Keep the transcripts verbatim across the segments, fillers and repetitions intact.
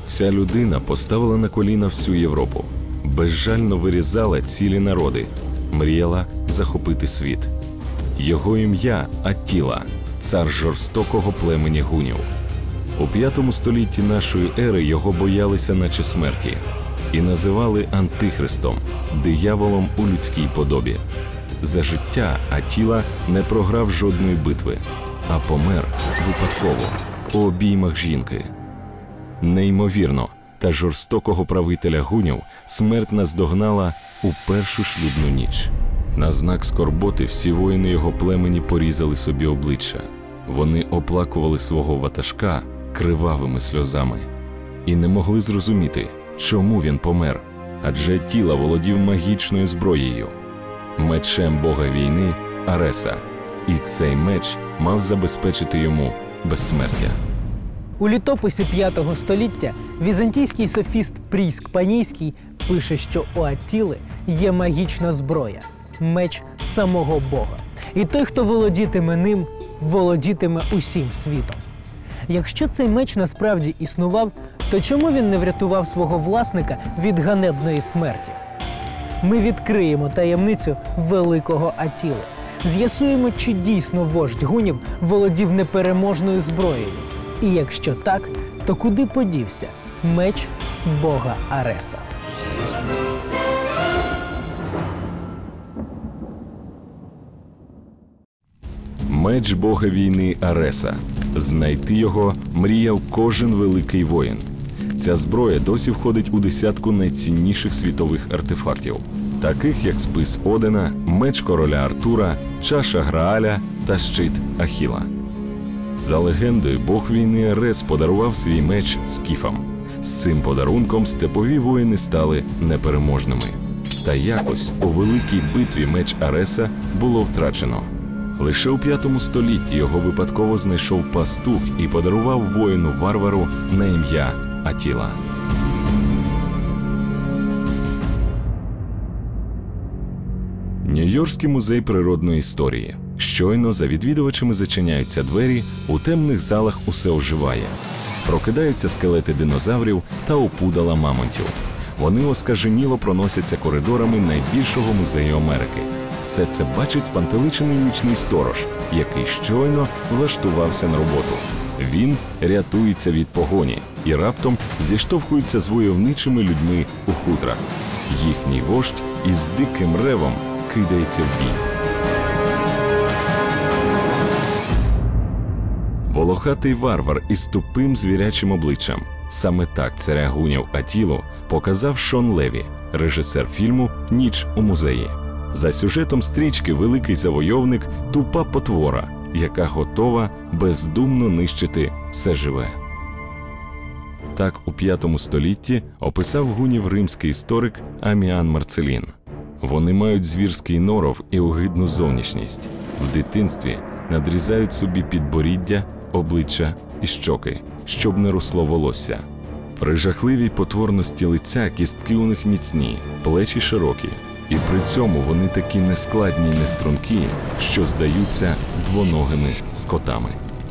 Ця людина поставила на коліна всю Європу, безжально вирізала цілі народи, мріяла захопити світ. Його ім'я – Аттіла, цар жорстокого племені гунів. У п'ятому столітті нашої ери його боялися наче смерті і називали Антихристом, дияволом у людській подобі. За життя Аттіла не програв жодної битви, а помер випадково у обіймах жінки. Неймовірно, та жорстокого правителя гунів смерть наздогнала у першу шлюбну ніч. На знак скорботи всі воїни його племені порізали собі обличчя. Вони оплакували свого ватажка кривавими сльозами і не могли зрозуміти, чому він помер, адже Аттіла володів магічною зброєю – мечем бога війни Ареса, і цей меч мав забезпечити йому безсмертя. У літописі п'ятого століття візантійський софіст Пріск Панійський пише, що у Аттіли є магічна зброя – меч самого Бога. І той, хто володітиме ним, володітиме усім світом. Якщо цей меч насправді існував, то чому він не врятував свого власника від ганебної смерті? Ми відкриємо таємницю великого Аттіли. З'ясуємо, чи дійсно вождь гунів володів непереможною зброєю. І якщо так, то куди подівся меч бога Ареса? Меч бога війни Ареса. Знайти його мріяв кожен великий воїн. Ця зброя досі входить у десятку найцінніших світових артефактів, таких як спис Одена, меч короля Артура, чаша Грааля та щит Ахіла. За легендою, бог війни Арес подарував свій меч скіфам. З цим подарунком степові воїни стали непереможними. Та якось у великій битві меч Ареса було втрачено. Лише у п'ятому столітті його випадково знайшов пастух і подарував воїну-варвару на ім'я Аттіла. Нью-Йоркський музей природної історії. Щойно за відвідувачами зачиняються двері, у темних залах усе оживає. Прокидаються скелети динозаврів та опудала мамонтів. Вони оскаженіло проносяться коридорами найбільшого музею Америки. Все це бачить спантеличений нічний сторож, який щойно влаштувався на роботу. Він рятується від погоні і раптом зіштовхується з войовничими людьми у хутрах. Їхній вождь із диким ревом кидається в бій. Волохатий варвар із тупим звірячим обличчям. Саме так царя гунів Аттілу показав Шон Леві, режисер фільму «Ніч у музеї». За сюжетом стрічки великий завойовник – тупа потвора, яка готова бездумно нищити все живе. Так у п'ятому столітті описав гунів римський історик Аміан Марцелін. Вони мають звірський норов і огидну зовнішність. В дитинстві надрізають собі підборіддя, обличчя і щоки, щоб не росло волосся. При жахливій потворності лиця кістки у них міцні, плечі широкі. І при цьому вони такі нескладні й нестрункі, що здаються двоногими скотами.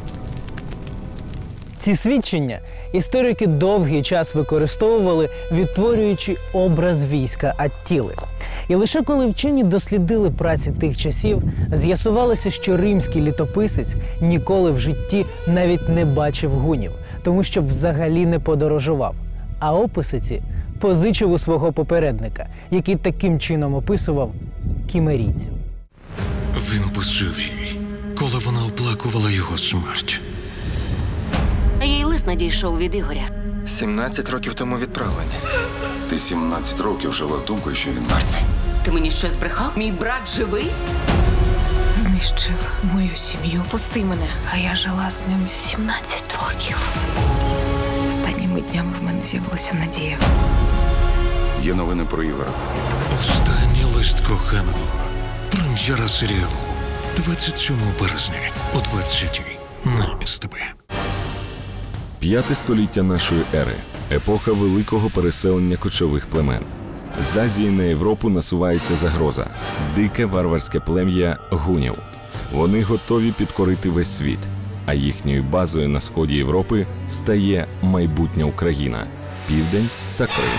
Ці свідчення історики довгий час використовували, відтворюючи образ війська Аттіли. І лише коли вчені дослідили праці тих часів, з'ясувалося, що римський літописець ніколи в житті навіть не бачив гунів, тому що взагалі не подорожував. А описи ці позичив у свого попередника, який таким чином описував кімерійців. Він писав їй, коли вона оплакувала його смерть. Їй лист надійшов від Ігоря. сімнадцять років тому відправлені. Ти сімнадцять років жила з думкою, що він мертвий. Ти мені щось брехав? Мій брат живий? Знищив мою сім'ю. Пусти мене, а я жила з ним сімнадцять років. Останніми днями в мене з'явилася надія. Є новини про Ігора. Останній лист коханого. Прем'єра серіалу. двадцять сьомого березня о двадцятій на ес те бе. П'яте століття нашої ери. Епоха великого переселення кочових племен. З Азії на Європу насувається загроза – дике варварське плем'я гунів. Вони готові підкорити весь світ, а їхньою базою на сході Європи стає майбутня Україна, Південь та Крим.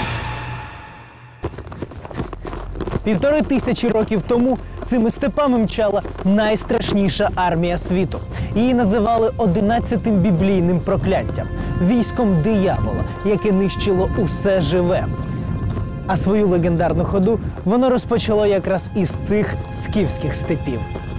Півтори тисячі років тому цими степами мчала найстрашніша армія світу. Її називали одинадцятим біблійним прокляттям – військом диявола, яке нищило усе живе. А свою легендарну ходу воно розпочало якраз із цих скіфських степів.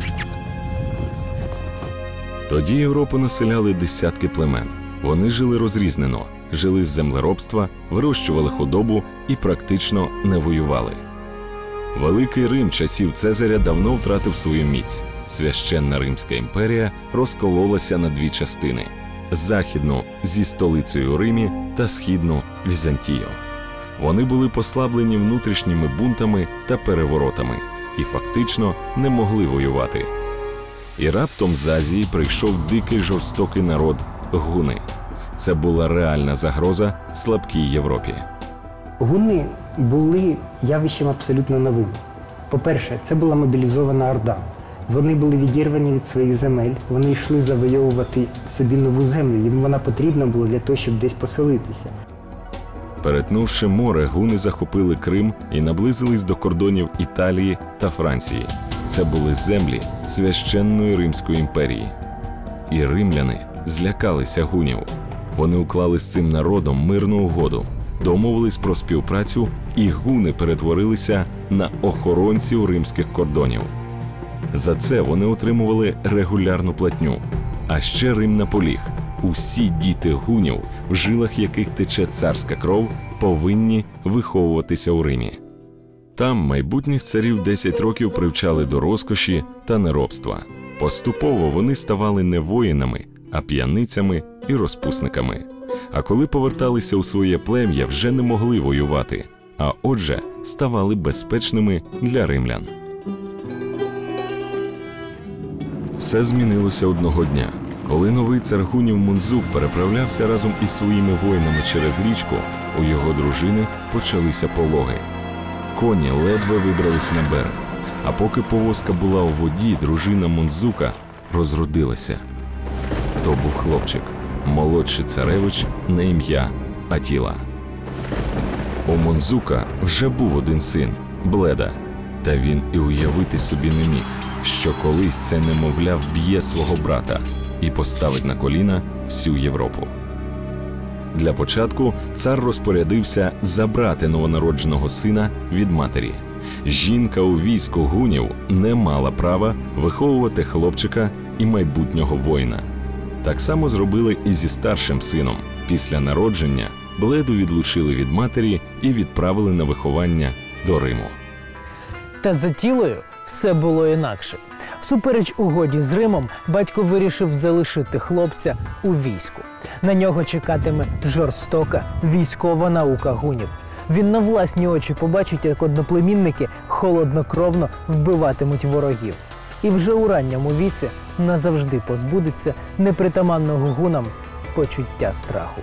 Тоді Європу населяли десятки племен. Вони жили розрізнено, жили з землеробства, вирощували худобу і практично не воювали. Великий Рим часів Цезаря давно втратив свою міць. Священна Римська імперія розкололася на дві частини – західну зі столицею у Римі та східну – Візантію. Вони були послаблені внутрішніми бунтами та переворотами і фактично не могли воювати. І раптом з Азії прийшов дикий жорстокий народ – гуни. Це була реальна загроза слабкій Європі. Гуни були явищем абсолютно новим. По-перше, це була мобілізована орда. Вони були відірвані від своїх земель, вони йшли завойовувати собі нову землю, їм вона потрібна була для того, щоб десь поселитися. Перетнувши море, гуни захопили Крим і наблизились до кордонів Італії та Франції. Це були землі священної Римської імперії. І римляни злякалися гунів. Вони уклали з цим народом мирну угоду, домовились про співпрацю, і гуни перетворилися на охоронців римських кордонів. За це вони отримували регулярну платню. А ще Рим наполіг: усі діти гунів, в жилах яких тече царська кров, повинні виховуватися у Римі. Там майбутніх царів десять років привчали до розкоші та неробства. Поступово вони ставали не воїнами, а п'яницями і розпусниками. А коли поверталися у своє плем'я, вже не могли воювати, а отже, ставали безпечними для римлян. Все змінилося одного дня. Коли новий цар гунів Мундзук переправлявся разом із своїми воїнами через річку, у його дружини почалися пологи. Коні ледве вибрались на берег, а поки повозка була у воді, дружина Мундзука розродилася. То був хлопчик, молодший царевич на ім'я Атіла. У Мундзука вже був один син – Бледа, та він і уявити собі не міг, що колись це немовля вб'є свого брата і поставить на коліна всю Європу. Для початку цар розпорядився забрати новонародженого сина від матері. Жінка у війську гунів не мала права виховувати хлопчика і майбутнього воїна. Так само зробили і зі старшим сином. Після народження Бледу відлучили від матері і відправили на виховання до Риму. Та за Атілою все було інакше. Всупереч угоді з Римом, батько вирішив залишити хлопця у війську. На нього чекатиме жорстока військова наука гунів. Він на власні очі побачить, як одноплемінники холоднокровно вбиватимуть ворогів. І вже у ранньому віці назавжди позбудеться непритаманного гунам почуття страху.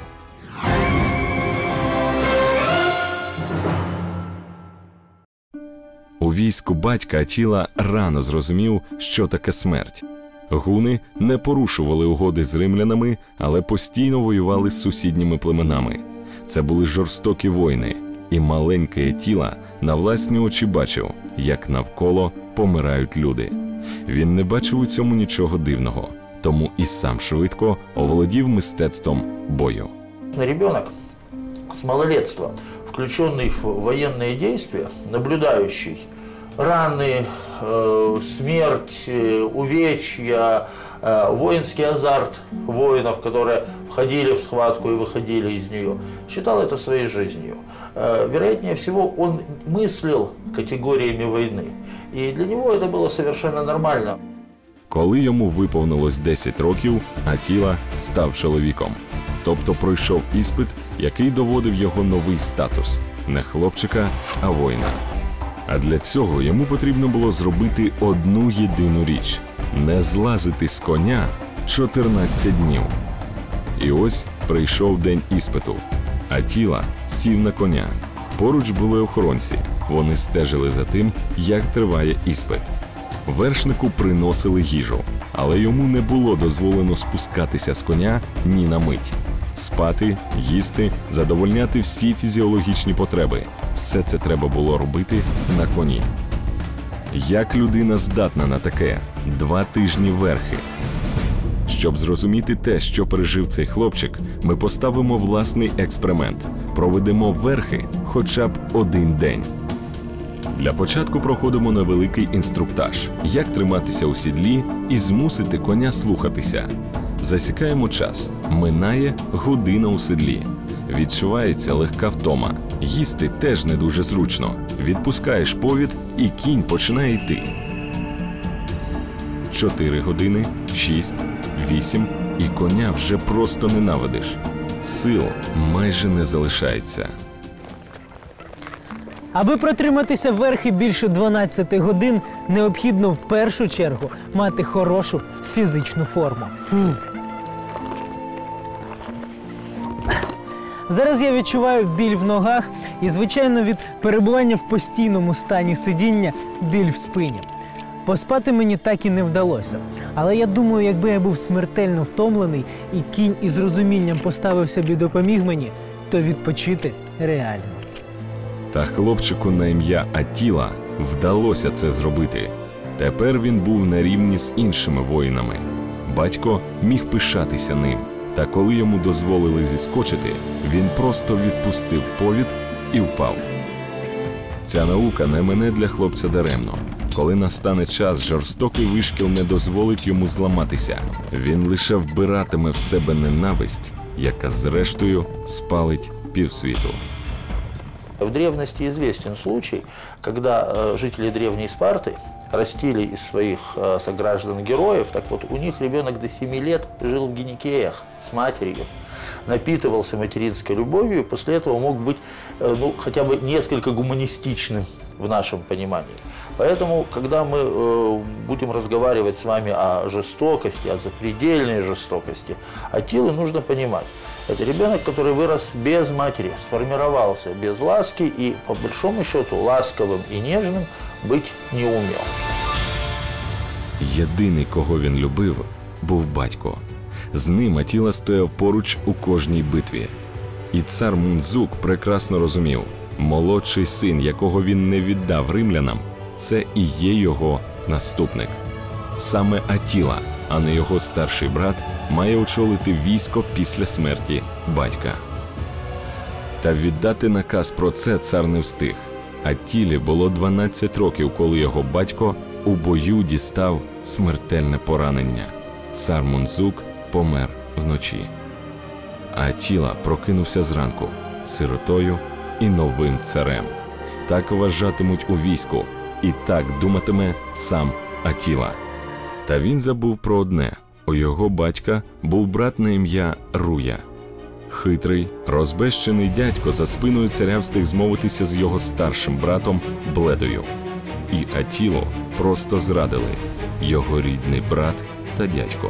У війську батька Атіла рано зрозумів, що таке смерть. Гуни не порушували угоди з римлянами, але постійно воювали з сусідніми племенами. Це були жорстокі воїни, і маленьке Атіла на власні очі бачив, як навколо помирають люди. Він не бачив у цьому нічого дивного, тому і сам швидко оволодів мистецтвом бою. Ребенок с малолетства, включенный в военные действия, наблюдающий раны, э, смерть, э, увечья, э, воинский азарт воинов, которые входили в схватку и выходили из нее, считал это своей жизнью. Э, вероятнее всего, он мыслил категориями войны, и для него это было совершенно нормально. Коли йому виповнилось десять років, Атіла став чоловіком. Тобто пройшов іспит, який доводив його новий статус – не хлопчика, а воїна. А для цього йому потрібно було зробити одну єдину річ – не злазити з коня чотирнадцять днів. І ось прийшов день іспиту. Атіла сів на коня. Поруч були охоронці. Вони стежили за тим, як триває іспит. Вершнику приносили їжу, але йому не було дозволено спускатися з коня ні на мить. Спати, їсти, задовольняти всі фізіологічні потреби. Все це треба було робити на коні. Як людина здатна на таке? Два тижні верхи. Щоб зрозуміти те, що пережив цей хлопчик, ми поставимо власний експеримент. Проведемо верхи хоча б один день. Для початку проходимо невеликий інструктаж, як триматися у сідлі і змусити коня слухатися. Засікаємо час. Минає година у седлі. Відчувається легка втома. Їсти теж не дуже зручно. Відпускаєш повід і кінь починає йти. Чотири години, шість, вісім і коня вже просто ненавидиш. Сил майже не залишається. Аби протриматися верхи більше дванадцяти годин, необхідно в першу чергу мати хорошу фізичну форму. М. Зараз я відчуваю біль в ногах і, звичайно, від перебування в постійному стані сидіння біль в спині. Поспати мені так і не вдалося. Але я думаю, якби я був смертельно втомлений і кінь із розумінням поставився б і допоміг мені, то відпочити реально. Та хлопчику на ім'я Аттіла вдалося це зробити. Тепер він був на рівні з іншими воїнами. Батько міг пишатися ним. Та коли йому дозволили зіскочити, він просто відпустив повід і впав. Ця наука не мине для хлопця даремно. Коли настане час, жорстокий вишкіл не дозволить йому зламатися. Він лише вбиратиме в себе ненависть, яка зрештою спалить півсвіту. В древности известен случай, когда э, жители древней Спарты растили из своих э, сограждан героев. Так вот, у них ребенок до семи лет жил в гиникеях с матерью, напитывался материнской любовью и после этого мог быть э, ну, хотя бы несколько гуманистичным в нашем понимании. Поэтому, когда мы э, будем разговаривать с вами о жестокости, о запредельной жестокости, Аттилы нужно понимать. Это ребенок, который вырос без матери, сформировался без ласки и, по большому счету, ласковым и нежным быть не умел. Єдиний, кого він любив, був батько. З ним Аттіла стояв поруч у кожній битві. І цар Мундзук прекрасно розумів, молодший син, якого він не віддав римлянам, це і є його наступник. Саме Аттіла, а не його старший брат, має очолити військо після смерті батька. Та віддати наказ про це цар не встиг. Аттілі було дванадцять років, коли його батько у бою дістав смертельне поранення. Цар Мундзук помер вночі. А Аттіла прокинувся зранку сиротою і новим царем. Так вважатимуть у війську, і так думатиме сам Аттіла. Та він забув про одне. У його батька був брат на ім'я Руя. Хитрий, розбещений дядько за спиною царя встиг змовитися з його старшим братом Бледою. І Аттілу просто зрадили його рідний брат та дядько.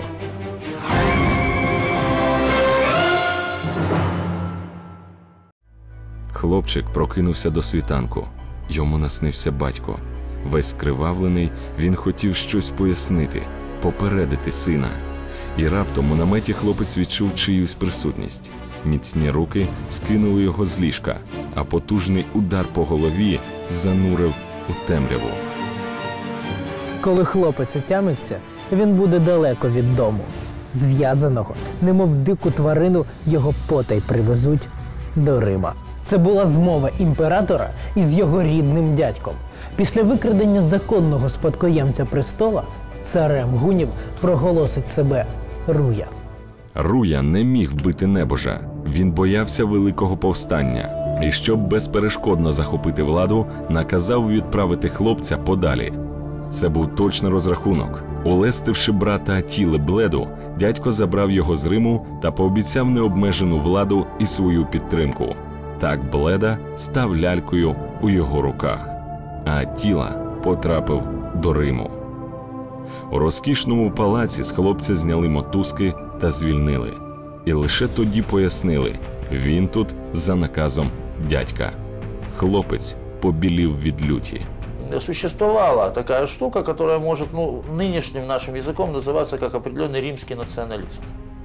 Хлопчик прокинувся до світанку. Йому наснився батько. Весь скривавлений, він хотів щось пояснити, попередити сина. І раптом у наметі хлопець відчув чиюсь присутність. Міцні руки скинули його з ліжка, а потужний удар по голові занурив у темряву. Коли хлопець отямиться, він буде далеко від дому. Зв'язаного, немов дику тварину, його потай привезуть до Рима. Це була змова імператора із його рідним дядьком. Після викрадення законного спадкоємця престола царем гунів проголосить себе Руя. Руя не міг вбити небожа. Він боявся великого повстання. І щоб безперешкодно захопити владу, наказав відправити хлопця подалі. Це був точний розрахунок. Улестивши брата Аттіли Бледу, дядько забрав його з Риму та пообіцяв необмежену владу і свою підтримку. Так Бледа став лялькою у його руках, а Аттіла потрапив до Риму. У розкішному палаці з хлопця зняли мотузки та звільнили. І лише тоді пояснили – він тут за наказом дядька. Хлопець побілів від люті. Существовала такая штука, которая может, ну, нынешним нашим языком называться как определенный римский национализм.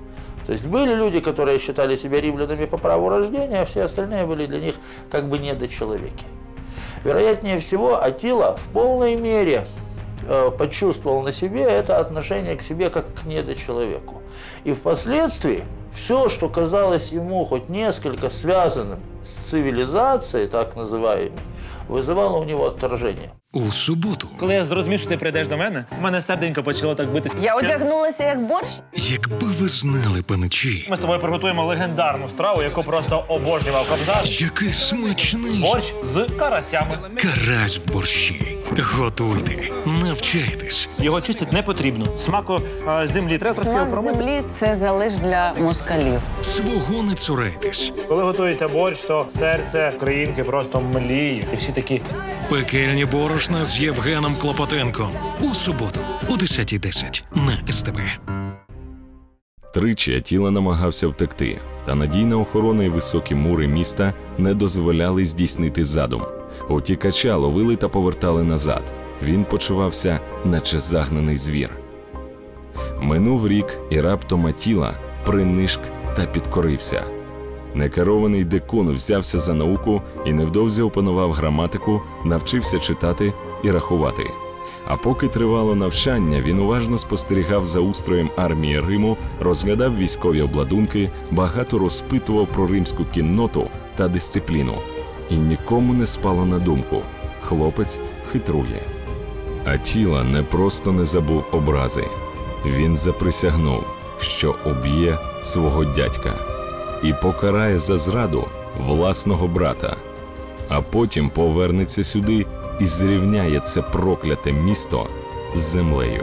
То есть были люди, которые считали себя римлянами по праву рождения, а все остальные были для них как бы недочеловеки. Вероятнее всего, Аттила в полной мере э, почувствовал на себе это отношение к себе как к недочеловеку. И впоследствии все, что казалось ему хоть несколько связанным с цивилизацией, так называемой, вызывало у него отторжение. У суботу. Коли я зрозумів, що ти прийдеш до мене, в мене серденько почало так битися. Я одягнулася як борщ. Якби ви знали, паничі, Ми з тобою приготуємо легендарну страву, яку просто обожнював Кобзар. який смачний Борщ з карасями. карась в борщі. Готуйте, навчайтесь. Його чистити не потрібно. Смаку е, землі треба трошки Смак промити. землі – це залиш для москалів. Свого не цурайтесь. Коли готується борщ, то серце українки просто мліє. І всі такі... Пекельні борошна з Євгеном Клопотенком. У суботу о десятій десять на ес те бе. Тричі Аттіла намагався втекти, та надійна охорона і високі мури міста не дозволяли здійснити задум. Утікача ловили та повертали назад. Він почувався, наче загнаний звір. Минув рік, і раптом Аттіла принишк та підкорився. Некерований дикун взявся за науку і невдовзі опанував граматику, навчився читати і рахувати. А поки тривало навчання, він уважно спостерігав за устроєм армії Риму, розглядав військові обладунки, багато розпитував про римську кінноту та дисципліну. І нікому не спало на думку – хлопець хитрує. Аттіла не просто не забув образи. Він заприсягнув, що уб'є свого дядька і покарає за зраду власного брата, а потім повернеться сюди і зрівняє це прокляте місто з землею.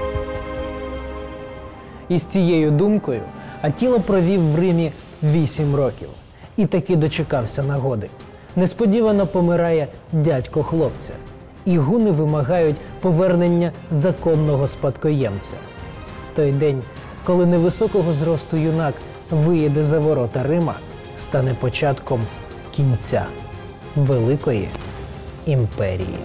І з цією думкою Аттіла провів в Римі вісім років. І таки дочекався нагоди. Несподівано помирає дядько хлопця. І гуни вимагають повернення законного спадкоємця. Той день, коли невисокого зросту юнак виїде за ворота Рима, стане початком кінця Великої імперії.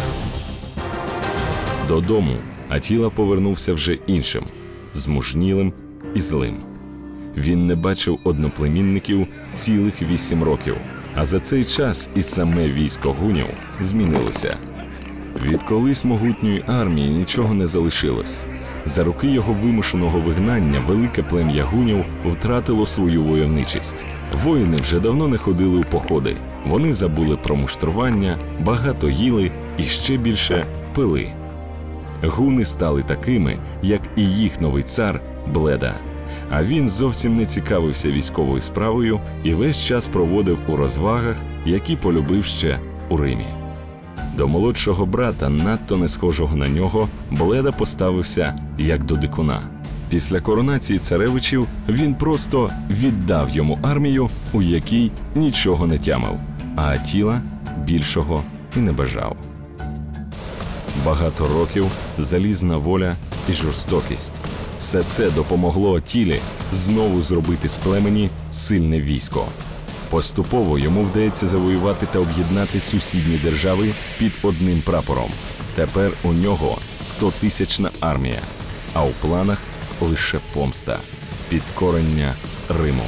Додому Аттіла повернувся вже іншим, змужнілим і злим. Він не бачив одноплемінників цілих вісім років, а за цей час і саме військо гунів змінилося. Від колись могутньої армії нічого не залишилось. За роки його вимушеного вигнання велике плем'я гунів втратило свою войовничість. Воїни вже давно не ходили у походи. Вони забули про муштрування, багато їли і ще більше пили. Гуни стали такими, як і їх новий цар Бледа. А він зовсім не цікавився військовою справою і весь час проводив у розвагах, які полюбив ще у Римі. До молодшого брата, надто не схожого на нього, Бледа поставився як до дикуна. Після коронації царевичів він просто віддав йому армію, у якій нічого не тямив, а Аттіла більшого і не бажав. Багато років, залізна воля і жорстокість – все це допомогло Аттілі знову зробити з племені сильне військо. Поступово йому вдається завоювати та об'єднати сусідні держави під одним прапором. Тепер у нього стотисячна армія, а у планах лише помста, підкорення Риму.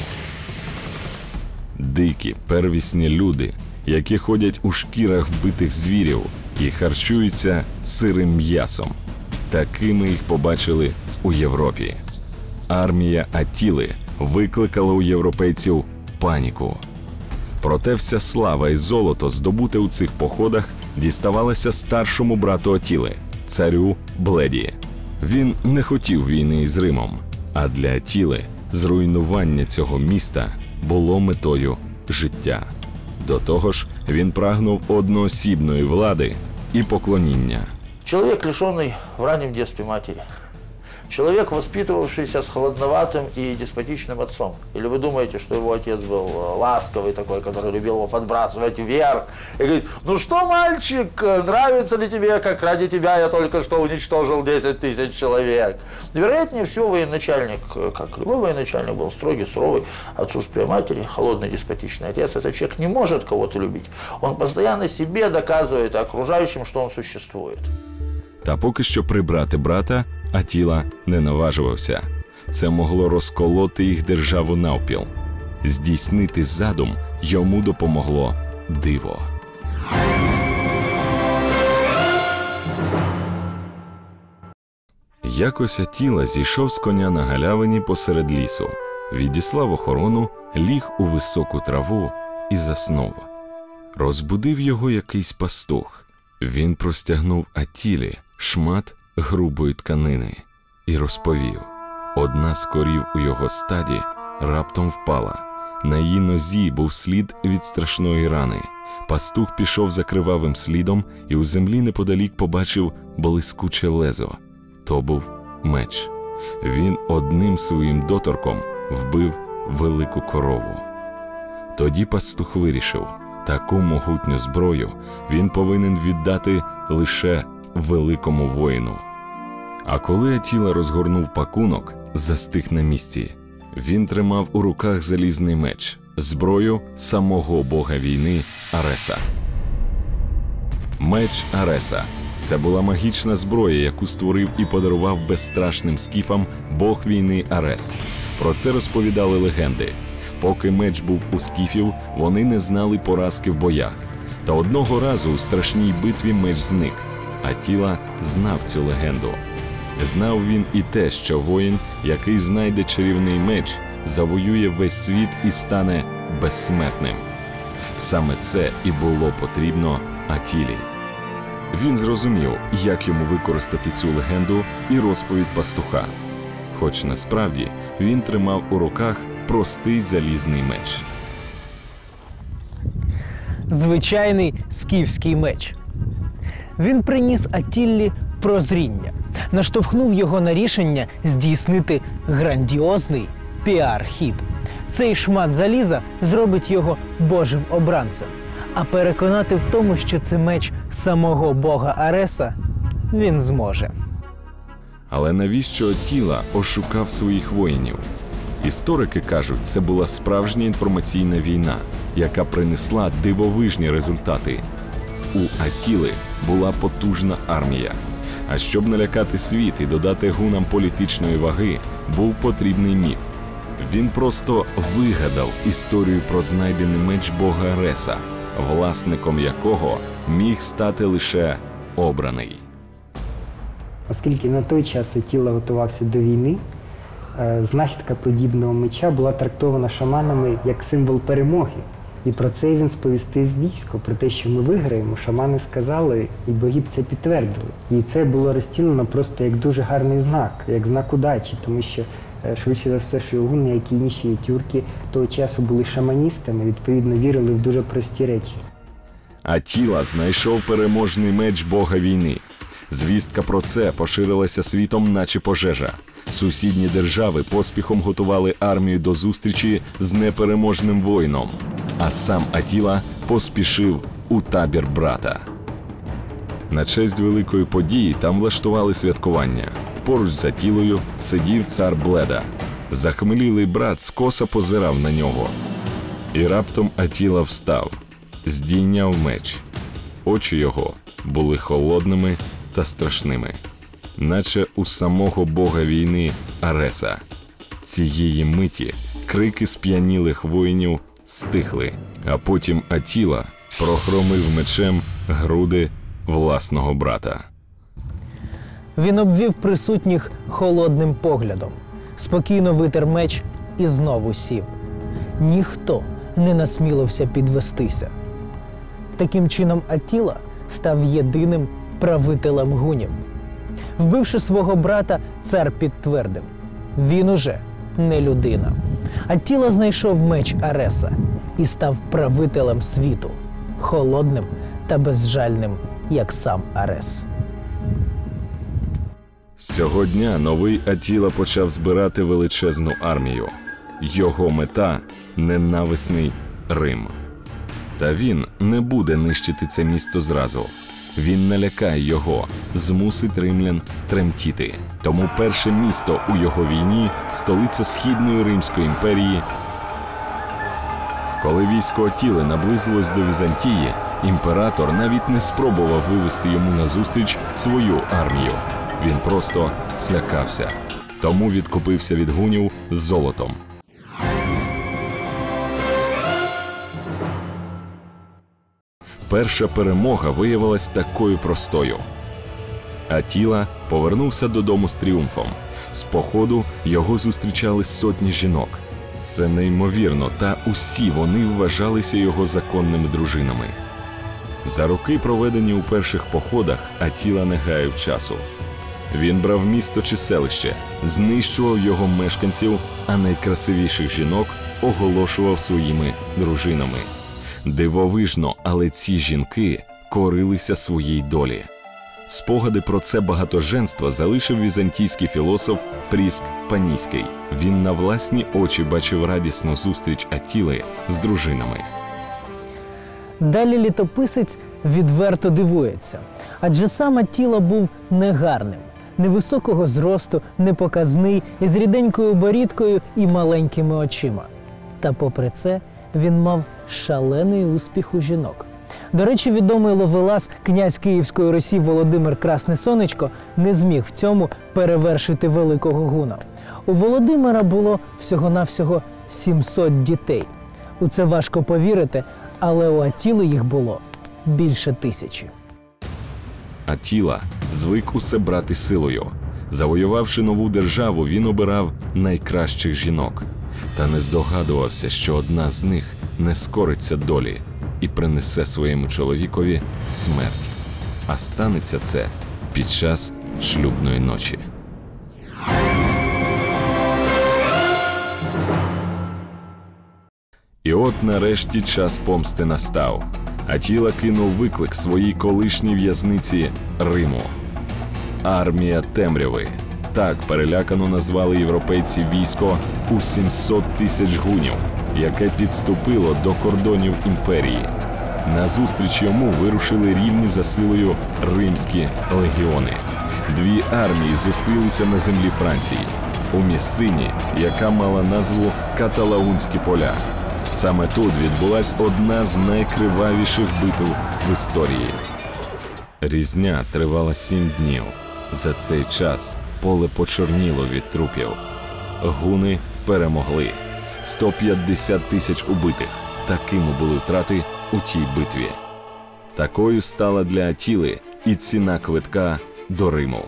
Дикі, первісні люди, які ходять у шкірах вбитих звірів і харчуються сирим м'ясом. Такими їх побачили у Європі. Армія Аттіли викликала у європейців паніку. Проте вся слава і золото, здобуте у цих походах, діставалося старшому брату Аттіли – царю Бледі. Він не хотів війни із Римом, а для Аттіли зруйнування цього міста було метою життя. До того ж, він прагнув одноосібної влади і поклоніння. Человек, лишенный в раннем детстве матери. Человек, воспитывавшийся с холодноватым и деспотичным отцом. Или вы думаете, что его отец был ласковый такой, который любил его подбрасывать вверх и говорит: ну что, мальчик, нравится ли тебе, как ради тебя я только что уничтожил десять тысяч человек? Вероятнее всего, военачальник, как любой военачальник, был строгий, суровый. Отсутствие матери, холодный, деспотичный отец. Этот человек не может кого-то любить. Он постоянно себе доказывает и окружающим, что он существует. Та поки що прибрати брата Аттіла не наважувався. це могло розколоти їх державу навпіл. Здійснити задум йому допомогло диво. Якось Аттіла зійшов з коня на галявині посеред лісу, відіслав охорону, ліг у високу траву і заснув. Розбудив його якийсь пастух. Він простягнув Аттілі шмат грубої тканини і розповів. Одна з корів у його стаді раптом впала. На її нозі був слід від страшної рани. Пастух пішов за кривавим слідом і у землі неподалік побачив блискуче лезо. То був меч. Він одним своїм доторком вбив велику корову. Тоді пастух вирішив, таку могутню зброю він повинен віддати лише великому воїну. А коли Аттіла розгорнув пакунок, застиг на місці. Він тримав у руках залізний меч, зброю самого бога війни Ареса. Меч Ареса – це була магічна зброя, яку створив і подарував безстрашним скіфам бог війни Арес. Про це розповідали легенди. Поки меч був у скіфів, вони не знали поразки в боях. Та одного разу у страшній битві меч зник. Аттіла знав цю легенду. Знав він і те, що воїн, який знайде чарівний меч, завоює весь світ і стане безсмертним. Саме це і було потрібно Аттілі. Він зрозумів, як йому використати цю легенду і розповідь пастуха. Хоч насправді він тримав у руках простий залізний меч. Звичайний скіфський меч. Він приніс Аттіллі прозріння, наштовхнув його на рішення здійснити грандіозний піар-хід. Цей шмат заліза зробить його божим обранцем. А переконати в тому, що це меч самого бога Ареса, він зможе. Але навіщо Аттіла ошукав своїх воїнів? Історики кажуть, це була справжня інформаційна війна, яка принесла дивовижні результати. У Аттіли була потужна армія. А щоб налякати світ і додати гунам політичної ваги, був потрібний міф. Він просто вигадав історію про знайдений меч бога Ареса, власником якого міг стати лише обраний. Оскільки на той час Аттіла готувався до війни, знахідка подібного меча була трактована шаманами як символ перемоги. І про це він сповістив військо. Про те, що ми виграємо, шамани сказали, і боги б це підтвердили. І це було розцінено просто як дуже гарний знак, як знак удачі, тому що швидше за все, що гуни, як і інші тюрки того часу були шаманістами, відповідно вірили в дуже прості речі. Аттіла знайшов переможний меч бога війни. Звістка про це поширилася світом, наче пожежа. Сусідні держави поспіхом готували армію до зустрічі з непереможним воїном. А сам Аттіла поспішив у табір брата. На честь великої події там влаштували святкування. Поруч з Аттілою сидів цар Бледа. Захмелілий брат скоса позирав на нього. І раптом Аттіла встав, здійняв меч. Очі його були холодними та страшними, наче у самого бога війни Ареса. Цієї миті крики сп'янілих воїнів стихли, а потім Аттіла прохромив мечем груди власного брата. Він обвів присутніх холодним поглядом, спокійно витер меч і знову сів. Ніхто не насмілився підвестися. Таким чином Аттіла став єдиним правителем гунів. Вбивши свого брата, цар підтвердив – він уже не людина. Аттіла знайшов меч Ареса і став правителем світу, холодним та безжальним, як сам Арес. З цього дня новий Аттіла почав збирати величезну армію. Його мета – ненависний Рим. Та він не буде нищити це місто зразу. Він налякає його, змусить римлян тремтіти. Тому перше місто у його війні – столиця Східної Римської імперії. Коли військо Аттіли наблизилось до Візантії, імператор навіть не спробував вивести йому назустріч свою армію. Він просто злякався. тому відкупився від гунів золотом. Перша перемога виявилась такою простою. Аттіла повернувся додому з тріумфом. З походу його зустрічали сотні жінок. Це неймовірно, та усі вони вважалися його законними дружинами. За роки, проведені у перших походах, Аттіла не гаяв часу. Він брав місто чи селище, знищував його мешканців, а найкрасивіших жінок оголошував своїми дружинами. Дивовижно, але ці жінки корилися своїй долі. Спогади про це багатоженство залишив візантійський філософ Пріск Панійський. Він на власні очі бачив радісну зустріч Аттіли з дружинами. Далі літописець відверто дивується, адже сам Аттіла був негарним, невисокого зросту, непоказний, із ріденькою борідкою і маленькими очима. Та попри це він мав шалений успіх у жінок. До речі, відомий ловелас, князь Київської Русі Володимир Красне Сонечко, не зміг в цьому перевершити великого гуна. У Володимира було всього-навсього сімсот дітей. У це важко повірити, але у Аттіли їх було більше тисячі. Аттіла звик усе брати силою. Завоювавши нову державу, він обирав найкращих жінок. Та не здогадувався, що одна з них не скориться долі і принесе своєму чоловікові смерть. А станеться це під час шлюбної ночі. І от нарешті час помсти настав. Аттіла кинув виклик своїй колишній в'язниці Риму. Армія темряви. Так перелякано назвали європейці військо у сімсот тисяч гунів, яке підступило до кордонів імперії. Назустріч йому вирушили рівні за силою римські легіони. Дві армії зустрілися на землі Франції, у місцині, яка мала назву Каталаунські поля. Саме тут відбулась одна з найкривавіших битв в історії. Різня тривала сім днів. За цей час поле почорніло від трупів. Гуни перемогли. сто п'ятдесят тисяч убитих. Такими були втрати у тій битві. Такою стала для Аттіли і ціна квитка до Риму.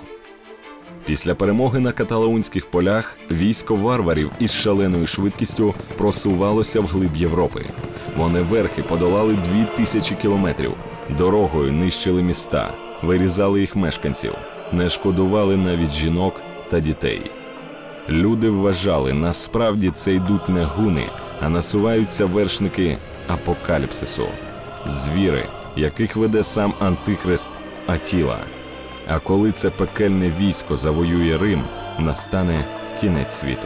Після перемоги на Каталаунських полях військо варварів із шаленою швидкістю просувалося вглиб Європи. Вони верхи подолали дві тисячі кілометрів, дорогою нищили міста, вирізали їх мешканців, не шкодували навіть жінок та дітей. Люди вважали, насправді це йдуть не гуни, а насуваються вершники апокаліпсису, звіри, яких веде сам антихрист Аттіла. А коли це пекельне військо завоює Рим, настане кінець світу.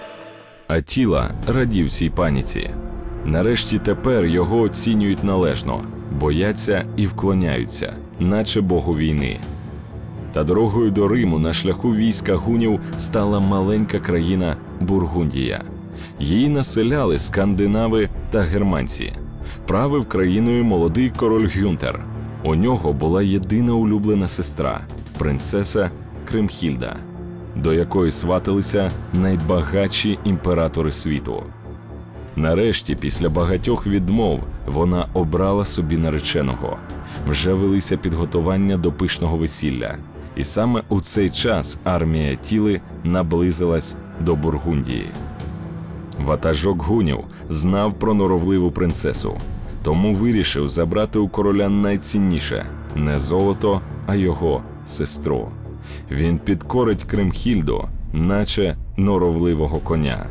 Аттіла радів цій паніці. Нарешті тепер його оцінюють належно, бояться і вклоняються, наче богу війни. Та дорогою до Риму на шляху війська гунів стала маленька країна Бургундія. Її населяли скандинави та германці. Правив країною молодий король Гюнтер. У нього була єдина улюблена сестра – принцеса Кримхільда, до якої сваталися найбагатші імператори світу. Нарешті, після багатьох відмов, вона обрала собі нареченого. Вже велися підготування до пишного весілля. І саме у цей час армія Аттіли наблизилась до Бургундії. Ватажок гунів знав про норовливу принцесу, тому вирішив забрати у короля найцінніше – не золото, а його сестру. Він підкорить Кримхільду, наче норовливого коня.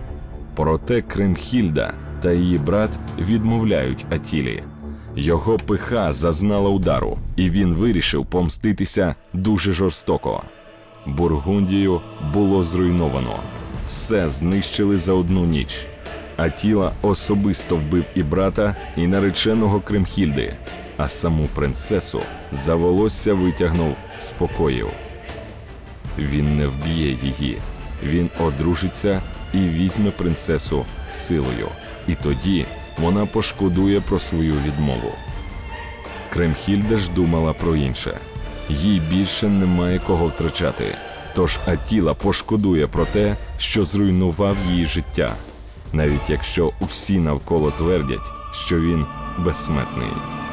Проте Кримхільда та її брат відмовляють Аттілі. Його пиха зазнала удару, і він вирішив помститися дуже жорстоко. Бургундію було зруйновано. Все знищили за одну ніч. Аттіла особисто вбив і брата, і нареченого Кримхільди, а саму принцесу за волосся витягнув з покоїв. Він не вб'є її. Він одружиться і візьме принцесу силою. І тоді вона пошкодує про свою відмову. Кримхільда ж думала про інше. Їй більше немає кого втрачати. Тож Аттіла пошкодує про те, що зруйнував її життя, навіть якщо усі навколо твердять, що він безсмертний.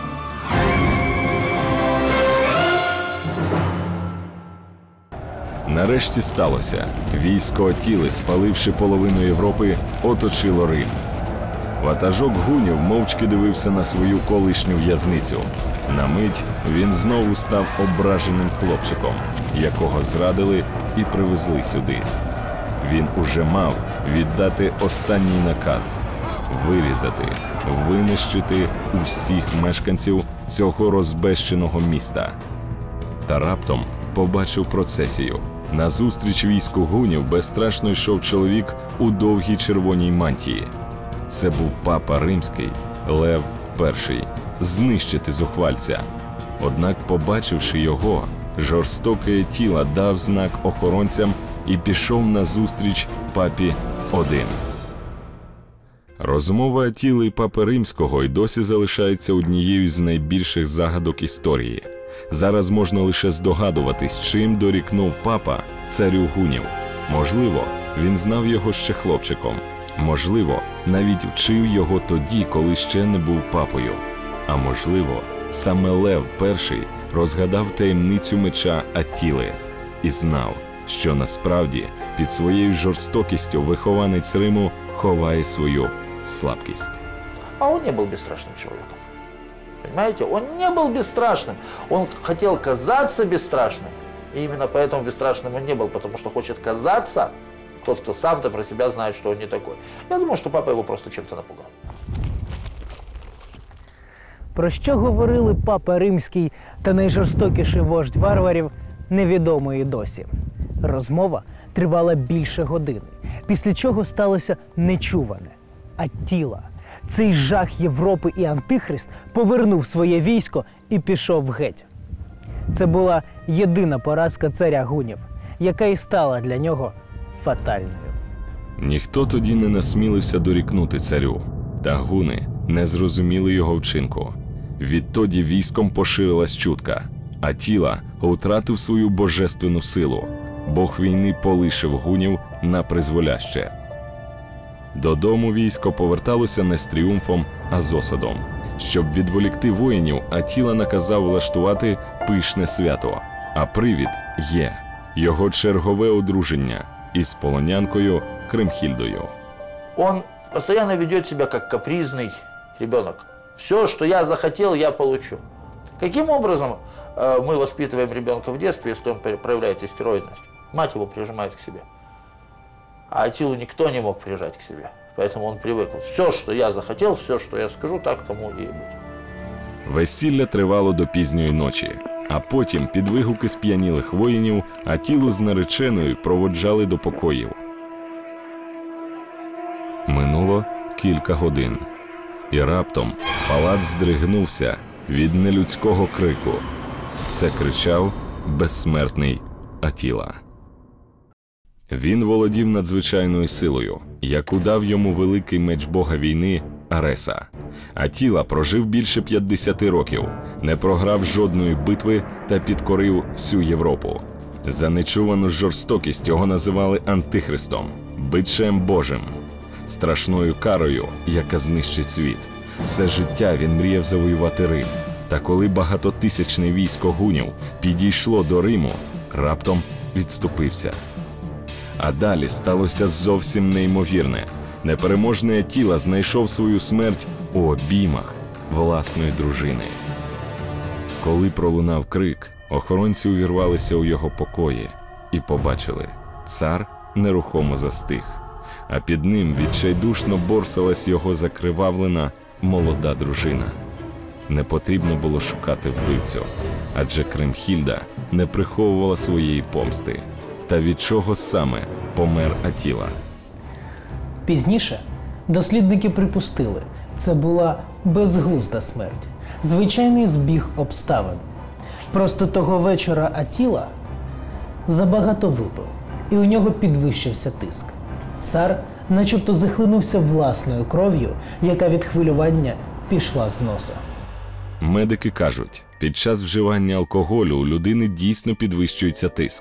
Нарешті сталося. Військо Аттіли, спаливши половину Європи, оточило Рим. Ватажок гунів мовчки дивився на свою колишню в'язницю. На мить він знову став ображеним хлопчиком, якого зрадили і привезли сюди. Він уже мав віддати останній наказ – вирізати, винищити усіх мешканців цього розбещеного міста. Та раптом побачив процесію. Назустріч війську гунів безстрашно йшов чоловік у довгій червоній мантії. Це був папа римський Лев Перший. Знищити зухвальця. Однак, побачивши його, жорстоке Аттіла дав знак охоронцям і пішов назустріч папі один. Розмова Аттіли і папи Римського й досі залишається однією з найбільших загадок історії. Зараз можна лише здогадуватись, чим дорікнув папа царю гунів. Можливо, він знав його ще хлопчиком. Можливо, навіть вчив його тоді, коли ще не був папою. А можливо, саме Лев Перший розгадав таємницю меча Аттіли і знав, що насправді під своєю жорстокістю вихованець Риму ховає свою слабкість. А он не был бесстрашным человеком. Понимаете? Он не был бесстрашным. Он хотел казаться бесстрашным. И именно поэтому бесстрашным он не был, потому что хочет казаться тот, кто сам-то про себя знает, что он не такой. Я думаю, что папа его просто чем-то напугал. Про що говорили папа Римський та найжорстокіший вождь варварів, невідомо і досі. Розмова тривала більше години, після чого сталося нечуване. Аттіла, цей жах Європи і Антихрист, повернув своє військо і пішов геть. Це була єдина поразка царя гунів, яка і стала для нього фатальною. Ніхто тоді не насмілився дорікнути царю, та гуни не зрозуміли його вчинку. Відтоді військом поширилась чутка. Аттіла втратив свою божественну силу. Бог війни полишив гунів на призволяще. Додому військо поверталося не з тріумфом, а з осадом. Щоб відволікти воїнів, Аттіла наказав влаштувати пишне свято. А привід є – його чергове одруження із полонянкою Кримхільдою. Он постоянно ведет себя как капризный ребенок. Все, что я захотел, я получу. Каким образом э, мы воспитываем ребенка в детстве, если он проявляет истероидность? Мать его прижимает к себе. А Аттилу никто не мог прижать к себе. Поэтому он привык. Все, что я захотел, все, что я скажу, так тому и быть. Весілля тривало до пізньої ночі. А потім, під вигуки сп'янілих воїнів, Аттілу з нареченою проводжали до покоїв. Минуло кілька годин. І раптом палац здригнувся від нелюдського крику. Це кричав безсмертний Аттіла. Він володів надзвичайною силою, яку дав йому великий меч бога війни Ареса. Аттіла прожив більше п'ятдесят років, не програв жодної битви та підкорив всю Європу. За нечувану жорстокість його називали Антихристом, бичем Божим, страшною карою, яка знищить світ. Все життя він мріяв завоювати Рим. Та коли багатотисячне військо гунів підійшло до Риму, раптом відступився. А далі сталося зовсім неймовірне. Непереможний Аттіла знайшов свою смерть у обіймах власної дружини. Коли пролунав крик, охоронці увірвалися у його покої і побачили – цар нерухомо застиг, а під ним відчайдушно борсалась його закривавлена молода дружина. Не потрібно було шукати вбивцю, адже Кримхільда не приховувала своєї помсти. Та від чого саме помер Аттіла? Пізніше дослідники припустили, це була безглузда смерть, звичайний збіг обставин. Просто того вечора Аттіла забагато випив, і у нього підвищився тиск. Цар начебто захлинувся власною кров'ю, яка від хвилювання пішла з носа. Медики кажуть, під час вживання алкоголю у людини дійсно підвищується тиск.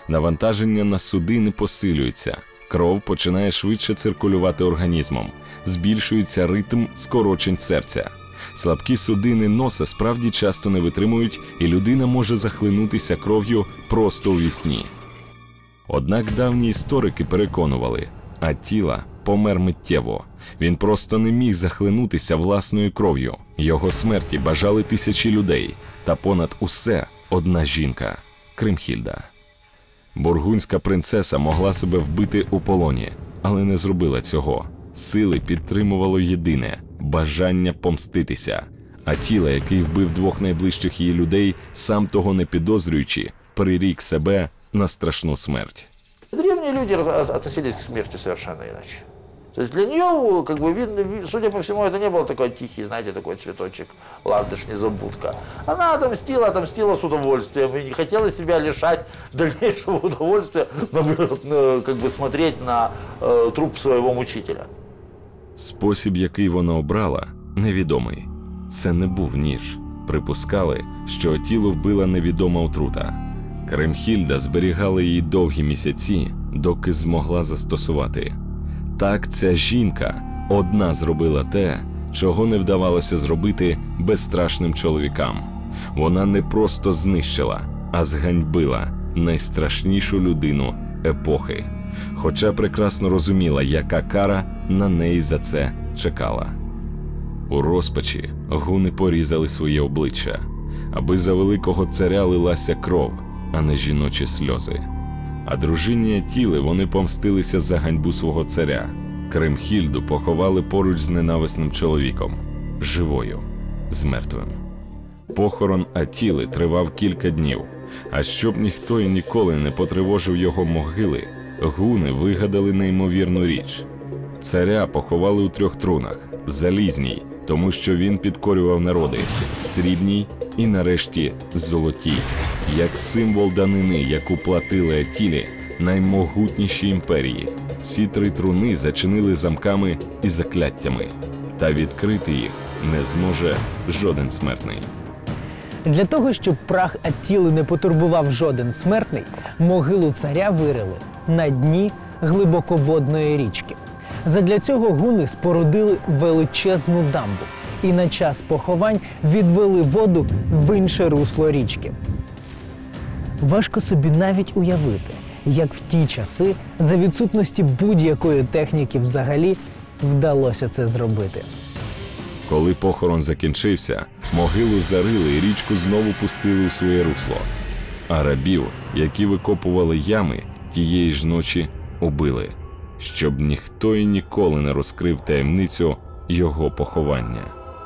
Навантаження на судини посилюється, кров починає швидше циркулювати організмом, збільшується ритм скорочень серця. Слабкі судини носа справді часто не витримують, і людина може захлинутися кров'ю просто у вісні. Однак давні історики переконували, Аттіла помер миттєво. Він просто не міг захлинутися власною кров'ю. Його смерті бажали тисячі людей, та понад усе одна жінка – Кримхільда. Бургундська принцеса могла себе вбити у полоні, але не зробила цього. Сили підтримувало єдине – бажання помститися. Аттіла, який вбив двох найближчих її людей, сам того не підозрюючи, прирік себе на страшну смерть. Древние люди относились к смерти совершенно иначе. То есть для нее, как бы, видно, судя по всему, это не был такой тихий, знаете, такой цветочек, ландыш, незабудка. Она отомстила, отомстила с удовольствием и не хотела себя лишать дальнейшего удовольствия, как бы, смотреть на э, труп своего мучителя. Спосіб, який вона обрала, невідомий. Це не був ніж. Припускали, що Аттілу вбила невідома отрута. Кримхільда зберігала її довгі місяці, доки змогла застосувати. Так ця жінка одна зробила те, чого не вдавалося зробити безстрашним чоловікам. Вона не просто знищила, а зганьбила найстрашнішу людину епохи. Хоча прекрасно розуміла, яка кара на неї за це чекала. У розпачі гуни порізали своє обличчя, аби за великого царя лилася кров, а не жіночі сльози. А дружині Аттіли вони помстилися за ганьбу свого царя. Кримхільду поховали поруч з ненависним чоловіком, живою, з мертвим. Похорон Аттіли тривав кілька днів, а щоб ніхто і ніколи не потривожив його могили, гуни вигадали неймовірну річ. Царя поховали у трьох трунах – залізній, тому що він підкорював народи, срібній і, нарешті, золотій, як символ данини, яку платили Аттілі наймогутніші імперії. Всі три труни зачинили замками і закляттями, та відкрити їх не зможе жоден смертний. Для того, щоб прах Аттіли не потурбував жоден смертний, могилу царя вирили на дні глибоководної річки. Задля цього гуни спорудили величезну дамбу і на час поховань відвели воду в інше русло річки. Важко собі навіть уявити, як в ті часи за відсутності будь-якої техніки взагалі вдалося це зробити. Коли похорон закінчився, могилу зарили і річку знову пустили у своє русло. А рабів, які викопували ями, тієї ж ночі убили, щоб ніхто і ніколи не розкрив таємницю його поховання.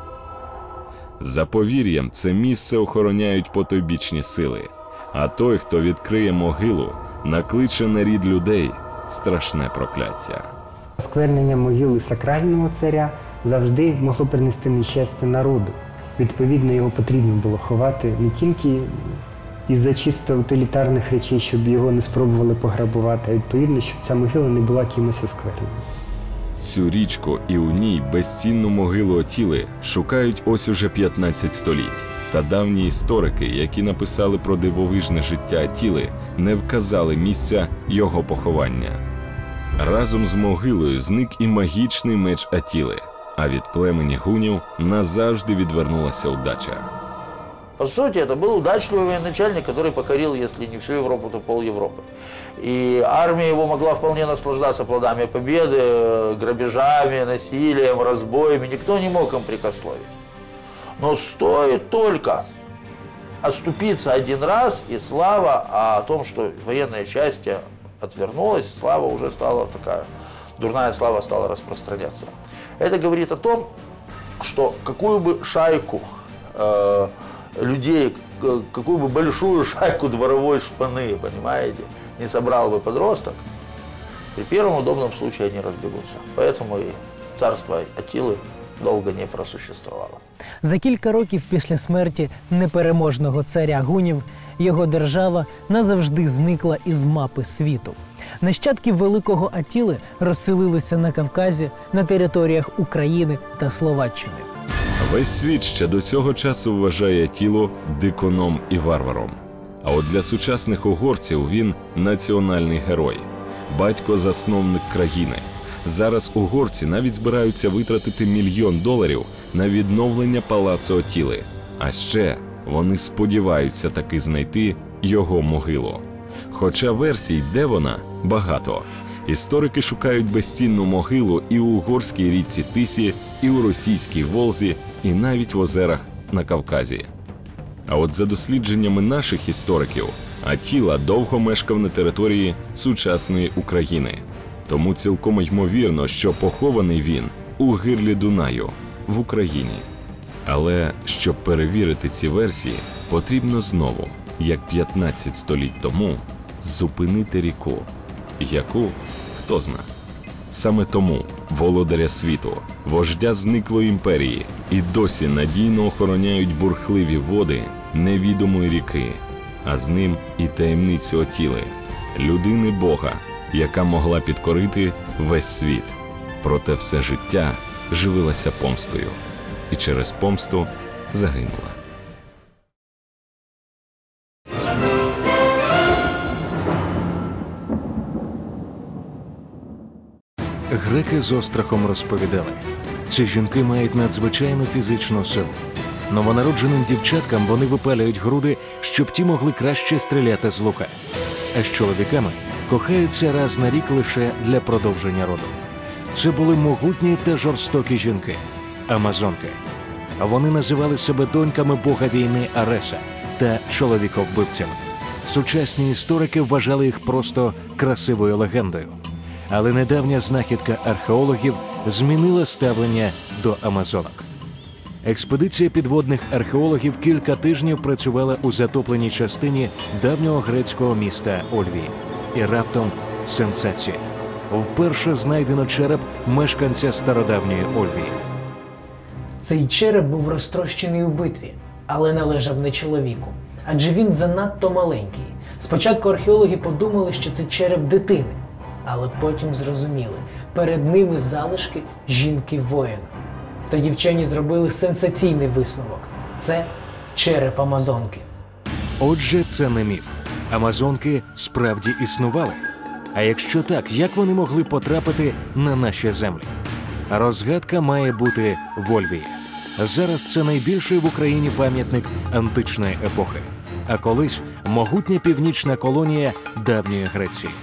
За повір'ям, це місце охороняють потойбічні сили, а той, хто відкриє могилу, накличе на рід людей страшне прокляття. Осквернення могили сакрального царя завжди могло принести нещастя народу. Відповідно, його потрібно було ховати не тільки із-за чисто утилітарних речей, щоб його не спробували пограбувати, а відповідно, щоб ця могила не була кимось осквернена. Цю річку і у ній безцінну могилу Аттіли шукають ось уже п'ятнадцять століть. Та давні історики, які написали про дивовижне життя Аттіли, не вказали місця його поховання. Разом з могилою зник і магічний меч Аттіли, а від племені гунів назавжди відвернулася удача. По сути, это был удачливый военачальник, который покорил, если не всю Европу, то пол Европы. И армия его могла вполне наслаждаться плодами победы, грабежами, насилием, разбоями. Никто не мог им прикословить. Но стоит только отступиться один раз, и слава о том, что военное счастье отвернулось, слава уже стала такая, дурная слава стала распространяться. Это говорит о том, что какую бы шайку э, людей, какую бы большую шайку дворовой шпаны, понимаете, не собрал бы подросток, при первом удобном случае они разбегутся. Поэтому и царство Аттилы довго не просуществувало. За кілька років після смерті непереможного царя гунів його держава назавжди зникла із мапи світу. Нащадки великого Аттіли розселилися на Кавказі, на територіях України та Словаччини. Весь світ ще до цього часу вважає Аттілу дикуном і варваром. А от для сучасних угорців він національний герой, батько-засновник країни. Зараз угорці навіть збираються витратити мільйон доларів на відновлення палацу Атіли. А ще вони сподіваються таки знайти його могилу. Хоча версій, де вона, багато. Історики шукають безцінну могилу і у угорській річці Тисі, і у російській Волзі, і навіть в озерах на Кавказі. А от за дослідженнями наших істориків, Атіла довго мешкав на території сучасної України. Тому цілком ймовірно, що похований він у гирлі Дунаю в Україні. Але щоб перевірити ці версії, потрібно знову, як п'ятнадцять століть тому, зупинити ріку. Яку? Хто зна. Саме тому володаря світу, вождя зниклої імперії, і досі надійно охороняють бурхливі води невідомої ріки, а з ним і таємницю Атіли, людини Бога, яка могла підкорити весь світ. Проте все життя живилася помстою і через помсту загинула. Греки з острахом розповідали, ці жінки мають надзвичайну фізичну силу. Новонародженим дівчаткам вони випалюють груди, щоб ті могли краще стріляти з лука. А з чоловіками кохаються раз на рік лише для продовження роду. Це були могутні та жорстокі жінки – амазонки. Вони називали себе доньками бога війни Ареса та чоловіковбивцями. Сучасні історики вважали їх просто красивою легендою. Але недавня знахідка археологів змінила ставлення до амазонок. Експедиція підводних археологів кілька тижнів працювала у затопленій частині давнього грецького міста Ольвії. І раптом сенсація. Вперше знайдено череп мешканця стародавньої Ольвії. Цей череп був розтрощений у битві, але належав не чоловіку, адже він занадто маленький. Спочатку археологи подумали, що це череп дитини, але потім зрозуміли – перед ними залишки жінки-воїна. Тоді вчені зробили сенсаційний висновок – це череп амазонки. Отже, це не міф. Амазонки справді існували. А якщо так, як вони могли потрапити на наші землі? Розгадка має бути в Ольвії. Зараз це найбільший в Україні пам'ятник античної епохи. А колись могутня північна колонія давньої Греції.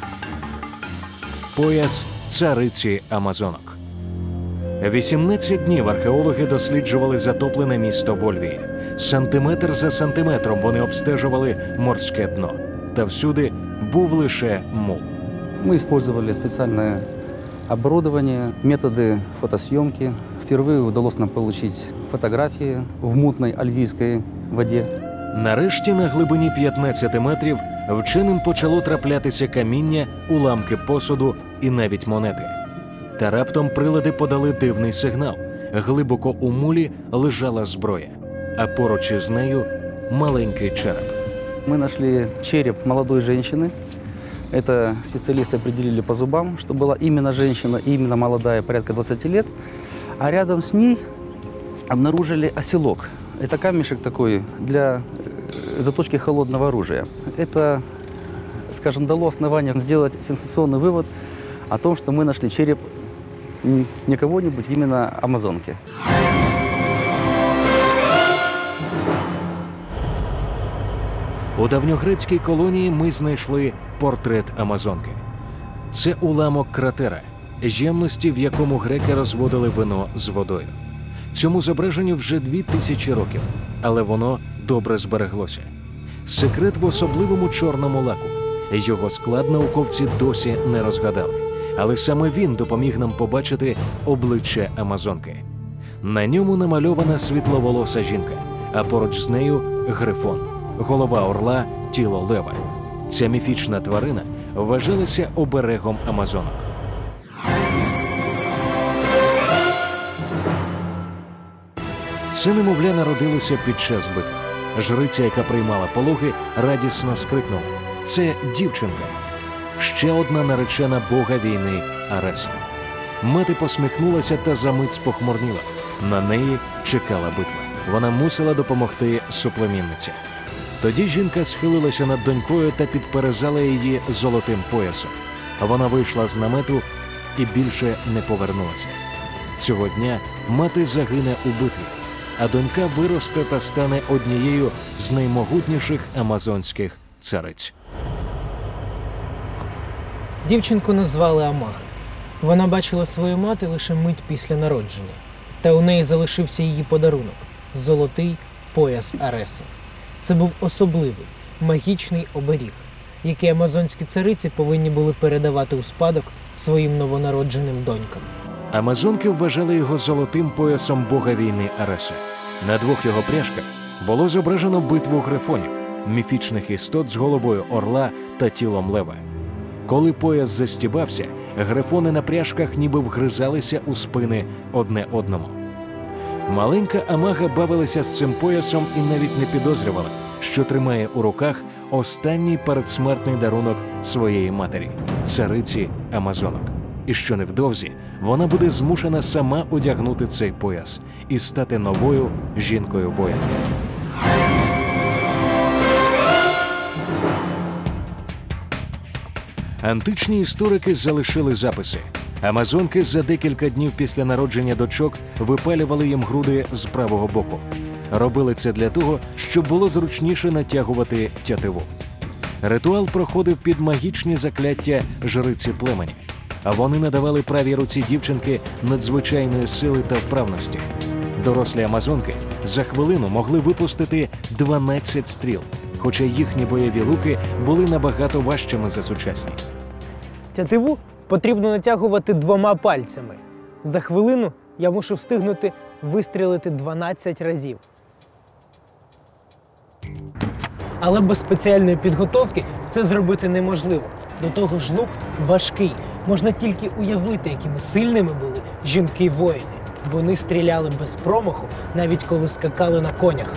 Пояс цариці амазонок. вісімнадцять днів археологи досліджували затоплене місто в Ольвії. Сантиметр за сантиметром вони обстежували морське дно. Та всюди був лише мул. Мы использовали специальное оборудование, методы фотосъемки. Впервые удалось нам получить фотографии в мутной альвийской воде. Нарешті на глибині п'ятнадцяти метрів вченим почало траплятися каміння, уламки посуду і навіть монети. Та раптом прилади подали дивний сигнал. Глибоко у мулі лежала зброя, а поруч із нею маленький череп. Мы нашли череп молодой женщины. Это специалисты определили по зубам, что была именно женщина, именно молодая, порядка двадцати лет. А рядом с ней обнаружили оселок. Это камешек такой для заточки холодного оружия. Это, скажем, дало основание сделать сенсационный вывод о том, что мы нашли череп не кого-нибудь, именно амазонки. У давньогрецькій колонії ми знайшли портрет амазонки. Це уламок кратера, ємності, в якому греки розводили вино з водою. Цьому зображенню вже дві тисячі років, але воно добре збереглося. Секрет в особливому чорному лаку. Його склад науковці досі не розгадали. Але саме він допоміг нам побачити обличчя амазонки. На ньому намальована світловолоса жінка, а поруч з нею грифон. Голова орла, тіло лева. Ця міфічна тварина вважалася оберегом амазонок. Це немовля народилося під час битви. Жриця, яка приймала пологи, радісно скрикнула: «Це дівчинка!» Ще одна наречена бога війни Ареса. Мати посміхнулася та за мить спохмурніла. На неї чекала битва. Вона мусила допомогти суплемінниці. Тоді жінка схилилася над донькою та підперезала її золотим поясом. Вона вийшла з намету і більше не повернулася. Цього дня мати загине у битві, а донька виросте та стане однією з наймогутніших амазонських цариць. Дівчинку назвали Амаха. Вона бачила свою мати лише мить після народження. Та у неї залишився її подарунок – золотий пояс Ареса. Це був особливий, магічний оберіг, який амазонські цариці повинні були передавати у спадок своїм новонародженим донькам. Амазонки вважали його золотим поясом бога війни Ареса. На двох його пряжках було зображено битву грифонів, міфічних істот з головою орла та тілом лева. Коли пояс застібався, грифони на пряжках ніби вгризалися у спини одне одному. Маленька Амага бавилася з цим поясом і навіть не підозрювала, що тримає у руках останній передсмертний дарунок своєї матері – цариці Амазонок. І що невдовзі вона буде змушена сама одягнути цей пояс і стати новою жінкою-воїном. Античні історики залишили записи. Амазонки за декілька днів після народження дочок випалювали їм груди з правого боку. Робили це для того, щоб було зручніше натягувати тятиву. Ритуал проходив під магічні закляття жриці племені, а вони надавали правій руці дівчинки надзвичайної сили та вправності. Дорослі амазонки за хвилину могли випустити дванадцять стріл, хоча їхні бойові луки були набагато важчими за сучасні. Тятиву потрібно натягувати двома пальцями. За хвилину я мушу встигнути вистрілити дванадцять разів. Але без спеціальної підготовки це зробити неможливо. До того ж лук важкий. Можна тільки уявити, якими сильними були жінки-воїни. Вони стріляли без промаху, навіть коли скакали на конях.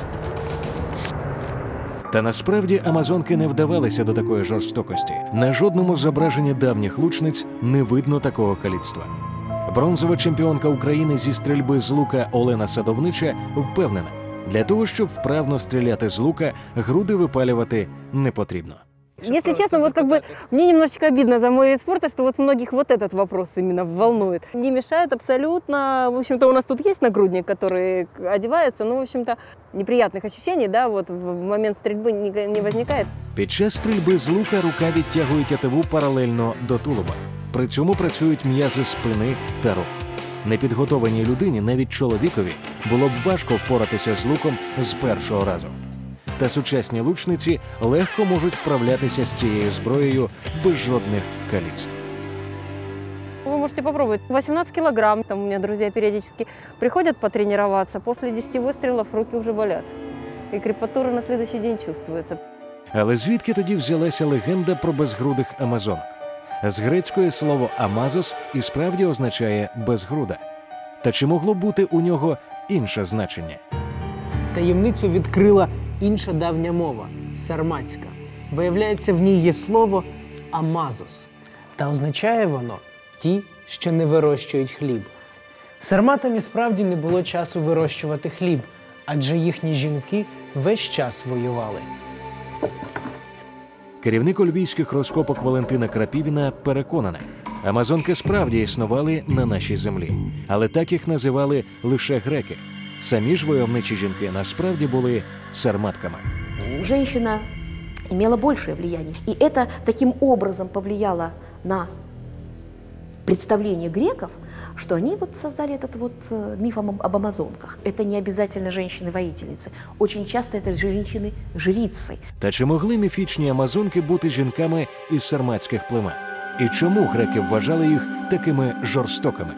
Та насправді амазонки не вдавалися до такої жорстокості. На жодному зображенні давніх лучниць не видно такого каліцтва. Бронзова чемпіонка України зі стрільби з лука Олена Садовнича впевнена, для того, щоб вправно стріляти з лука, груди випалювати не потрібно. Если честно, вот как бы мне немножечко обидно за мой вид спорта, что вот многих вот этот вопрос именно волнует. Не мешает абсолютно. В общем-то, у нас тут есть нагрудник, который одевается, но, в общем-то, неприятных ощущений, да, вот в момент стрельбы не, не возникает. Під час стрільби з лука рука відтягує тятиву паралельно до тулуба. При цьому працюють м'язи спини та рук. Непідготованій людині, навіть чоловікові, було б важко впоратися з луком з першого разу. Та сучасні лучниці легко можуть вправлятися з цією зброєю без жодних каліцтв. Вы можете попробовать. восемнадцать килограмм. Там у меня друзья периодически приходят потренироваться. После десяти выстрелов руки уже болят. И крепатура на следующий день чувствуется. Але звідки тоді взялася легенда про безгрудих амазонок? З грецької слово «амазос» і справді означає «безгруда». Та чи могло бути у нього інше значення? Таємницю відкрила інша давня мова – сарматська. Виявляється, в ній є слово «амазос». Та означає воно «ті, що не вирощують хліб». Сарматам і справді не було часу вирощувати хліб, адже їхні жінки весь час воювали. Керівник львівських розкопок Валентина Крапівіна переконана, амазонки справді існували на нашій землі, але так їх називали лише греки. Самі ж войовничі жінки насправді були сарматками. Женщина имела большее влияние, и это таким образом повлияло на представление греков, что они вот создали этот вот миф об амазонках. Это не обязательно женщины-воительницы. Очень часто это женщины-жрицы. Та чи могли міфічні амазонки бути жінками із сарматських племен? І чому греки вважали їх такими жорстокими?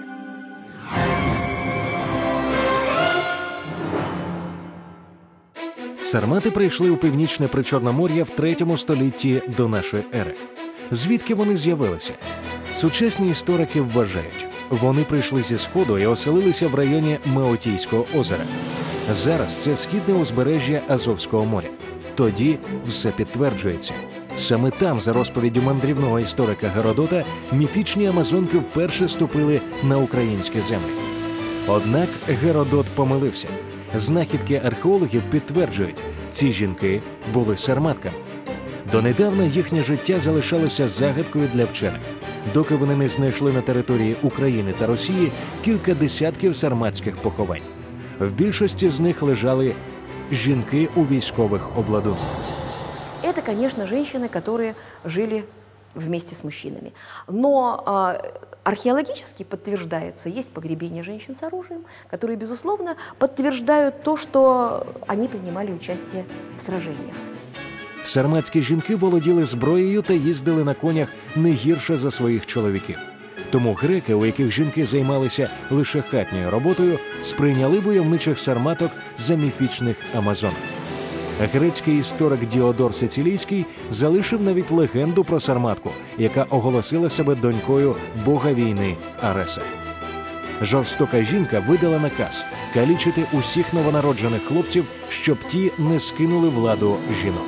Сармати прийшли у північне Причорномор'я в третьому столітті до нашої ери. Звідки вони з'явилися? Сучасні історики вважають, вони прийшли зі Сходу і оселилися в районі Меотійського озера. Зараз це східне узбережжя Азовського моря. Тоді все підтверджується. Саме там, за розповіддю мандрівного історика Геродота, міфічні амазонки вперше ступили на українські землі. Однак Геродот помилився. Знахідки археологів підтверджують, Ці жінки були сарматками. Донедавна їхнє життя залишалося загадкою для вчених, доки вони не знайшли на території України та Росії кілька десятків сарматських поховань. В більшості з них лежали жінки у військових обладунках. Это, конечно, женщины, которые жили вместе с мужчинами. Но э, археологически подтверждается, есть погребения женщин с оружием, которые, безусловно, подтверждают то, что они принимали участие в сражениях. Сарматські жінки володіли зброєю та їздили на конях не гірше за своїх чоловіків. Тому греки, у яких жінки займалися лише хатньою роботою, сприйняли войовничих сарматок за міфічних амазонок. Грецький історик Діодор Сицилійський залишив навіть легенду про сарматку, яка оголосила себе донькою бога війни Ареса. Жорстока жінка видала наказ калічити усіх новонароджених хлопців, щоб ті не скинули владу жінок.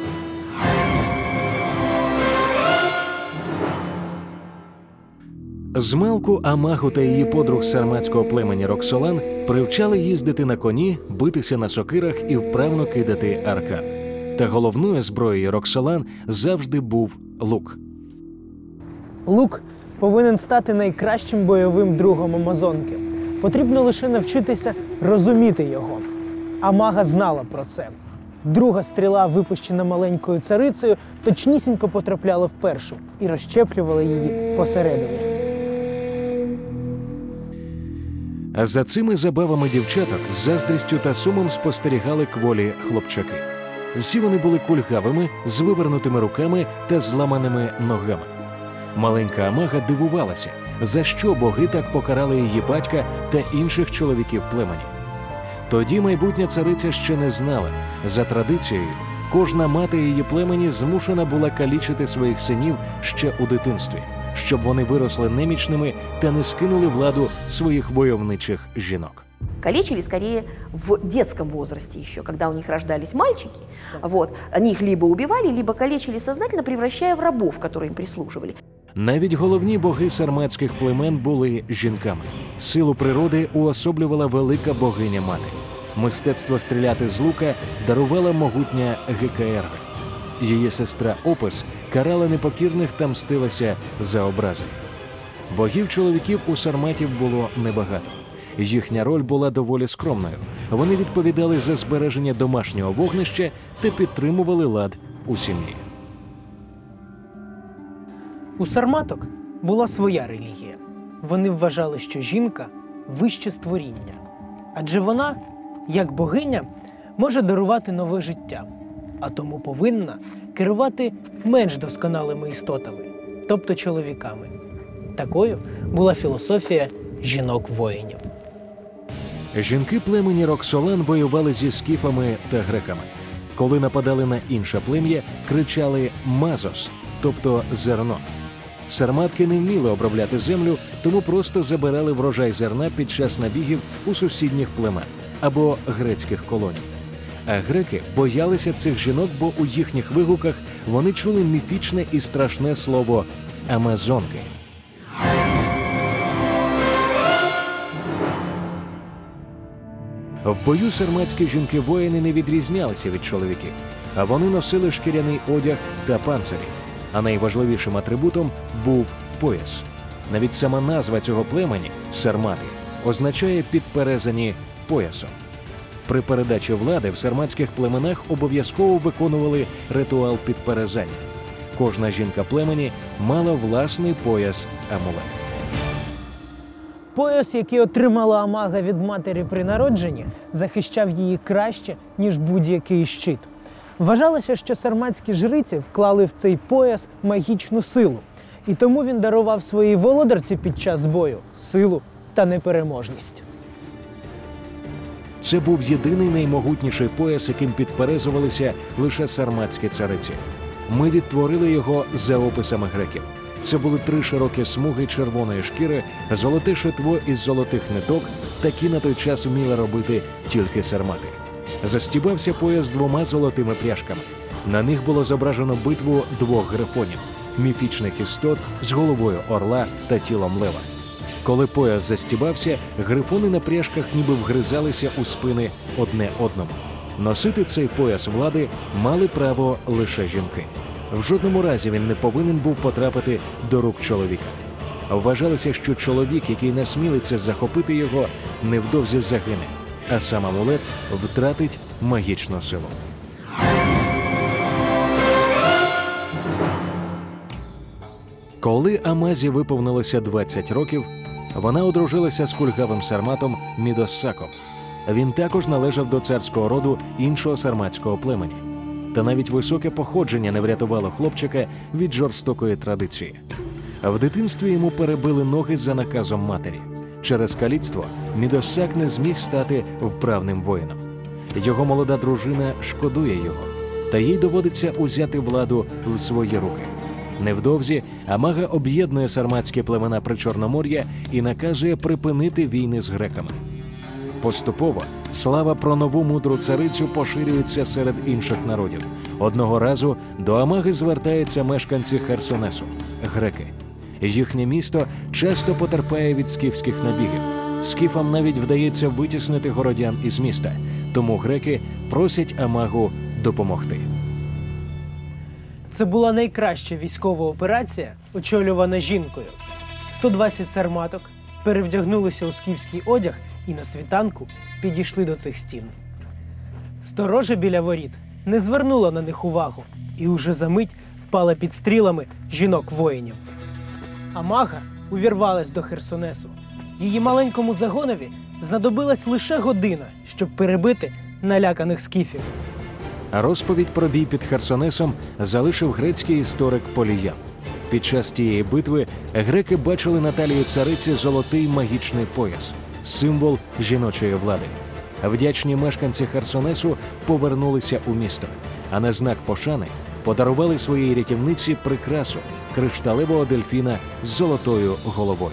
Змалку Амагу та її подруг з сарматського племені Роксолан привчали їздити на коні, битися на сокирах і вправно кидати аркан. Та головною зброєю Роксолан завжди був лук. Лук повинен стати найкращим бойовим другом амазонки. Потрібно лише навчитися розуміти його. Амага знала про це. Друга стріла, випущена маленькою царицею, точнісінько потрапляла в першу і розщеплювала її посередині. А за цими забавами дівчаток з заздрістю та сумом спостерігали кволі хлопчаки. Всі вони були кульгавими, з вивернутими руками та зламаними ногами. Маленька Амага дивувалася, за що боги так покарали її батька та інших чоловіків племені. Тоді майбутня цариця ще не знала. За традицією, кожна мати її племені змушена була калічити своїх синів ще у дитинстві, щоб вони виросли немічними та не скинули владу своїх войовничих жінок. Калечили скорее в детском возрасте еще, когда у них рождались мальчики. Вот, они их либо убивали, либо калечили сознательно, превращая в рабов, которые им прислуживали. Навіть головні боги сарматських племен були жінками. Силу природи уособлювала велика богиня-мати. Мистецтво стріляти з лука дарувала могутня Гекаерга. Її сестра Опис карала непокірних та мстилася за образи. Богів-чоловіків у сарматів було небагато. Їхня роль була доволі скромною. Вони відповідали за збереження домашнього вогнища та підтримували лад у сім'ї. У сарматок була своя релігія. Вони вважали, що жінка – вище створіння. Адже вона, як богиня, може дарувати нове життя, а тому повинна керувати менш досконалими істотами, тобто чоловіками. Такою була філософія жінок-воїнів. Жінки племені Роксолан воювали зі скіфами та греками. Коли нападали на інше плем'я, кричали «мазос», тобто «зерно». Сарматки не вміли обробляти землю, тому просто забирали врожай зерна під час набігів у сусідніх племен або грецьких колоній. А греки боялися цих жінок, бо у їхніх вигуках вони чули міфічне і страшне слово «амазонки». В бою сарматські жінки-воїни не відрізнялися від чоловіків, а вони носили шкіряний одяг та панцирі. А найважливішим атрибутом був пояс. Навіть сама назва цього племені – сармати – означає «підперезані поясом». При передачі влади в сарматських племенах обов'язково виконували ритуал підперезання. Кожна жінка племені мала власний пояс-амулет. Пояс, який отримала Амага від матері при народженні, захищав її краще, ніж будь-який щит. Вважалося, що сарматські жриці вклали в цей пояс магічну силу, і тому він дарував своїй володарці під час бою силу та непереможність. Це був єдиний наймогутніший пояс, яким підперезувалися лише сарматські цариці. Ми відтворили його за описами греків. Це були три широкі смуги червоної шкіри, золоте шитво із золотих ниток, такі на той час вміли робити тільки сармати. Застібався пояс двома золотими пряжками. На них було зображено битву двох грифонів – міфічних істот з головою орла та тілом лева. Коли пояс застібався, грифони на пряжках ніби вгризалися у спини одне одному. Носити цей пояс влади мали право лише жінки. В жодному разі він не повинен був потрапити до рук чоловіка. Вважалося, що чоловік, який насмілиться захопити його, невдовзі загине, а сам амулет втратить магічну силу. Коли Амазі виповнилося двадцять років, вона одружилася з кульгавим сарматом Мідоссаком. Він також належав до царського роду іншого сарматського племені. Та навіть високе походження не врятувало хлопчика від жорстокої традиції. В дитинстві йому перебили ноги за наказом матері. Через каліцтво Мідоссак не зміг стати вправним воїном. Його молода дружина шкодує його, та їй доводиться узяти владу в свої руки. Невдовзі Амага об'єднує сарматські племена Причорномор'я і наказує припинити війни з греками. Поступово слава про нову мудру царицю поширюється серед інших народів. Одного разу до Амаги звертаються мешканці Херсонесу – греки. Їхнє місто часто потерпає від скіфських набігів. Скіфам навіть вдається витіснити городян із міста, тому греки просять Амагу допомогти. Це була найкраща військова операція, очолювана жінкою. сто двадцять сарматок перевдягнулися у скіфський одяг і на світанку підійшли до цих стін. Сторожа біля воріт не звернула на них увагу і уже за мить впала під стрілами жінок-воїнів. Амага увірвалась до Херсонесу. Її маленькому загонові знадобилась лише година, щоб перебити наляканих скіфів. Розповідь про бій під Херсонесом залишив грецький історик Поліян. Під час тієї битви греки бачили на талії цариці золотий магічний пояс – символ жіночої влади. Вдячні мешканці Херсонесу повернулися у місто, а на знак пошани подарували своїй рятівниці прикрасу – кришталевого дельфіна з золотою головою.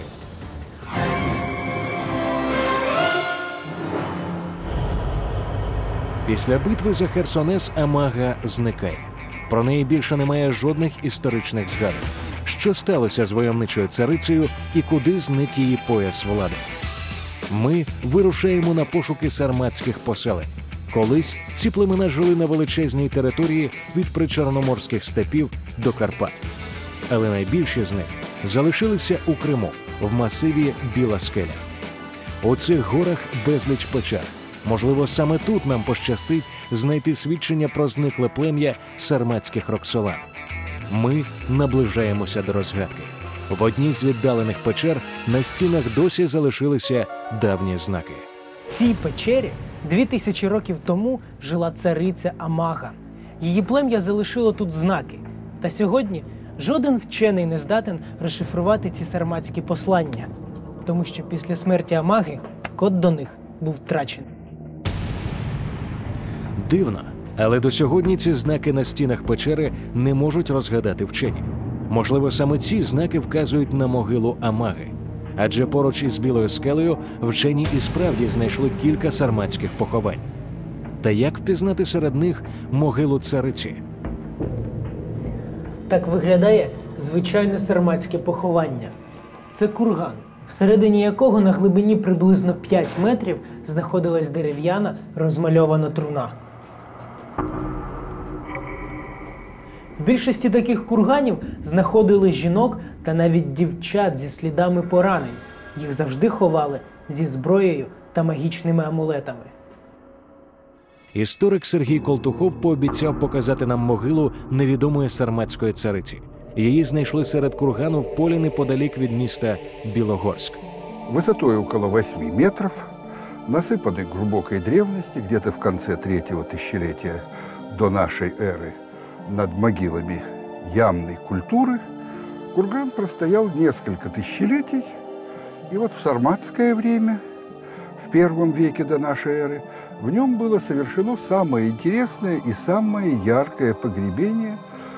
Після битви за Херсонес Амага зникає. Про неї більше немає жодних історичних згадок. Що сталося з войовничою царицею і куди зник її пояс влади? Ми вирушаємо на пошуки сарматських поселень. Колись ці племена жили на величезній території від причорноморських степів до Карпат. Але найбільші з них залишилися у Криму, в масиві Біла Скеля. У цих горах безліч печер. Можливо, саме тут нам пощастить знайти свідчення про зникле плем'я сарматських Роксолан. Ми наближаємося до розгадки. В одній з віддалених печер на стінах досі залишилися давні знаки. В цій печері дві тисячі років тому жила цариця Амага. Її плем'я залишило тут знаки. Та сьогодні жоден вчений не здатен розшифрувати ці сарматські послання, тому що після смерті Амаги код до них був втрачений. Дивно, але до сьогодні ці знаки на стінах печери не можуть розгадати вчені. Можливо, саме ці знаки вказують на могилу Амаги. Адже поруч із Білою скелею вчені і справді знайшли кілька сарматських поховань. Та як впізнати серед них могилу цариці? Так виглядає звичайне сарматське поховання. Це курган, всередині якого на глибині приблизно п'ять метрів знаходилась дерев'яна розмальована труна. В більшості таких курганів знаходили жінок та навіть дівчат зі слідами поранень. Їх завжди ховали зі зброєю та магічними амулетами. Історик Сергій Колтухов пообіцяв показати нам могилу невідомої сарматської цариці. Її знайшли серед кургану в полі неподалік від міста Білогорськ. Высотой около восьми метров, насыпанный глубокой древности, где-то в конце третьего тысячелетия до нашей эры, над могилами ямной культуры, курган простоял несколько тысячелетий, и вот в сарматское время, в первом веке до нашей эры, в нем было совершено самое интересное и самое яркое погребение,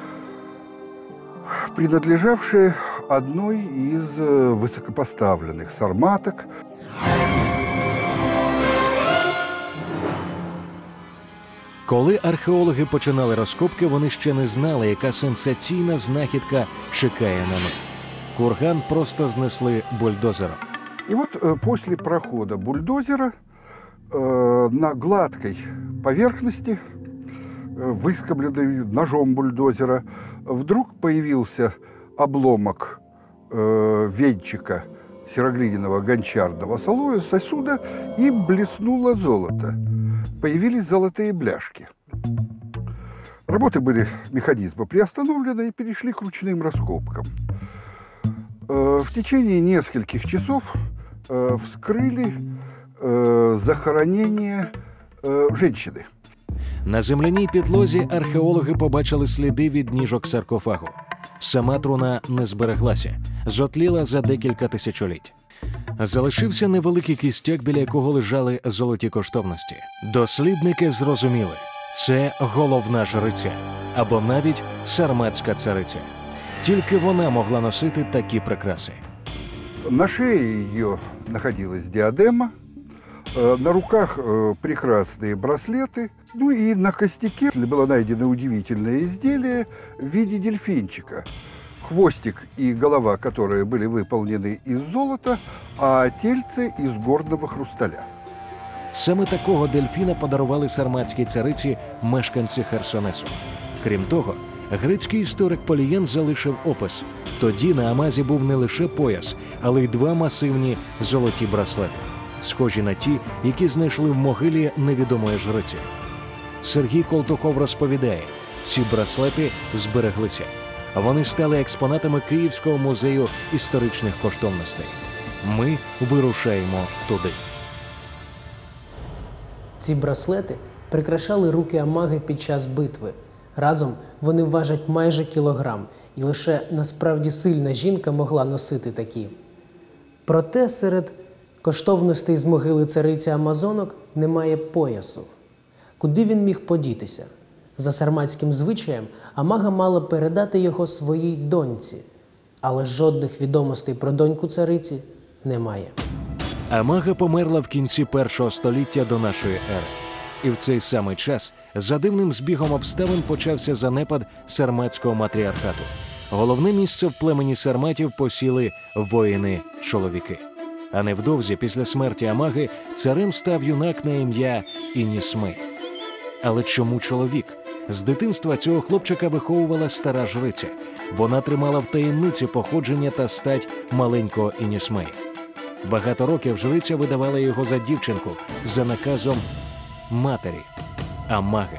принадлежавшее одной из высокопоставленных сарматок. Коли археологи починали розкопки, вони ще не знали, яка сенсаційна знахідка чекає на них. Курган просто знесли бульдозером. И вот э, после прохода бульдозера э, на гладкой поверхности, выскобленный ножом бульдозера, вдруг появился обломок э, венчика сероглиняного гончарного салоя, сосуда, и блеснуло золото. Появились золотые бляшки. Работы были механизма приостановлены и перешли к ручным раскопкам. Э, в течение нескольких часов э, вскрыли э, захоронение э, женщины. На земляній підлозі археологи побачили сліди від ніжок саркофагу. Сама труна не збереглася, зотліла за декілька тисячоліть. Залишився невеликий кістяк, біля якого лежали золоті коштовності. Дослідники зрозуміли – це головна жриця, або навіть сарматська цариця. Тільки вона могла носити такі прикраси. На шее ее находилась диадема, на руках прекрасные браслеты, ну и на костяке было найдено удивительное изделие в виде дельфинчика. Хвостик и голова, которые были выполнены из золота, а тельце из горного хрусталя. Саме такого дельфіна подарували сарматській цариці мешканці Херсонесу. Крім того, грецький історик Полієн залишив опис. Тоді на Амазі був не лише пояс, але й два масивні золоті браслети, схожі на ті, які знайшли в могилі невідомої жриці. Сергій Колтухов розповідає, ці браслети збереглися. Вони стали експонатами Київського музею історичних коштовностей. Ми вирушаємо туди. Ці браслети прикрашали руки Амаги під час битви. Разом вони важать майже кілограм, і лише насправді сильна жінка могла носити такі. Проте серед коштовностей з могили цариці Амазонок немає поясу. Куди він міг подітися? За сарматським звичаєм Амага мала передати його своїй доньці, але жодних відомостей про доньку цариці немає. Амага померла в кінці першого століття до нашої ери. І в цей самий час за дивним збігом обставин почався занепад сарматського матріархату. Головне місце в племені сарматів посіли воїни-чоловіки. А невдовзі після смерті Амаги царем став юнак на ім'я Інісмей. Але чому чоловік? З дитинства цього хлопчика виховувала стара жриця. Вона тримала в таємниці походження та стать маленького Інісмея. Багато років жриця видавала його за дівчинку за наказом матері Амаги.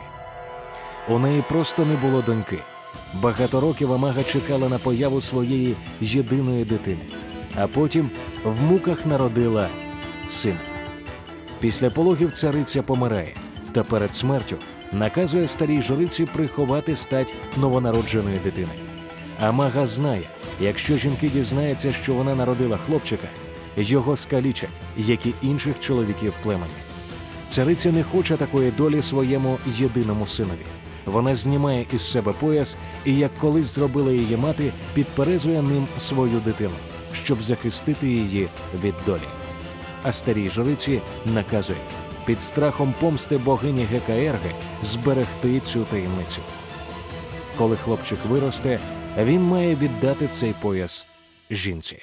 У неї просто не було доньки. Багато років Амага чекала на появу своєї єдиної дитини. А потім в муках народила сина. Після пологів цариця помирає, та перед смертю наказує старій жриці приховати стать новонародженої дитини. Амага знає, якщо жінки дізнаються, що вона народила хлопчика, його скалічать, як і інших чоловіків племені. Цариця не хоче такої долі своєму єдиному синові. Вона знімає із себе пояс і, як колись зробила її мати, підперезує ним свою дитину, щоб захистити її від долі. А старій жриці наказує під страхом помсти богині Гекаерги зберегти цю таємницю. Коли хлопчик виросте, він має віддати цей пояс жінці.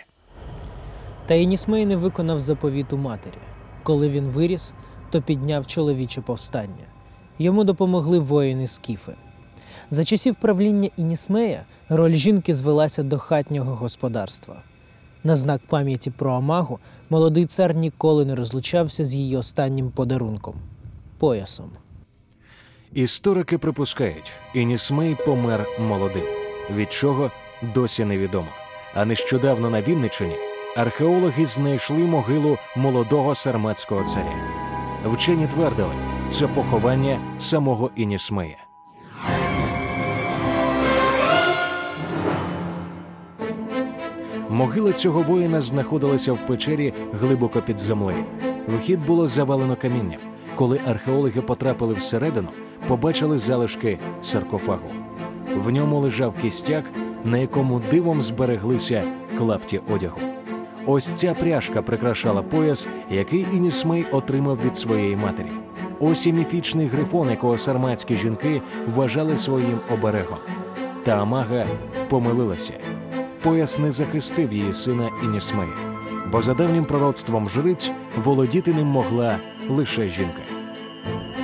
Та Інісмей не виконав заповіту матері. Коли він виріс, то підняв чоловіче повстання. Йому допомогли воїни-скіфи. За часів правління Інісмея роль жінки звелася до хатнього господарства. На знак пам'яті про Амагу молодий цар ніколи не розлучався з її останнім подарунком – поясом. Історики припускають, Інісмей помер молодим. Від чого – досі невідомо. А нещодавно на Вінниччині археологи знайшли могилу молодого сарматського царя. Вчені твердили – це поховання самого Інісмея. Могила цього воїна знаходилася в печері глибоко під землею. Вхід було завалено камінням. Коли археологи потрапили всередину, побачили залишки саркофагу. В ньому лежав кістяк, на якому дивом збереглися клапті одягу. Ось ця пряжка прикрашала пояс, який Інісмей отримав від своєї матері. Ось і міфічний грифон, якого сарматські жінки вважали своїм оберегом. Та Амага помилилася. Пояс не захистив її сина Інісмея, бо за давнім пророцтвом жриць володіти ним могла лише жінка.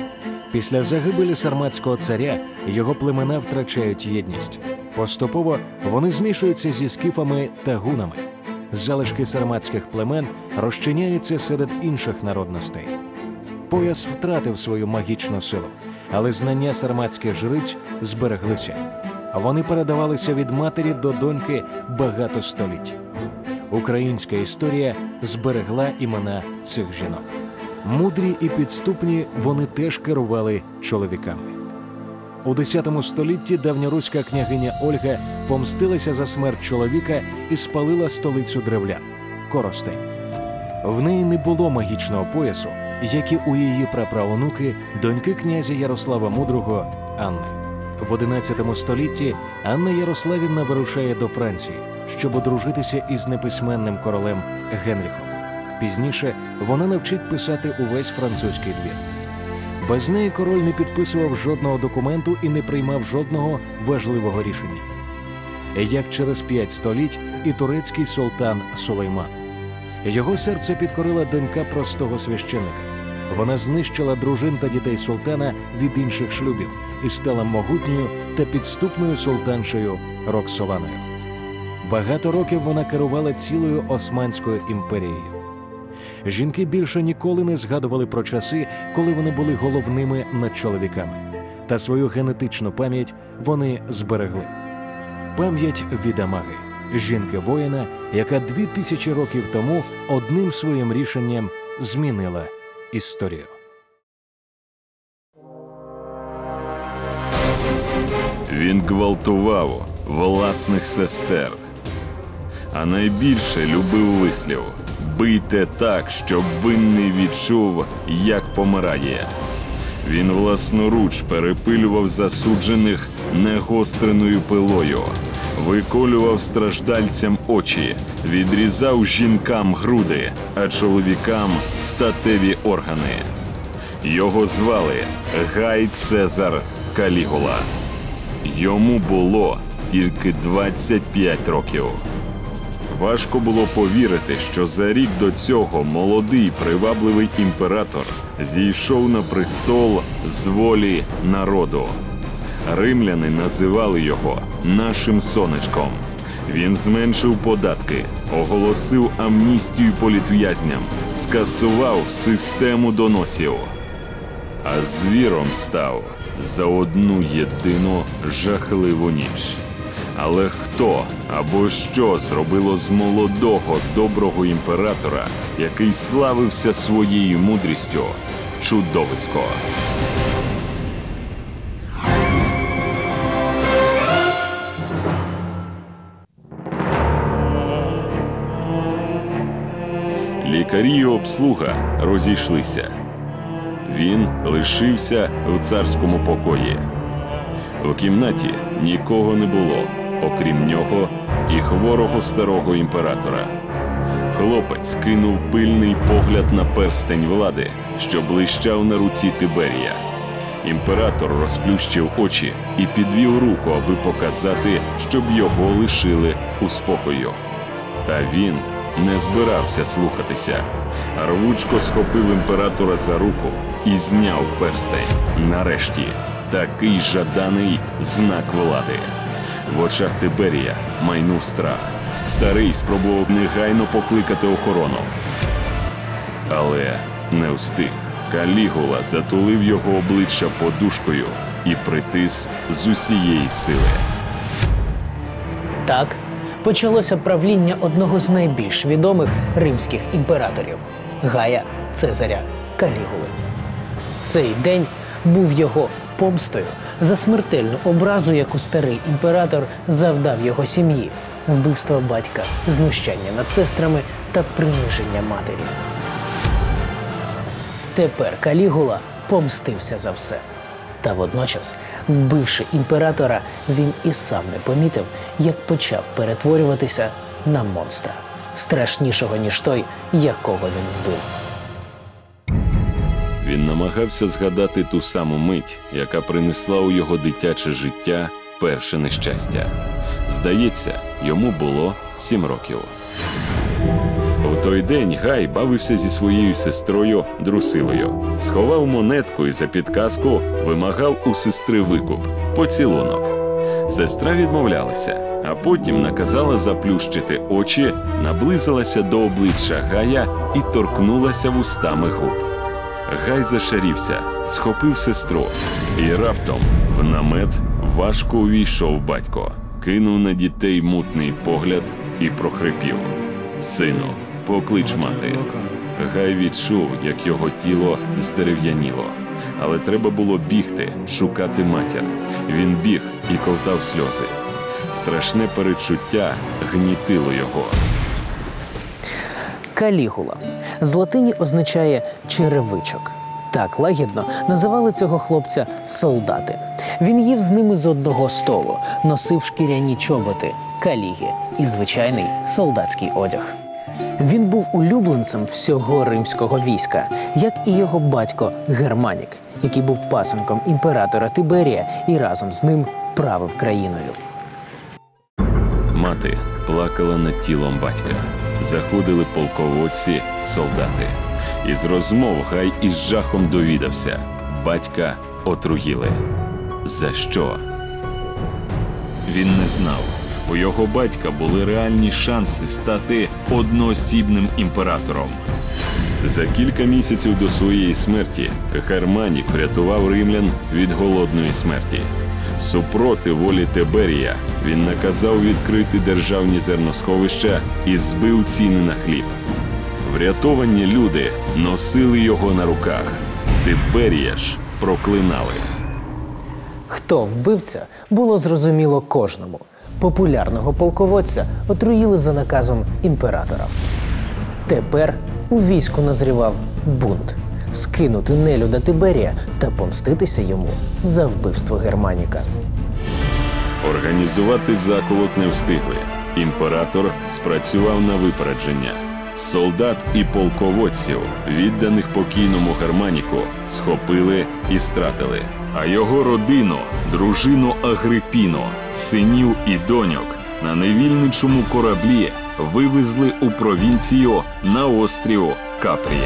Після загибелі сарматського царя його племена втрачають єдність. Поступово вони змішуються зі скіфами та гунами. Залишки сарматських племен розчиняються серед інших народностей. Пояс втратив свою магічну силу, але знання сарматських жриць збереглися. Вони передавалися від матері до доньки багато століть. Українська історія зберегла імена цих жінок. Мудрі і підступні, вони теж керували чоловіками. У десятому столітті давньоруська княгиня Ольга помстилася за смерть чоловіка і спалила столицю древлян – Коростень. В неї не було магічного поясу, як і у її праправнуки, доньки князя Ярослава Мудрого Анни. В одинадцятому столітті Анна Ярославівна вирушає до Франції, щоб одружитися із неписьменним королем Генріхом. Пізніше вона навчить писати увесь французький двір. Без неї король не підписував жодного документу і не приймав жодного важливого рішення. Як через п'ять століть і турецький султан Сулейман. Його серце підкорила донька простого священика. Вона знищила дружин та дітей султана від інших шлюбів і стала могутньою та підступною султаншею Роксоланою. Багато років вона керувала цілою Османською імперією. Жінки більше ніколи не згадували про часи, коли вони були головними над чоловіками. Та свою генетичну пам'ять вони зберегли. Пам'ять від Амаги, жінки-воїна, яка дві тисячі років тому одним своїм рішенням змінила історію. Він гвалтував власних сестер. А найбільше любив вислів «бийте так, щоб винний відчув, як помирає». Він власноруч перепилював засуджених негостреною пилою, виколював страждальцям очі, відрізав жінкам груди, а чоловікам – статеві органи. Його звали Гай Цезар Калігула. Йому було тільки двадцять п'ять років. Важко було повірити, що за рік до цього молодий привабливий імператор зійшов на престол з волі народу. Римляни називали його «нашим сонечком». Він зменшив податки, оголосив амністію політв'язням, скасував систему доносів. А звіром став за одну єдину жахливу ніч. Але хто або що зробило з молодого, доброго імператора, який славився своєю мудрістю, чудовисько? Лікарі і обслуга розійшлися. Він лишився в царському покої. У кімнаті нікого не було, окрім нього і хворого старого імператора. Хлопець кинув пильний погляд на перстень влади, що блищав на руці Тиберія. Імператор розплющив очі і підвів руку, аби показати, щоб його лишили у спокою. Та він не збирався слухатися. Рвучко схопив імператора за руку і зняв перстень. Нарешті, такий жаданий знак влади. В очах Тиберія майнув страх. Старий спробував негайно покликати охорону. Але не встиг. Калігула затулив його обличчя подушкою і притис з усієї сили. Так почалося правління одного з найбільш відомих римських імператорів – Гая Цезаря Калігули. Цей день був його помстою за смертельну образу, яку старий імператор завдав його сім'ї – вбивство батька, знущання над сестрами та приниження матері. Тепер Калігула помстився за все. Та водночас, вбивши імператора, він і сам не помітив, як почав перетворюватися на монстра, страшнішого, ніж той, якого він вбив. Він намагався згадати ту саму мить, яка принесла у його дитяче життя перше нещастя. Здається, йому було сім років. У той день Гай бавився зі своєю сестрою Друсилою. Сховав монетку і за підказку вимагав у сестри викуп – поцілунок. Сестра відмовлялася, а потім наказала заплющити очі, наблизилася до обличчя Гая і торкнулася вустами губ. Гай зашарівся, схопив сестру, і раптом в намет важко увійшов батько, кинув на дітей мутний погляд і прохрипів: «Сину, поклич мати». Гай відчув, як його тіло здерев'яніло. Але треба було бігти, шукати матір. Він біг і ковтав сльози. Страшне передчуття гнітило його. Калігула. З латині означає «черевичок». Так лагідно називали цього хлопця солдати. Він їв з ними з одного столу, носив шкіряні чоботи, каліги і звичайний солдатський одяг. Він був улюбленцем всього римського війська, як і його батько Германік, який був пасенком імператора Тиберія і разом з ним правив країною. Мати плакала над тілом батька. Заходили полководці, солдати. Із розмов Гай із жахом довідався – батька отруїли. За що? Він не знав. У його батька були реальні шанси стати одноосібним імператором. За кілька місяців до своєї смерті Германік врятував римлян від голодної смерті. Супроти волі Тиберія він наказав відкрити державні зерносховища і збив ціни на хліб. Врятовані люди носили його на руках. Тиберія ж проклинали. Хто вбивця, було зрозуміло кожному. Популярного полководця отруїли за наказом імператора. Тепер у війську назрівав бунт – скинути нелюда Тиберія та помститися йому за вбивство Германіка. Організувати заколот не встигли. Імператор спрацював на випередження. Солдат і полководців, відданих покійному Германіку, схопили і стратили. А його родину, дружину Агрипіну, синів і доньок на невільничому кораблі вивезли у провінцію на острів Капріє.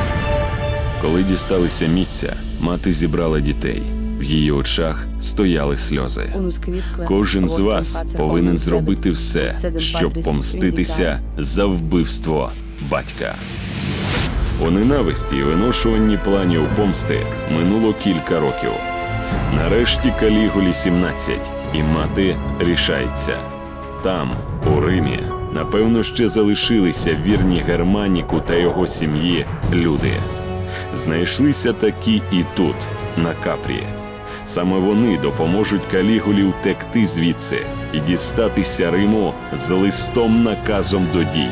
Коли дісталися місця, мати зібрала дітей. В її очах стояли сльози. Кожен з вас повинен зробити все, щоб помститися за вбивство батька. У ненависті і виношуванні планів помсти минуло кілька років. Нарешті Калігулі сімнадцять, і мати рішається. Там, у Римі, напевно, ще залишилися вірні Германіку та його сім'ї люди. Знайшлися такі і тут, на Капрі. Саме вони допоможуть Калігулі втекти звідси і дістатися Риму з листом-наказом до дій.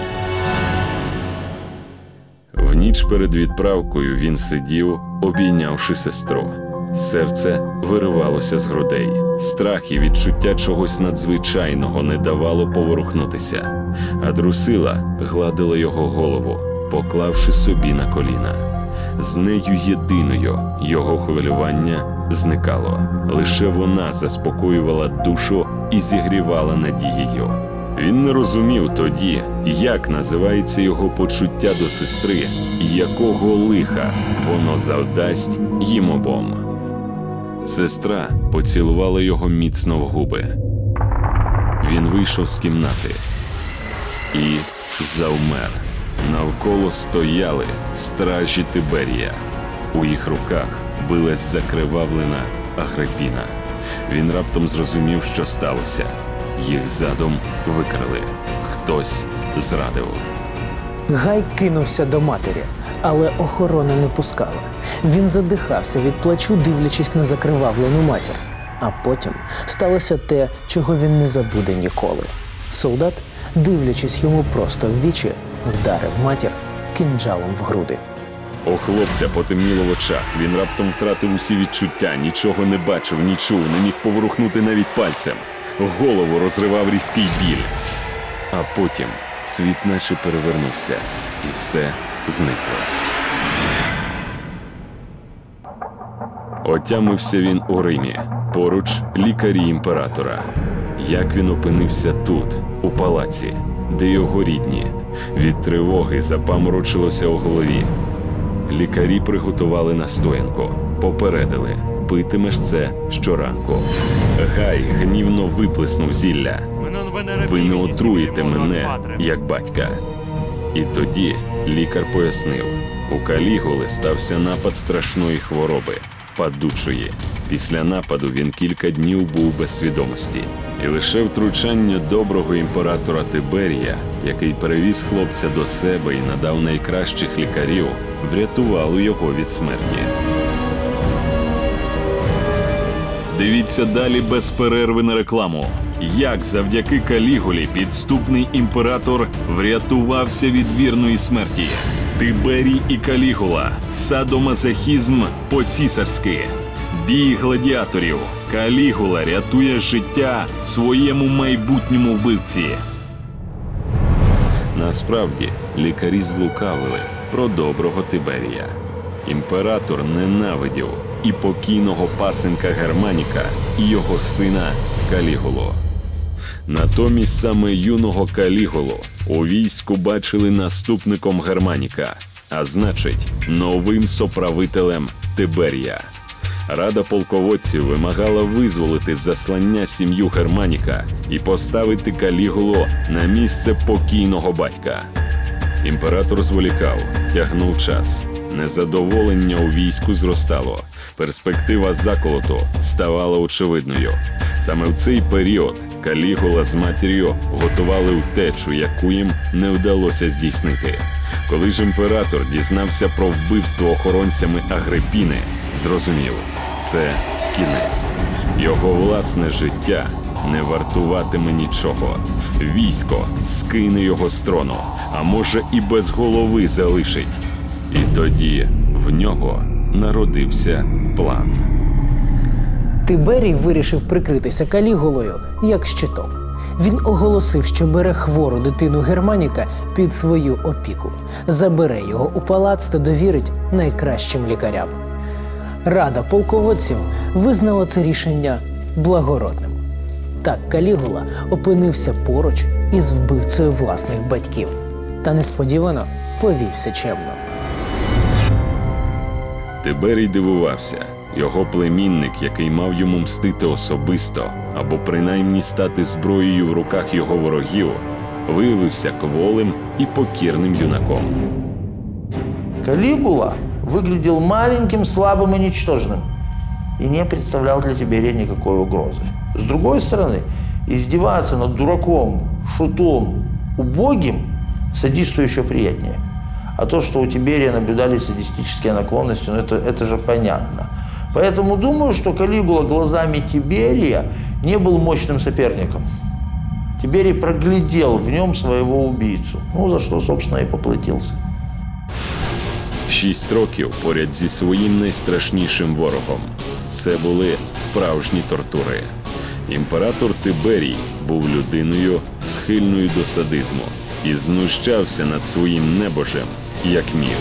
В ніч перед відправкою він сидів, обійнявши сестру. Серце виривалося з грудей. Страх і відчуття чогось надзвичайного не давало поворухнутися. А Друсила гладила його голову, поклавши собі на коліна. З нею єдиною його хвилювання зникало. Лише вона заспокоювала душу і зігрівала надією. Він не розумів тоді, як називається його почуття до сестри і якого лиха воно завдасть їм обом. Сестра поцілувала його міцно в губи. Він вийшов з кімнати і завмер. Навколо стояли стражі Тиберія. У їх руках билась закривавлена Агрипіна. Він раптом зрозумів, що сталося. Їх задум викрили. Хтось зрадив. Гай кинувся до матері, але охорона не пускала. Він задихався від плачу, дивлячись на закривавлену матір. А потім сталося те, чого він не забуде ніколи. Солдат, дивлячись йому просто в вічі, вдарив матір кинджалом в груди. У хлопця потемніло в очах. Він раптом втратив усі відчуття, нічого не бачив, ні чув, не міг поворухнути навіть пальцем. Голову розривав різкий біль. А потім світ наче перевернувся, і все зникло. Отямився він у Римі, поруч лікарі імператора. Як він опинився тут, у палаці? де його рідні. Від тривоги запаморочилося у голові. Лікарі приготували настоянку, попередили – питимеш це щоранку. Гай гнівно виплеснув зілля. Ви не отруїте мене, як батька. І тоді лікар пояснив, у Калігули стався напад страшної хвороби – падучої. Після нападу він кілька днів був без свідомості. І лише втручання доброго імператора Тиберія, який перевіз хлопця до себе і надав найкращих лікарів, врятувало його від смерті. Дивіться далі без перерви на рекламу. Як завдяки Калігулі підступний імператор врятувався від вірної смерті. Тиберій і Калігула. Садомазохізм по-цісарськи. Бій гладіаторів. Калігула рятує життя своєму майбутньому вбивці. Насправді, лікарі злукавили про доброго Тиберія. Імператор ненавидів і покійного пасенка Германіка, і його сина Калігулу. Натомість саме юного Калігулу у війську бачили наступником Германіка, а значить, новим соправителем Тиберія. Рада полководців вимагала визволити з заслання сім'ю Германіка і поставити Калігулу на місце покійного батька. Імператор зволікав, тягнув час. Незадоволення у війську зростало. Перспектива заколоту ставала очевидною. Саме в цей період Калігула з матір'ю готували втечу, яку їм не вдалося здійснити. Коли ж імператор дізнався про вбивство охоронцями Агрипіни, зрозумів – це кінець. Його власне життя не вартуватиме нічого. Військо скине його з трону, а може і без голови залишить. І тоді в нього народився план. Тиберій вирішив прикритися Калігулою як щитом. Він оголосив, що бере хвору дитину Германіка під свою опіку, забере його у палац та довірить найкращим лікарям. Рада полководців визнала це рішення благородним. Так Калігула опинився поруч із вбивцею власних батьків. Та несподівано повівся чемно. Тиберій дивувався. Його племінник, який мав йому мстити особисто, або принаймні стати зброєю в руках його ворогів, виявився кволим і покірним юнаком. Калигула выглядел маленьким, слабым и ничтожным и не представлял для Тиберия никакой угрозы. С другой стороны, издеваться над дураком, шутом, убогим садисту еще приятнее. А то, что у Тиберия наблюдались садистические наклонности, ну это, это же понятно. Поэтому думаю, что Калигула глазами Тиберия не был мощным соперником. Тиберий проглядел в нем своего убийцу, ну за что, собственно, и поплатился. Шість років поряд зі своїм найстрашнішим ворогом. Це були справжні тортури. Імператор Тиберій був людиною, схильною до садизму, і знущався над своїм небожем, як міг.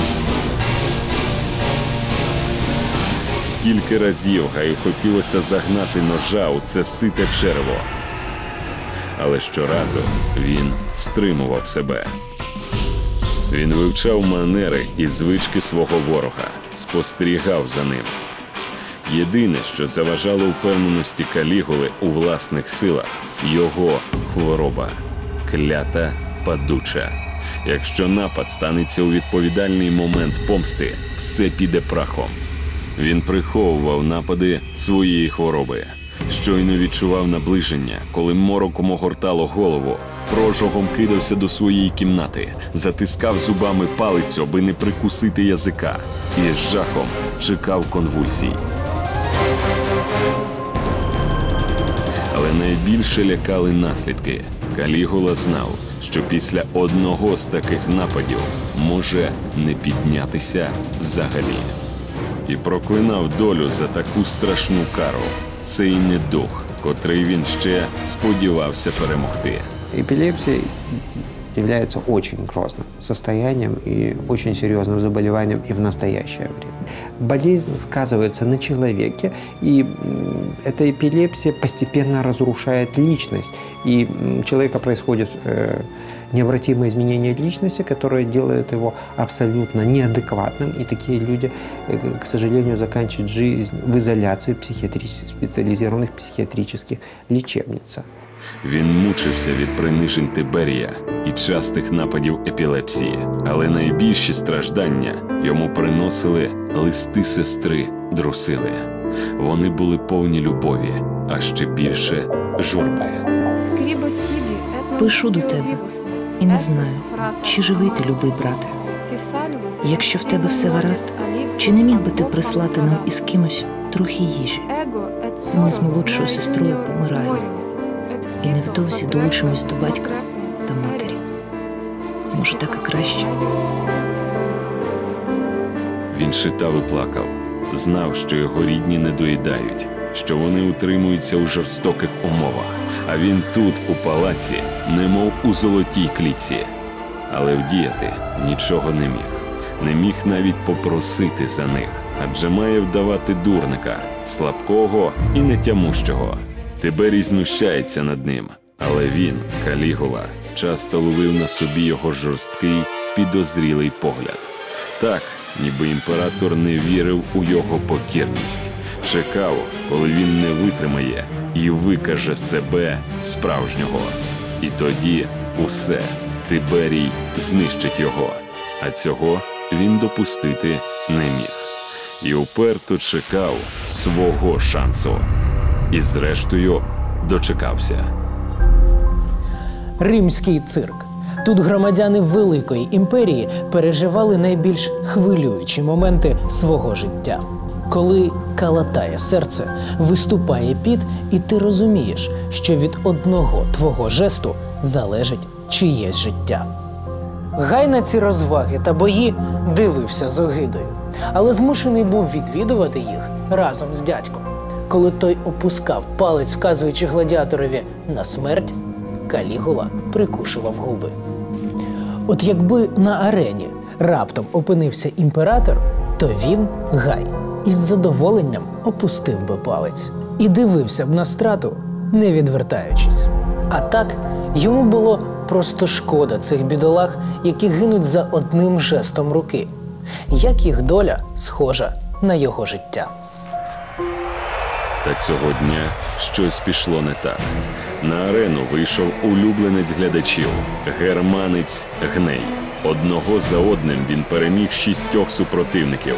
Скільки разів Гаю хотілося загнати ножа у це сите черево. Але щоразу він стримував себе. Він вивчав манери і звички свого ворога, спостерігав за ним. Єдине, що заважало впевненості Калігули у власних силах – його хвороба – клята падуча. Якщо напад станеться у відповідальний момент помсти, все піде прахом. Він приховував напади своєї хвороби. Щойно відчував наближення, коли мороком огортало голову, прожогом кидався до своєї кімнати, затискав зубами палицю, аби не прикусити язика, і з жахом чекав конвульсій. Але найбільше лякали наслідки. Калігула знав, що після одного з таких нападів може не піднятися взагалі. І проклинав долю за таку страшну кару. Цей недух, котрий він ще сподівався перемогти. Эпилепсия является очень грозным состоянием и очень серьезным заболеванием и в настоящее время. Болезнь сказывается на человеке, и эта эпилепсия постепенно разрушает личность, и у человека происходит э, необратимое изменение личности, которое делает его абсолютно неадекватным, и такие люди, э, к сожалению, заканчивают жизнь в изоляции в психиатрических, специализированных психиатрических лечебницах. Він мучився від принижень Тиберія і частих нападів епілепсії, але найбільші страждання йому приносили листи сестри Друсили. Вони були повні любові, а ще більше журби. Пишу до тебе і не знаю, чи живий ти, любий брате. Якщо в тебе все гаразд, чи не міг би ти прислати нам із кимось трохи їжі? Ми з молодшою сестрою помираємо. І невдовзі долучимось до батька та матері. Може, так і краще. Він шитав і плакав. Знав, що його рідні не доїдають, що вони утримуються у жорстоких умовах, а він тут, у палаці, немов у золотій клітці. Але вдіяти нічого не міг. Не міг навіть попросити за них, адже має вдавати дурника, слабкого і нетямущого. Тиберій знущається над ним, але він, Калігула, часто ловив на собі його жорсткий, підозрілий погляд. Так, ніби імператор не вірив у його покірність. Чекав, коли він не витримає і викаже себе справжнього. І тоді усе, Тиберій знищить його, а цього він допустити не міг. І уперто чекав свого шансу. І зрештою дочекався. Римський цирк. Тут громадяни Великої імперії переживали найбільш хвилюючі моменти свого життя. Коли калатає серце, виступає піт, і ти розумієш, що від одного твого жесту залежить чиєсь життя. Гай на ці розваги та бої дивився з огидою, але змушений був відвідувати їх разом з дядьком. Коли той опускав палець, вказуючи гладіаторові на смерть, Калігула прикушував губи. От якби на арені раптом опинився імператор, то він, Гай, із задоволенням опустив би палець і дивився б на страту, не відвертаючись. А так, йому було просто шкода цих бідолах, які гинуть за одним жестом руки. Як їх доля схожа на його життя. Та цього дня щось пішло не так. На арену вийшов улюбленець глядачів – германець Гней. Одного за одним він переміг шістьох супротивників.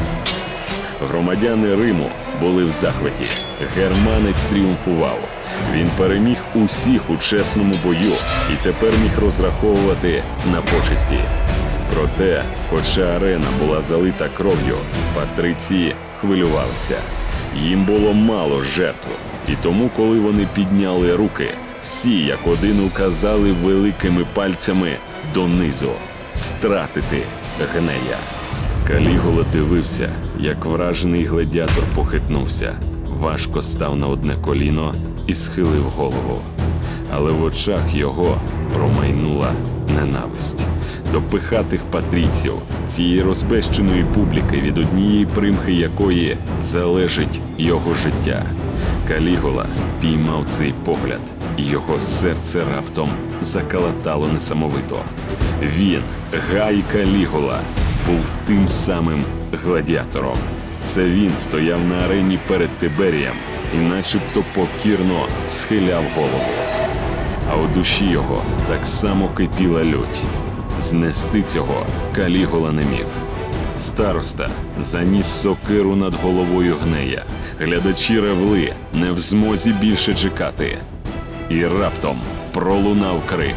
Громадяни Риму були в захваті. Германець тріумфував. Він переміг усіх у чесному бою і тепер міг розраховувати на почесті. Проте, хоча арена була залита кров'ю, патриції хвилювалися. Їм було мало жертв, і тому, коли вони підняли руки, всі як один указали великими пальцями донизу – стратити Гнея. Калігула дивився, як вражений гладіатор похитнувся, важко став на одне коліно і схилив голову. Але в очах його промайнула ненависть. До пихатих патрійців, цієї розбещеної публіки, від однієї примхи якої залежить його життя. Калігула піймав цей погляд, і його серце раптом закалатало несамовито. Він, Гай Калігула, був тим самим гладіатором. Це він стояв на арені перед Тиберієм і начебто покірно схиляв голову. А у душі його так само кипіла лють. Знести цього Калігула не міг. Староста заніс сокиру над головою Гнея. Глядачі ревли, не в змозі більше чекати. І раптом пролунав крик.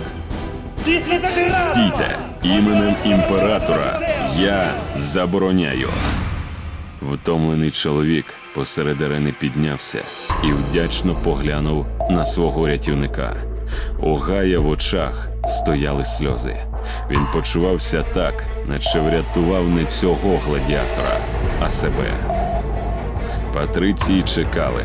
«Стійте! Іменем імператора я забороняю!» Втомлений чоловік посеред арени піднявся і вдячно поглянув на свого рятівника. У Гая в очах стояли сльози. Він почувався так, наче врятував не цього гладіатора, а себе. Патриції чекали.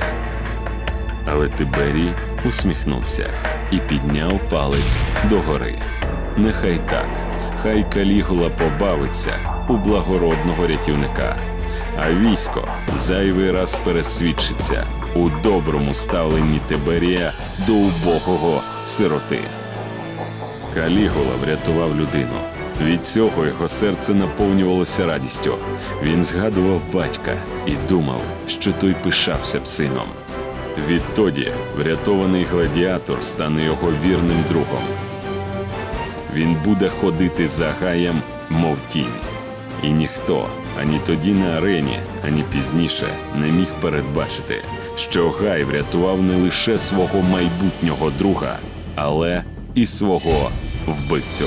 Але Тиберій усміхнувся і підняв палець догори. нехай так. Хай Калігула побавиться у благородного рятівника, а військо зайвий раз пересвідчиться у доброму ставленні Тиберія до убогого сироти. Калігула врятував людину. Від цього його серце наповнювалося радістю. Він згадував батька і думав, що той пишався б сином. Відтоді врятований гладіатор стане його вірним другом. Він буде ходити за Гаєм, мов тінь. І ніхто, ані тоді на арені, ані пізніше, не міг передбачити, що Гай врятував не лише свого майбутнього друга, але і свого вбивцю.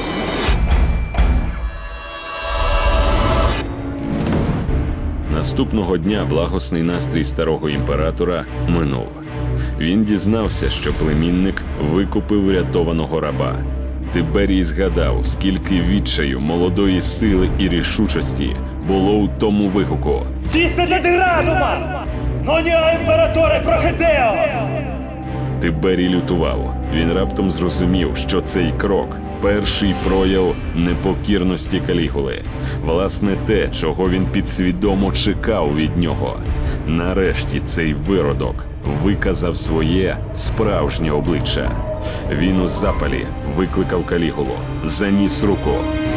Наступного дня благосний настрій старого імператора минув. Він дізнався, що племінник викупив врятованого раба. Тиберій згадав, скільки відчаю, молодої сили і рішучості було у тому вигуку. «Сісти для радума! Но не імператоре Прохетео!» Тиберій лютував. Він раптом зрозумів, що цей крок – перший прояв непокірності Калігули. Власне те, чого він підсвідомо чекав від нього. Нарешті цей виродок виказав своє справжнє обличчя. Він у запалі викликав Калігулу, заніс руку.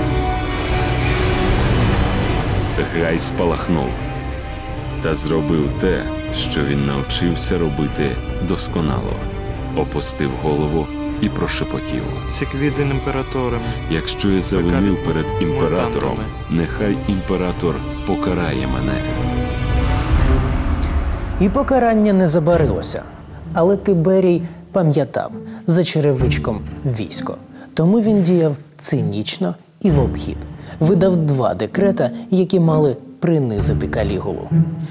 Гай спалахнув та зробив те, що він навчився робити досконало. Опустив голову і прошепотів. Секвіден імператором. Якщо я завинив перед імператором, нехай імператор покарає мене. І покарання не забарилося. Але Тиберій пам'ятав за черевичком військо. Тому він діяв цинічно і в обхід. Видав два декрета, які мали принизити Калігулу.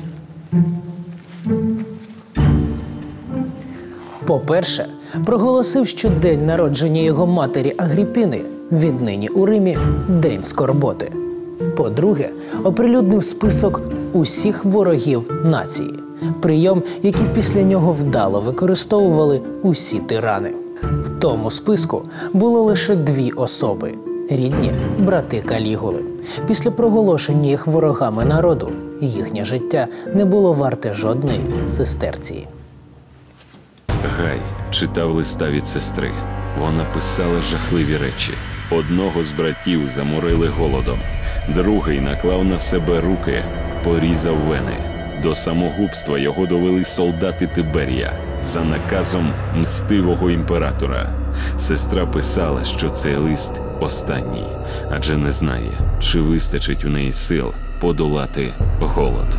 По-перше, проголосив, що день народження його матері Агріпіни віднині у Римі – день скорботи. По-друге, оприлюднив список усіх ворогів нації. Прийом, який після нього вдало використовували усі тирани. В тому списку було лише дві особи – рідні брати Калігули. Після проголошення їх ворогами народу, їхнє життя не було варте жодної сестерції. Гай читав листа від сестри. Вона писала жахливі речі. Одного з братів заморили голодом. Другий наклав на себе руки, порізав вени. До самогубства його довели солдати Тиберія за наказом мстивого імператора. Сестра писала, що цей лист останній, адже не знає, чи вистачить у неї сил подолати голод.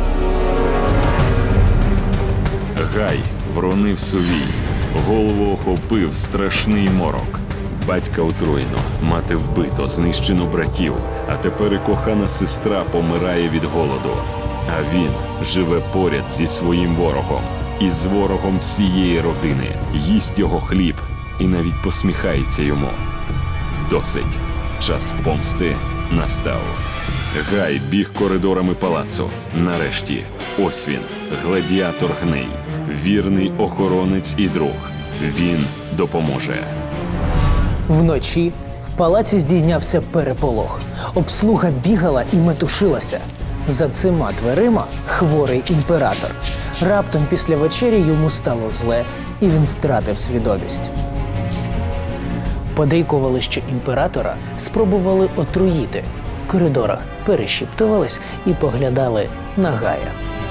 Гай вронив сувій. Голову охопив страшний морок. Батька отруєно, мати вбито, знищено братів, а тепер і кохана сестра помирає від голоду. А він живе поряд зі своїм ворогом і з ворогом всієї родини, їсть його хліб і навіть посміхається йому. Досить. Час помсти настав. Гай біг коридорами палацу. Нарешті, ось він, гладіатор Гней, вірний охоронець і друг. Він допоможе. Вночі в палаці здійнявся переполох. Обслуга бігала і метушилася. За цими дверима хворий імператор. Раптом після вечері йому стало зле, і він втратив свідомість. Подейкували, що імператора спробували отруїти. В коридорах перешіптувались і поглядали на Гая.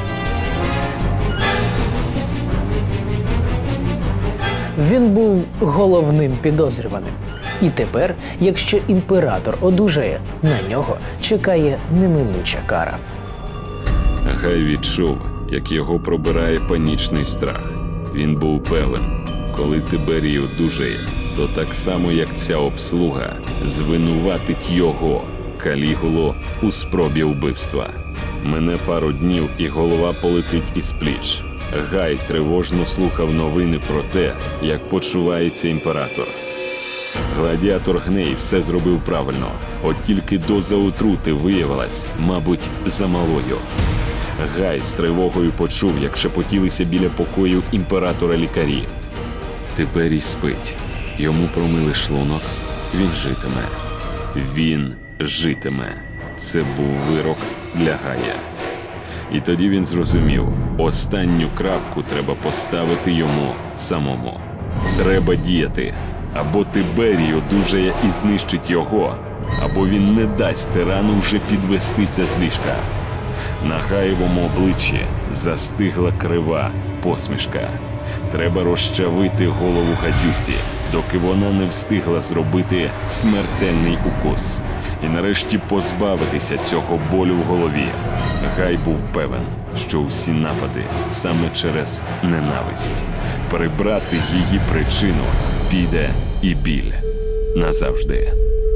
Він був головним підозрюваним. І тепер, якщо імператор одужає, на нього чекає неминуча кара. Гай відчув, як його пробирає панічний страх. Він був певен, коли Тиберій одужає, то так само, як ця обслуга, звинуватить його, Калігулу, у спробі вбивства. Мине пару днів, і голова полетить із пліч. Гай тривожно слухав новини про те, як почувається імператор. Гладіатор Гней все зробив правильно, от тільки доза отрути виявилась, мабуть, замалою. Гай з тривогою почув, як шепотілися біля покоїв імператора лікарі. Тиберій спить. Йому промили шлунок, він житиме. Він житиме. Це був вирок для Гая. І тоді він зрозумів, останню крапку треба поставити йому самому. Треба діяти. Або Тиберій одужає і знищить його, або він не дасть тирану вже підвестися з ліжка. На Гаєвому обличчі застигла крива посмішка. Треба розчавити голову гадюці, доки вона не встигла зробити смертельний укус. І нарешті позбавитися цього болю в голові. Гай був певен, що усі напади саме через ненависть. Прибрати її причину піде і біль. Назавжди.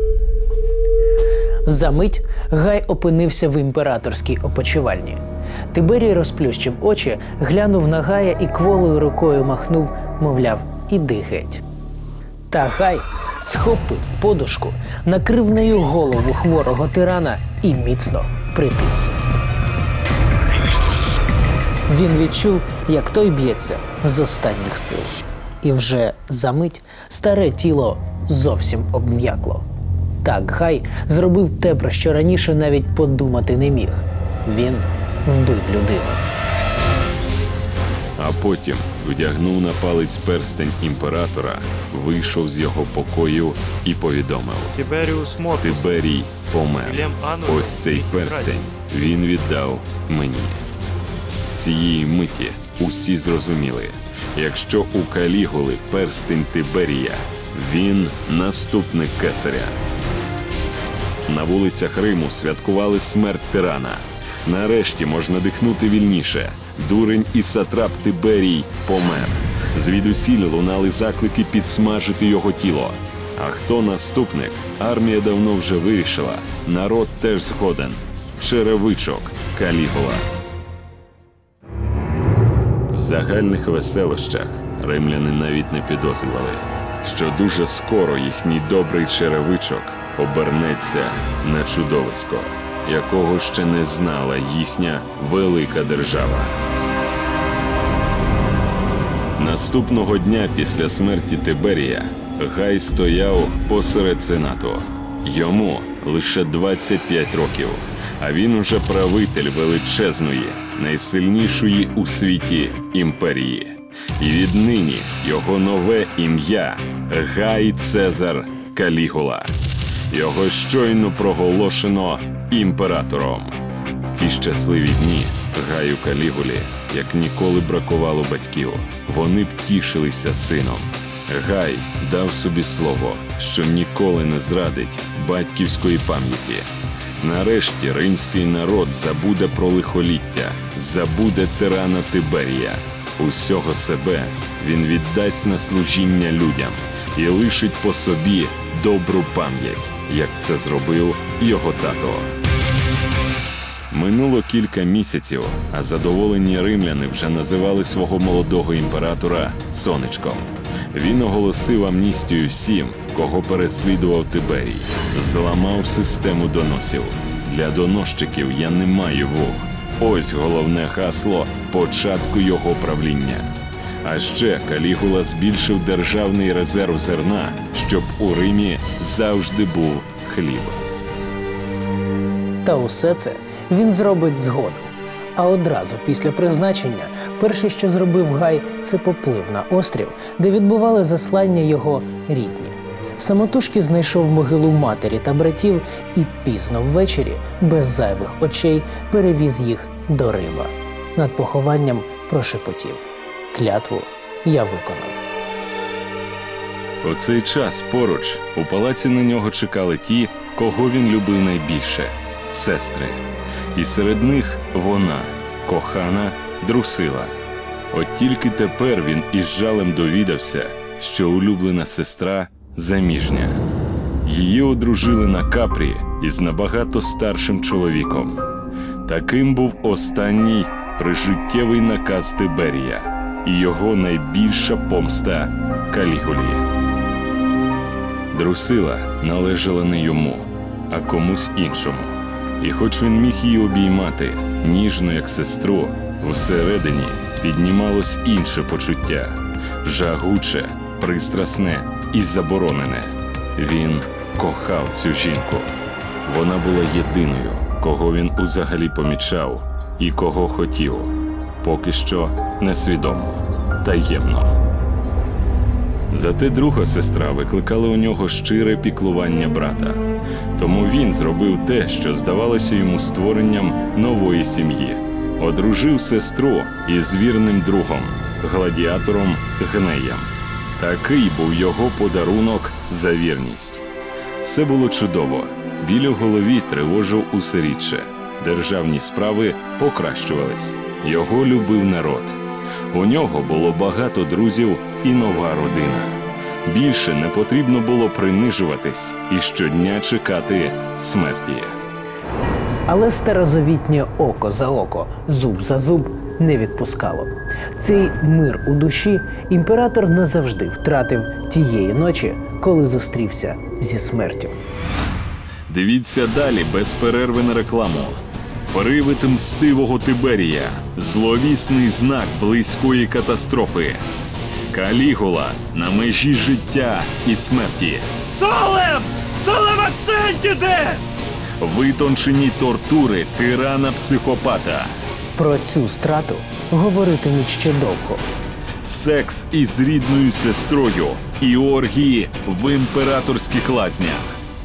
Замить Гай опинився в імператорській опочивальні. Тиберій розплющив очі, глянув на Гая і кволою рукою махнув, мовляв, іди геть. Та Гай схопив подушку, накрив нею голову хворого тирана і міцно притис. Він відчув, як той б'ється з останніх сил. І вже за мить старе тіло зовсім обм'якло. Так Гай зробив те, про що раніше навіть подумати не міг. Він вбив людину. А потім вдягнув на палець перстень імператора, вийшов з його покою і повідомив: Тиберій помер. Ось цей перстень він віддав мені. Цієї миті усі зрозуміли, якщо у Калігули перстень Тиберія, він наступник кесаря. На вулицях Риму святкували смерть тирана. Нарешті можна дихнути вільніше. Дурень і сатрап Тиберій помер. Звідусіль лунали заклики підсмажити його тіло. А хто наступник? Армія давно вже вирішила. Народ теж згоден. Черевичок Калігула. В загальних веселощах римляни навіть не підозрювали, що дуже скоро їхній добрий черевичок обернеться на чудовисько, якого ще не знала їхня велика держава. Наступного дня після смерті Тиберія Гай стояв посеред сенату. Йому лише двадцять п'ять років, а він уже правитель величезної, найсильнішої у світі імперії. І віднині його нове ім'я – Гай Цезар Калігула. Його щойно проголошено імператором. Ті щасливі дні Гаю Калігулі як ніколи бракувало батьків. Вони б тішилися сином. Гай дав собі слово, що ніколи не зрадить батьківської пам'яті. Нарешті римський народ забуде про лихоліття, забуде тирана Тиберія. Усього себе він віддасть на служіння людям і лишить по собі добру пам'ять, як це зробив його тато. Минуло кілька місяців, а задоволені римляни вже називали свого молодого імператора Сонечком. Він оголосив амністію всім, кого переслідував Тиберій. Зламав систему доносів. Для доносчиків я не маю вух. Ось головне гасло початку його правління. А ще Калігула збільшив державний резерв зерна, щоб у Римі завжди був хліб. Та усе це він зробить згодом. А одразу після призначення перше, що зробив Гай, це поплив на острів, де відбували заслання його рідні. Самотужки знайшов могилу матері та братів і пізно ввечері, без зайвих очей, перевіз їх до Рима. Над похованням прошепотів: клятву я виконав. У цей час поруч у палаці на нього чекали ті, кого він любив найбільше – сестри. І серед них вона, кохана Друсила. От тільки тепер він із жалем довідався, що улюблена сестра заміжня. Її одружили на Капрі із набагато старшим чоловіком. Таким був останній прижиттєвий наказ Тиберія і його найбільша помста Калігулі. Друсила належала не йому, а комусь іншому. І хоч він міг її обіймати, ніжно як сестру, всередині піднімалось інше почуття – жагуче, пристрасне і заборонене. Він кохав цю жінку. Вона була єдиною, кого він узагалі помічав і кого хотів. Поки що несвідомо, таємно. Зате друга сестра викликала у нього щире піклування брата. Тому він зробив те, що здавалося йому створенням нової сім'ї. Одружив сестру із вірним другом, гладіатором Гнеєм. Такий був його подарунок за вірність. Все було чудово. Біль у голові тривожив усе рідше. Державні справи покращувались. Його любив народ. У нього було багато друзів і нова родина. Більше не потрібно було принижуватись і щодня чекати смерті. Але старозавітнє око за око, зуб за зуб не відпускало. Цей мир у душі імператор назавжди втратив тієї ночі, коли зустрівся зі смертю. Дивіться далі без перерви на рекламу. Привид мстивого Тиберія. Зловісний знак близької катастрофи. Калігула на межі життя і смерті. Солем! Солем в акценті де? Витончені тортури тирана-психопата. Про цю страту говоритимуть ще довго. Секс із рідною сестрою і оргії в імператорських лазнях.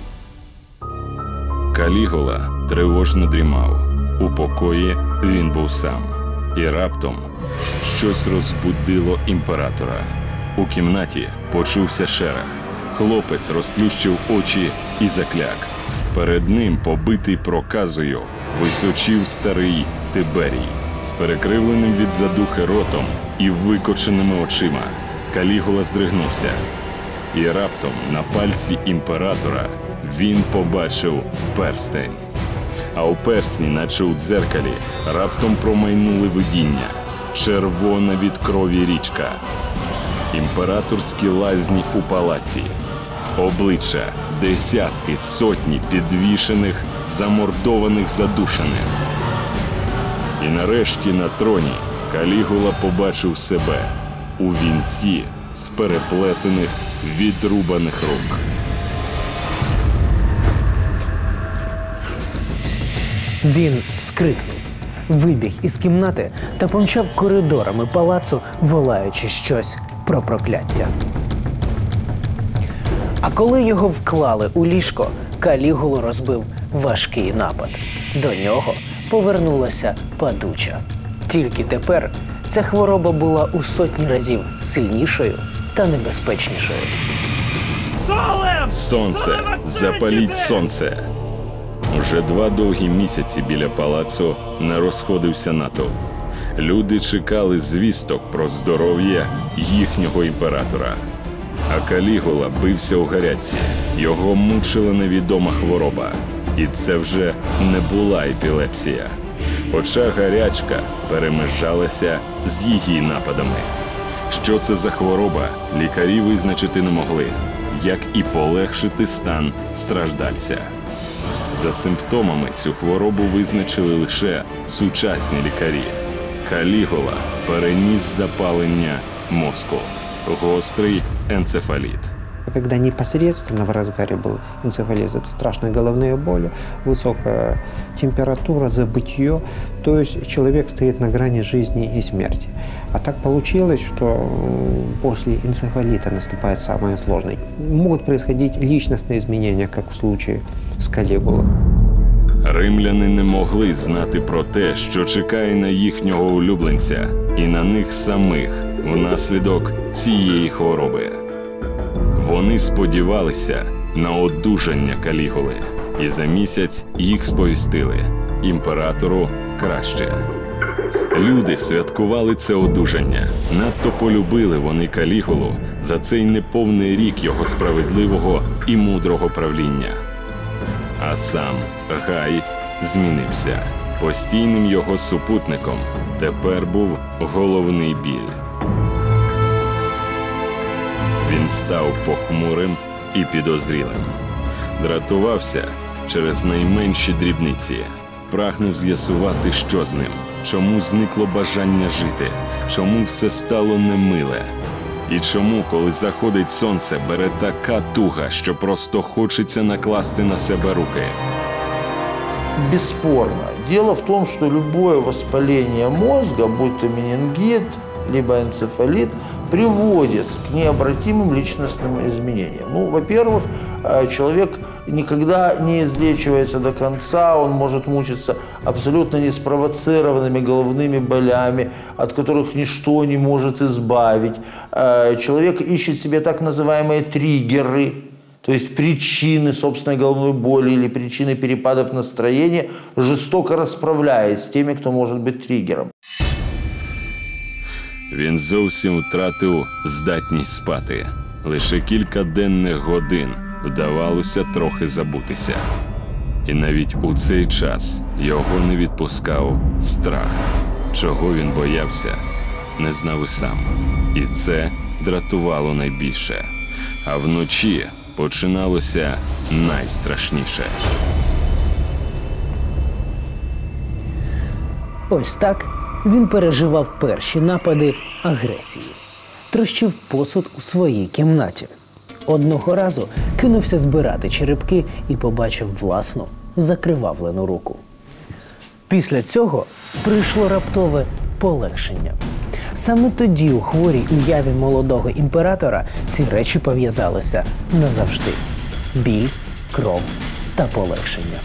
Калігула тривожно дрімав. У покої він був сам. І раптом щось розбудило імператора. У кімнаті почувся шерах. Хлопець розплющив очі і закляк. Перед ним, побитий проказою, височів старий Тиберій з перекривленим від задухи ротом і викоченими очима. Калігула здригнувся. І раптом на пальці імператора він побачив перстень. А у персні, наче у дзеркалі, раптом промайнули видіння. Червона від крові річка. Імператорські лазні у палаці. Обличчя, десятки, сотні підвішених, замордованих, задушених. І нарешті на троні Калігула побачив себе у вінці з переплетених, відрубаних рук. Він скрикнув, вибіг із кімнати та помчав коридорами палацу, волаючи щось про прокляття. А коли його вклали у ліжко, Калігулу розбив важкий напад. До нього повернулася падуча. Тільки тепер ця хвороба була у сотні разів сильнішою та небезпечнішою. Сонце! Запаліть сонце! Уже два довгі місяці біля палацу не розходився натовп. Люди чекали звісток про здоров'я їхнього імператора. А Калігула бився у гарячці. Його мучила невідома хвороба. І це вже не була епілепсія. Хоча гарячка перемежалася з її нападами. Що це за хвороба, лікарі визначити не могли, як і полегшити стан страждальця. За симптомами цю хворобу визначили лише сучасні лікарі. Калігула переніс запалення мозку, гострий энцефалит. Когда непосредственно в разгаре был энцефалит, это страшные головные боли, высокая температура, забытье, то есть человек стоит на грани жизни и смерти. А так получилось, что после энцефалита наступает самое сложное. Могут происходить личностные изменения, как в случае с Калигулой. Римляни не могли знати про те, що чекає на їхнього улюбленця і на них самих внаслідок цієї хвороби. Вони сподівалися на одужання Калігули, і за місяць їх сповістили – імператору краще. Люди святкували це одужання. Надто полюбили вони Калігулу за цей неповний рік його справедливого і мудрого правління. А сам Гай змінився. Постійним його супутником тепер був головний біль. Він став похмурим і підозрілим. Дратувався через найменші дрібниці. Прагнув з'ясувати, що з ним, чому зникло бажання жити, чому все стало немиле. І чому, коли заходить сонце, бере така туга, що просто хочеться накласти на себе руки? Бесспорно. Дело в том, что любое воспаление мозга, будь то менингит, либо энцефалит, приводит к необратимым личностным изменениям. Ну, во-первых, человек никогда не излечивается до конца, он может мучиться абсолютно неспровоцированными головными болями, от которых ничто не может избавить. Человек ищет себе так называемые триггеры, то есть причины собственной головной боли или причины перепадов настроения, жестоко расправляясь с теми, кто может быть триггером. Він зовсім втратив здатність спати. Лише кілька денних годин вдавалося трохи забутися. І навіть у цей час його не відпускав страх. Чого він боявся, не знав і сам. І це дратувало найбільше. А вночі починалося найстрашніше. Ось так він переживав перші напади агресії. Трощив посуд у своїй кімнаті. Одного разу кинувся збирати черепки і побачив власну закривавлену руку. Після цього прийшло раптове полегшення. Саме тоді у хворій уяві молодого імператора ці речі пов'язалися назавжди. Біль, кров та полегшення.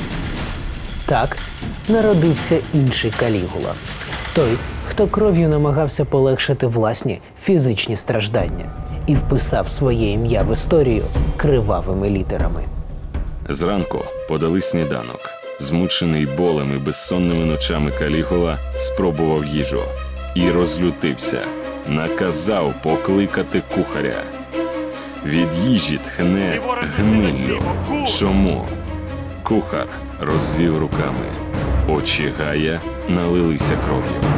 Так народився інший Калігула. Той, хто кров'ю намагався полегшити власні фізичні страждання і вписав своє ім'я в історію кривавими літерами. Зранку подали сніданок. Змучений болем і безсонними ночами Калігула спробував їжу. І розлютився. Наказав покликати кухаря. Від їжі тхне гниллю. Чому? Кухар розвів руками. Очі Гая налилися кров'ю.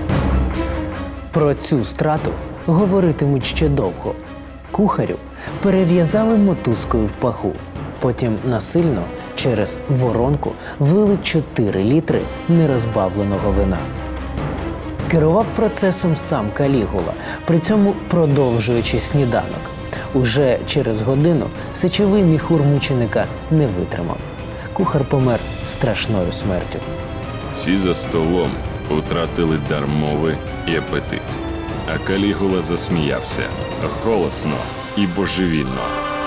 Про цю страту говоритимуть ще довго. Кухарю перев'язали мотузкою в паху. Потім насильно через воронку влили чотири літри нерозбавленого вина. Керував процесом сам Калігула, при цьому продовжуючи сніданок. Уже через годину сечовий міхур мученика не витримав. Кухар помер страшною смертю. Всі за столом втратили дар мови і апетит. А Калігула засміявся голосно і божевільно.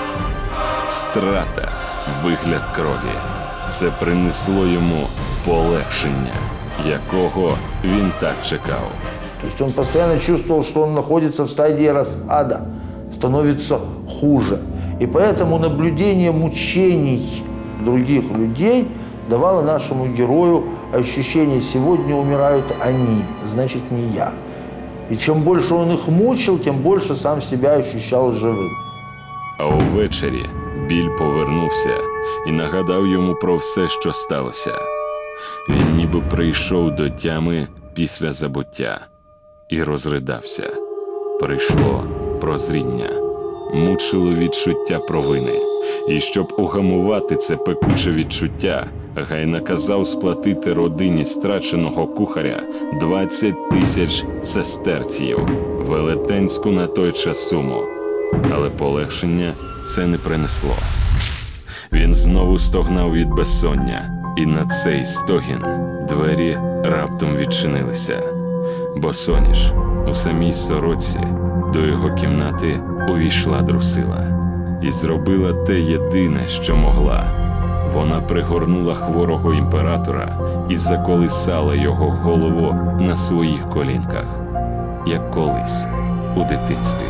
Страта, вигляд крові. Це принесло йому полегшення, якого він так чекав. То есть он постоянно чувствовал, что он находится в стадии распада, становится хуже. И поэтому наблюдение мучений других людей давало нашему герою ощущение: сегодня умирают они, значит не я. И чем больше он их мучил, тем больше сам себя ощущал живым. А увечері біль повернувся і нагадав йому про все, що сталося. Він ніби прийшов до тями після забуття і розридався. Прийшло прозріння, мучило відчуття провини. І щоб угамувати це пекуче відчуття, Гай наказав сплатити родині страченого кухаря двадцять тисяч сестерців, велетенську на той час суму. Але полегшення це не принесло. Він знову стогнав від безсоння, і на цей стогін двері раптом відчинилися. Бо соніш у самій сорочці до його кімнати увійшла Друсила. І зробила те єдине, що могла. Вона пригорнула хворого імператора і заколисала його голову на своїх колінках, як колись у дитинстві.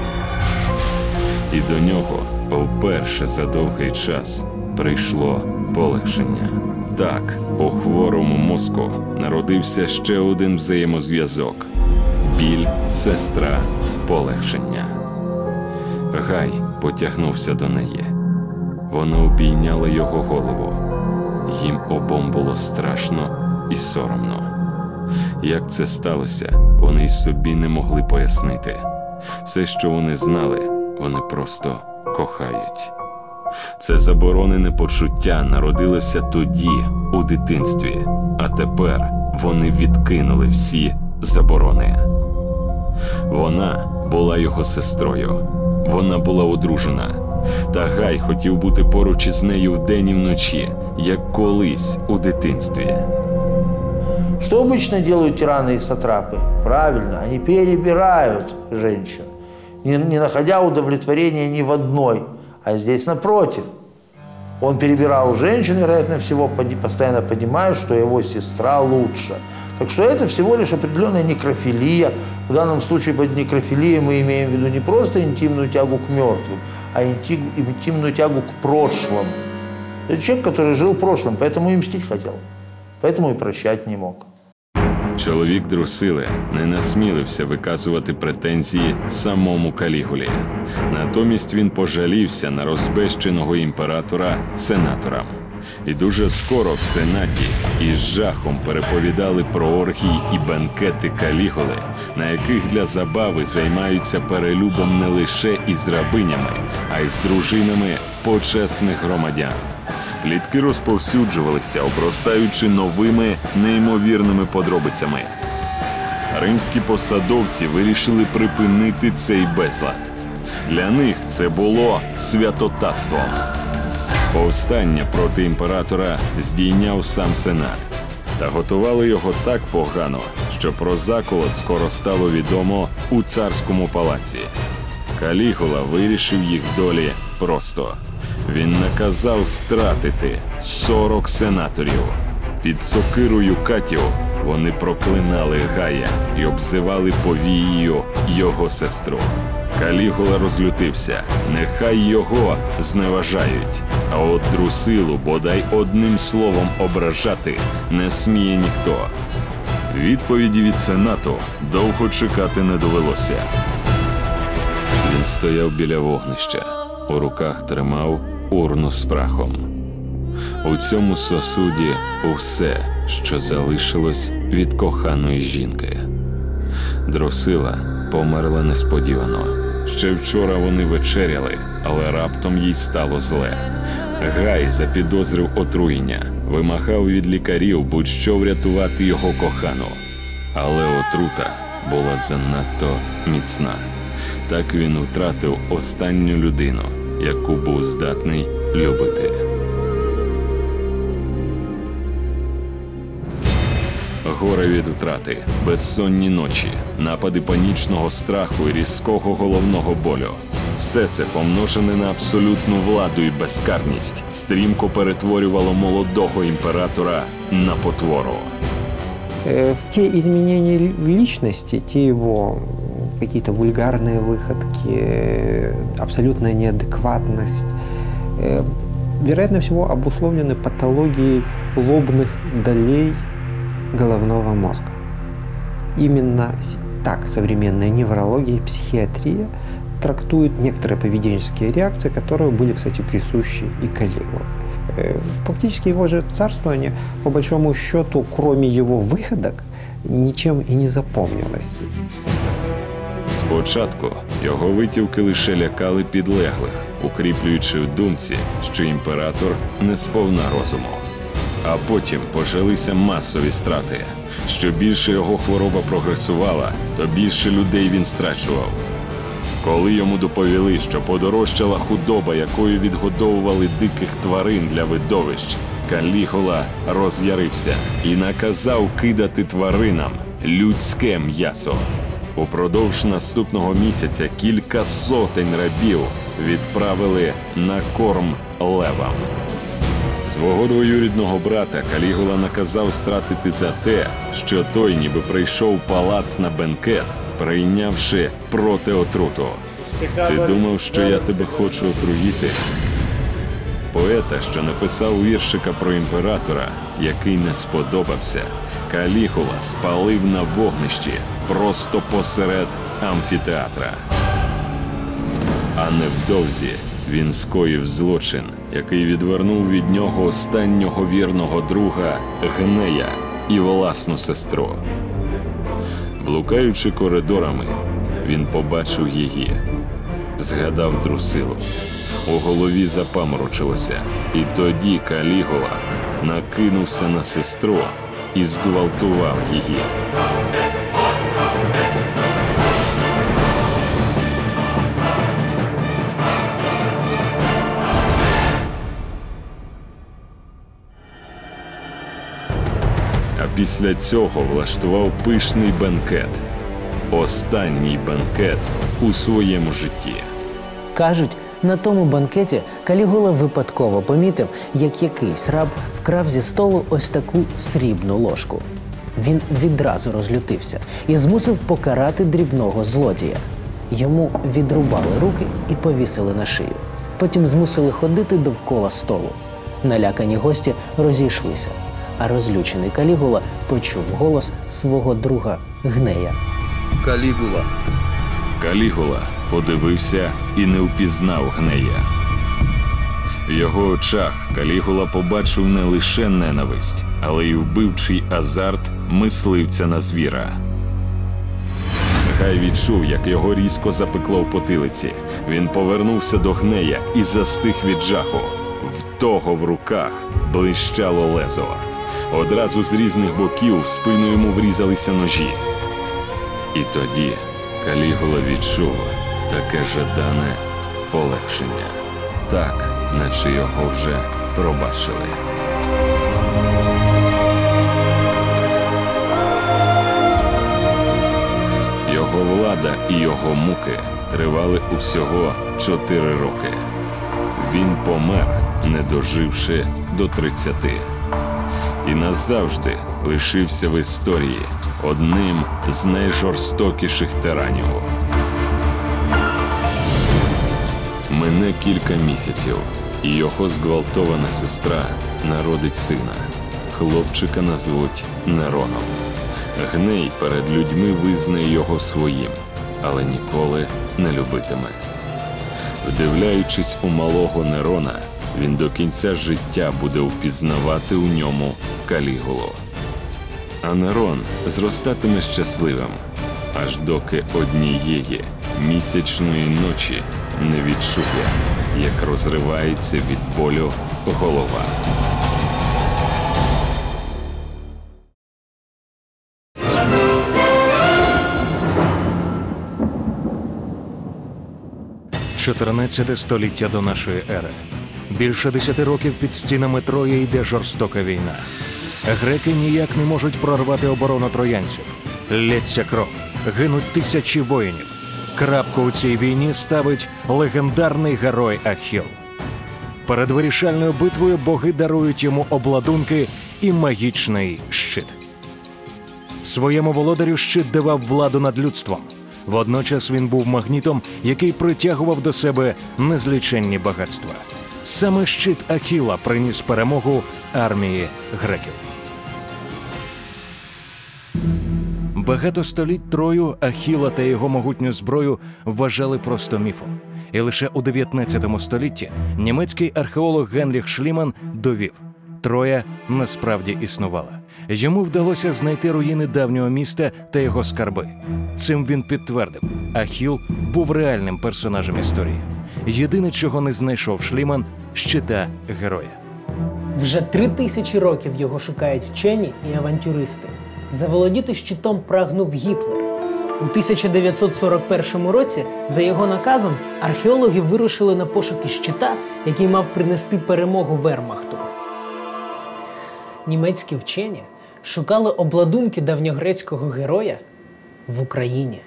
І до нього вперше за довгий час прийшло полегшення. Так, у хворому мозку народився ще один взаємозв'язок – біль, сестра, полегшення. Гай потягнувся до неї. Вона обійняла його голову. Їм обом було страшно і соромно. Як це сталося, вони й собі не могли пояснити. Все, що вони знали, вони просто кохають. Це заборонене почуття народилося тоді, у дитинстві, а тепер вони відкинули всі заборони. Вона була його сестрою. Вона була одружена. Та Гай хотів бути поруч із нею вдень і вночі, як колись у дитинстві. Что обычно делают тираны и сатрапы? Правильно, они перебирают женщин, не, не находя удовлетворения ни в одной. А здесь напротив. Он перебирал женщин, вероятно всего, постоянно понимая, что его сестра лучше. Так что это всего лишь определенная некрофилия. В данном случае под некрофилией мы имеем в виду не просто интимную тягу к мертвым, а интим, интимную тягу к прошлому. Это человек, который жил в прошлом, поэтому и мстить хотел, поэтому и прощать не мог. Чоловік Друсили не насмілився виказувати претензії самому Калігулі. Натомість він пожалівся на розбещеного імператора сенаторам. І дуже скоро в Сенаті із жахом переповідали про оргії і бенкети Калігули, на яких для забави займаються перелюбом не лише із рабинями, а й з дружинами почесних громадян. Плітки розповсюджувалися, обростаючи новими неймовірними подробицями. Римські посадовці вирішили припинити цей безлад. Для них це було святотатством. Повстання проти імператора здійняв сам Сенат. Та готували його так погано, що про заколот скоро стало відомо у царському палаці. Калігула вирішив їх долі просто. Він наказав стратити сорок сенаторів. Під сокирою катів вони проклинали Гая і обзивали повією його сестру. Калігула розлютився. Нехай його зневажають, а от Друсилу бодай одним словом ображати не сміє ніхто. Відповіді від Сенату довго чекати не довелося. Він стояв біля вогнища. У руках тримав урну з прахом. У цьому сосуді усе, що залишилось від коханої жінки. Друсила померла несподівано. Ще вчора вони вечеряли, але раптом їй стало зле. Гай запідозрив отруєння, вимагав від лікарів будь-що врятувати його кохану. Але отрута була занадто міцна. Так він втратив останню людину, яку був здатний любити. Горе від втрати, безсонні ночі, напади панічного страху і різкого головного болю. Все це, помножене на абсолютну владу і безкарність, стрімко перетворювало молодого імператора на потвору. Те изменения в личности, те его какие-то вульгарные выходки, абсолютная неадекватность, вероятно всего обусловлены патологией лобных долей головного мозга. Именно так современная неврология и психиатрия трактуют некоторые поведенческие реакции, которые были, кстати, присущи и Калигуле. Фактически его же царствование, по большому счету, кроме его выходок, ничем и не запомнилось. Спочатку його витівки лише лякали підлеглих, укріплюючи в думці, що імператор не сповна розуму. А потім почалися масові страти. Що більше його хвороба прогресувала, то більше людей він страчував. Коли йому доповіли, що подорожчала худоба, якою відгодовували диких тварин для видовищ, Калігула роз'ярився і наказав кидати тваринам людське м'ясо. Упродовж наступного місяця кілька сотень рабів відправили на корм левам. Свого двоюрідного брата Калігула наказав стратити за те, що той ніби прийшов в палац на бенкет, прийнявши проти отруту. Ти думав, що я тебе хочу отруїти? Поета, що написав віршика про імператора, який не сподобався, Калігула спалив на вогнищі просто посеред амфітеатра. А невдовзі він скоїв злочин, який відвернув від нього останнього вірного друга Гнея і власну сестру. Блукаючи коридорами, він побачив її, згадав Друсилу. У голові запаморочилося, і тоді Калігула накинувся на сестру і зґвалтував її. після цього влаштував пишний бенкет. Останній бенкет у своєму житті. Кажуть, на тому банкеті Калігула випадково помітив, як якийсь раб вкрав зі столу ось таку срібну ложку. Він відразу розлютився і змусив покарати дрібного злодія. Йому відрубали руки і повісили на шию. Потім змусили ходити довкола столу. Налякані гості розійшлися, а розлючений Калігула почув голос свого друга Гнея. Калігула. Калігула подивився і не впізнав Гнея. В його очах Калігула побачив не лише ненависть, але й вбивчий азарт мисливця на звіра. Гай відчув, як його різко запекло в потилиці. Він повернувся до Гнея і застиг від жаху. В того в руках блищало лезо. Одразу з різних боків в спину йому врізалися ножі. І тоді Калігула відчув таке жадане полегшення. Так, наче його вже пробачили. Його влада і його муки тривали усього чотири роки. Він помер, не доживши до тридцяти. І назавжди лишився в історії одним з найжорстокіших тиранів. Мине кілька місяців, і його зґвалтована сестра народить сина. Хлопчика назвуть Нероном. Гней перед людьми визнає його своїм, але ніколи не любитиме. Вдивляючись у малого Нерона, він до кінця життя буде впізнавати у ньому Калігулу. А Нерон зростатиме щасливим, аж доки однієї місячної ночі не відчує, як розривається від болю голова. чотирнадцяте століття до нашої ери. Більше десяти років під стінами Трої йде жорстока війна. Греки ніяк не можуть прорвати оборону троянців. Лється кров, гинуть тисячі воїнів. Крапку у цій війні ставить легендарний герой Ахіл. Перед вирішальною битвою боги дарують йому обладунки і магічний щит. Своєму володарю щит давав владу над людством. Водночас він був магнітом, який притягував до себе незліченні багатства. Саме щит Ахіла приніс перемогу армії греків. Багато століть Трою, Ахіла та його могутню зброю вважали просто міфом. І лише у дев'ятнадцятому столітті німецький археолог Генріх Шліман довів – Троя насправді існувала. Йому вдалося знайти руїни давнього міста та його скарби. Цим він підтвердив – Ахіл був реальним персонажем історії. Єдине, чого не знайшов Шліман – щита героя. Вже три тисячі років його шукають вчені і авантюристи. Заволодіти щитом прагнув Гітлер. У тисяча дев'ятсот сорок першому році, за його наказом, археологи вирушили на пошуки щита, який мав принести перемогу Вермахту. Німецькі вчені шукали обладунки давньогрецького героя в Україні.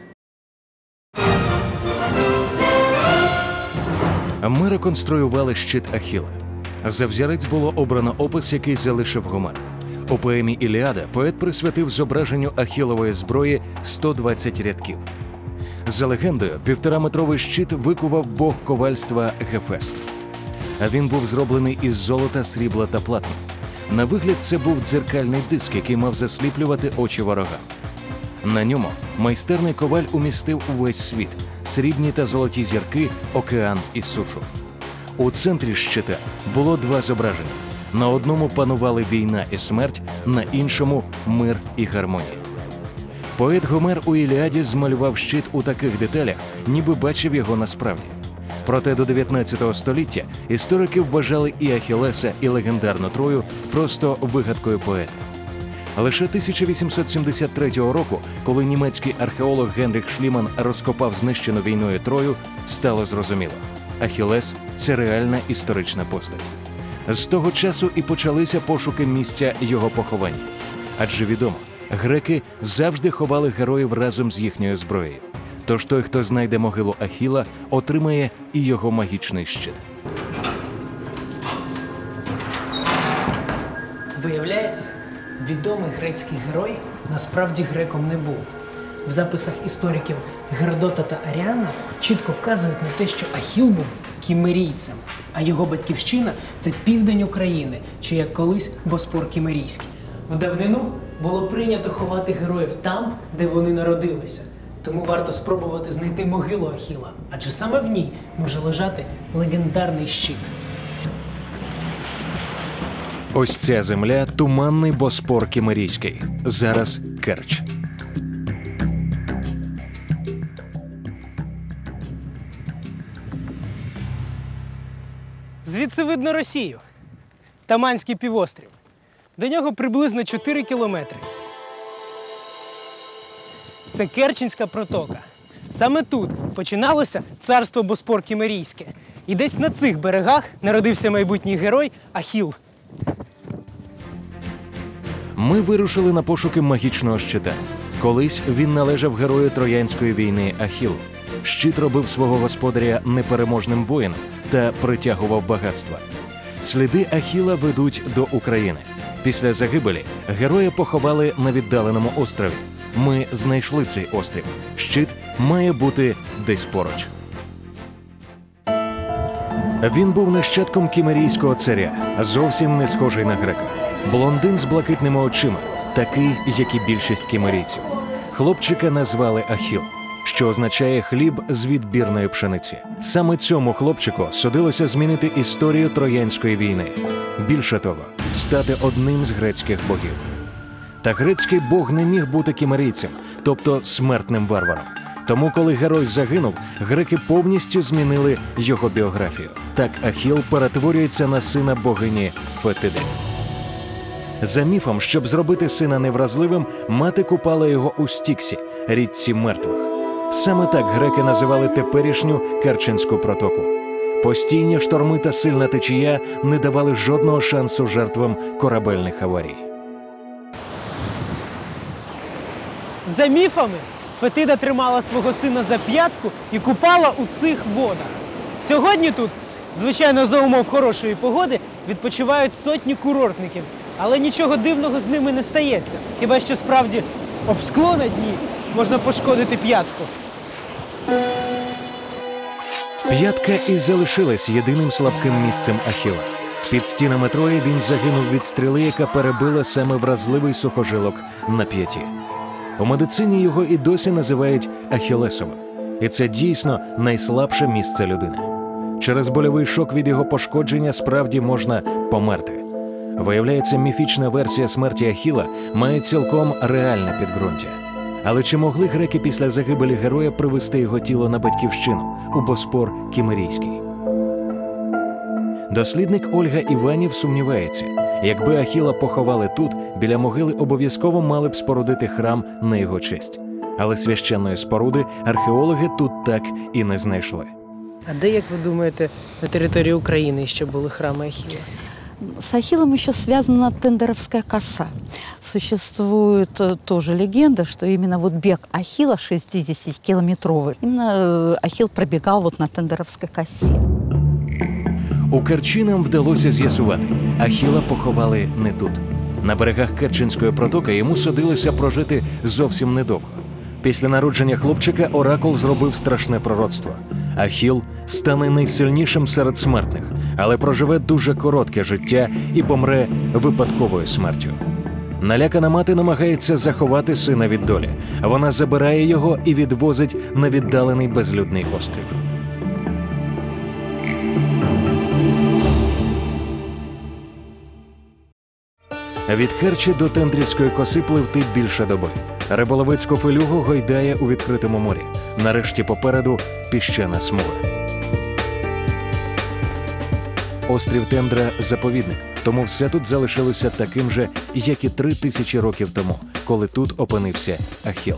Ми реконструювали щит Ахіла. За взірець було обрано опис, який залишив Гомер. У поемі «Іліада» поет присвятив зображенню Ахілової зброї сто двадцять рядків. За легендою, півтораметровий щит викував бог ковальства Гефест. А він був зроблений із золота, срібла та платину. На вигляд це був дзеркальний диск, який мав засліплювати очі ворога. На ньому майстерний коваль умістив увесь світ – срібні та золоті зірки, океан і сушу. У центрі щита було два зображення. На одному панували війна і смерть, на іншому – мир і гармонія. Поет Гомер у «Іліаді» змалював щит у таких деталях, ніби бачив його насправді. Проте до дев'ятнадцятого століття історики вважали і Ахілеса, і легендарну Трою просто вигадкою поета. Лише тисяча вісімсот сімдесят третього року, коли німецький археолог Генріх Шліман розкопав знищену війною Трою, стало зрозуміло – Ахілес – це реальна історична постать. З того часу і почалися пошуки місця його поховання. Адже відомо, греки завжди ховали героїв разом з їхньою зброєю. Тож той, хто знайде могилу Ахіла, отримає і його магічний щит. Виявляється, відомий грецький герой насправді греком не був. В записах істориків Геродота та Аріана чітко вказують на те, що Ахіл був кімерійцем, а його батьківщина – це південь України, чи як колись Боспор Кімерійський. В давнину було прийнято ховати героїв там, де вони народилися. Тому варто спробувати знайти могилу Ахіла, адже саме в ній може лежати легендарний щит. Ось ця земля – туманний Боспор Кімерійський. Зараз Керч. Звідси видно Росію. Таманський півострів. До нього приблизно чотири кілометри. Це Керченська протока. Саме тут починалося царство Боспор Кімерійське. І десь на цих берегах народився майбутній герой Ахіл. Ми вирушили на пошуки магічного щита. Колись він належав герою Троянської війни Ахілу. Щит робив свого господаря непереможним воїном та притягував багатства. Сліди Ахіла ведуть до України. Після загибелі героя поховали на віддаленому острові. Ми знайшли цей острів. Щит має бути десь поруч. Він був нащадком кімерійського царя, зовсім не схожий на грека. Блондин з блакитними очима, такий, як і більшість кімерійців. Хлопчика назвали Ахіл, що означає «хліб з відбірної пшениці». Саме цьому хлопчику судилося змінити історію Троянської війни. Більше того, стати одним з грецьких богів. Та грецький бог не міг бути кімерійцем, тобто смертним варваром. Тому, коли герой загинув, греки повністю змінили його біографію. Так Ахіл перетворюється на сина богині Фетиди. За міфом, щоб зробити сина невразливим, мати купала його у Стіксі, річці мертвих. Саме так греки називали теперішню Керченську протоку. Постійні шторми та сильна течія не давали жодного шансу жертвам корабельних аварій. За міфами, Фетида тримала свого сина за п'ятку і купала у цих водах. Сьогодні тут, звичайно, за умов хорошої погоди, відпочивають сотні курортників. Але нічого дивного з ними не стається. Хіба що справді об скло на дні можна пошкодити п'ятку. П'ятка і залишилась єдиним слабким місцем Ахіла. Під стінами Трої він загинув від стріли, яка перебила саме вразливий сухожилок на п'яті. У медицині його і досі називають Ахілесовим. І це дійсно найслабше місце людини. Через больовий шок від його пошкодження справді можна померти. Виявляється, міфічна версія смерті Ахіла має цілком реальне підґрунтя. Але чи могли греки після загибелі героя привезти його тіло на батьківщину, у Боспор Кімерійський? Дослідник Ольга Іванів сумнівається, якби Ахіла поховали тут, біля могили обов'язково мали б спорудити храм на його честь. Але священної споруди археологи тут так і не знайшли. А де, як ви думаєте, на території України ще були храми Ахіла? С Ахиллом еще связана Тендеровская коса. Существует тоже легенда, что именно вот бег Ахилла шестидесятикилометровый, именно Ахилл пробегал вот на Тендеровской косе. У Керчі нам вдалося з'ясувати, Ахіла поховали не тут. На берегах Керченської протоки йому судилося прожити зовсім недовго. Після народження хлопчика оракул зробив страшне пророцтво. Ахіл стане найсильнішим серед смертних, але проживе дуже коротке життя і помре випадковою смертю. Налякана мати намагається заховати сина від долі. Вона забирає його і відвозить на віддалений безлюдний острів. Від Керчі до Тендрівської коси пливти більше доби. Риболовецьку филюгу гойдає у відкритому морі. Нарешті попереду піщана смуга. Острів Тендра – заповідник, тому все тут залишилося таким же, як і три тисячі років тому, коли тут опинився Ахіл.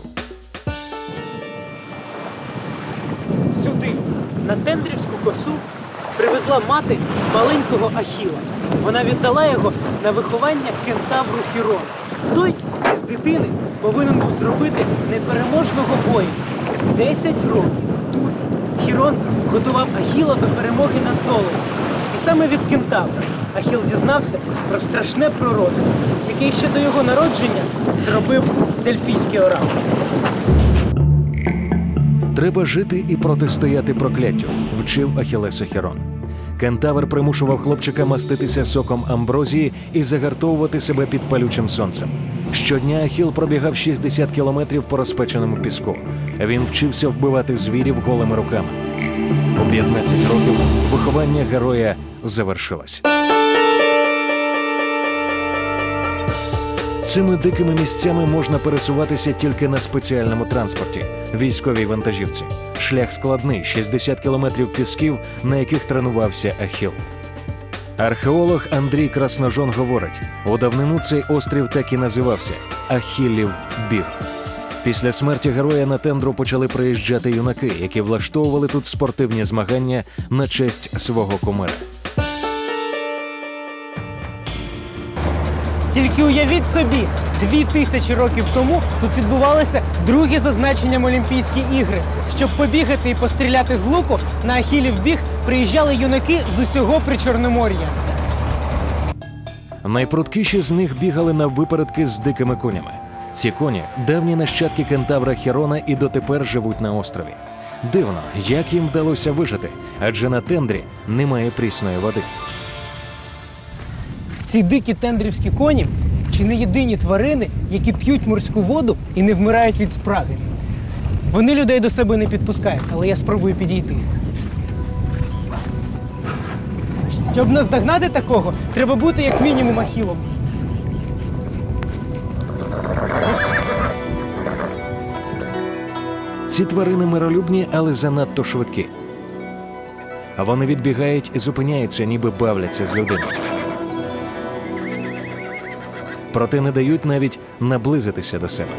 Сюди, на Тендрівську косу, привезла мати маленького Ахіла. Вона віддала його на виховання кентавру Хірона. Той дитини повинен був зробити непереможного воїна. Десять років тут Хірон готував Ахіла до перемоги над Толою. І саме від кентавра Ахіл дізнався про страшне пророцтво, яке ще до його народження зробив Дельфійський оракул. Треба жити і протистояти прокляттю, вчив Ахілеса Хірон. Кентавр примушував хлопчика маститися соком амброзії і загартовувати себе під палючим сонцем. Щодня Ахіл пробігав шістдесят кілометрів по розпеченому піску. Він вчився вбивати звірів голими руками. У п'ятнадцять років виховання героя завершилось. Цими дикими місцями можна пересуватися тільки на спеціальному транспорті – військовій вантажівці. Шлях складний – шістдесят кілометрів пісків, на яких тренувався Ахіл. Археолог Андрій Красножон говорить, у давнину цей острів так і називався – Ахілів біг. Після смерті героя на тендру почали приїжджати юнаки, які влаштовували тут спортивні змагання на честь свого кумира. Тільки уявіть собі, дві тисячі років тому тут відбувалися другі за значенням Олімпійські ігри. Щоб побігати і постріляти з луку, на Ахілів біг приїжджали юнаки з усього Причорномор'я. Найпрудкіші з них бігали на випередки з дикими конями. Ці коні – давні нащадки кентавра Хірона і дотепер живуть на острові. Дивно, як їм вдалося вижити, адже на тендрі немає прісної води. Ці дикі тендрівські коні чи не єдині тварини, які п'ють морську воду і не вмирають від спраги. Вони людей до себе не підпускають, але я спробую підійти. Щоб наздогнати такого, треба бути як мінімум Ахілом. Ці тварини миролюбні, але занадто швидкі. А вони відбігають і зупиняються, ніби бавляться з людиною. Проте не дають навіть наблизитися до себе.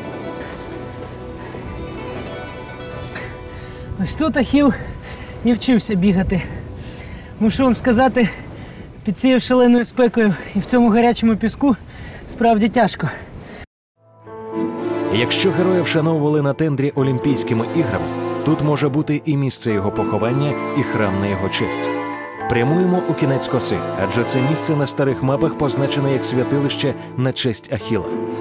Ось тут Ахіл і вчився бігати. Мушу вам сказати, під цією шаленою спекою і в цьому гарячому піску справді тяжко. Якщо героя вшановували на тендрі Олімпійськими іграми, тут може бути і місце його поховання, і храм на його честь. Прямуємо у кінець коси, адже це місце на старих мапах позначене як святилище на честь Ахіла.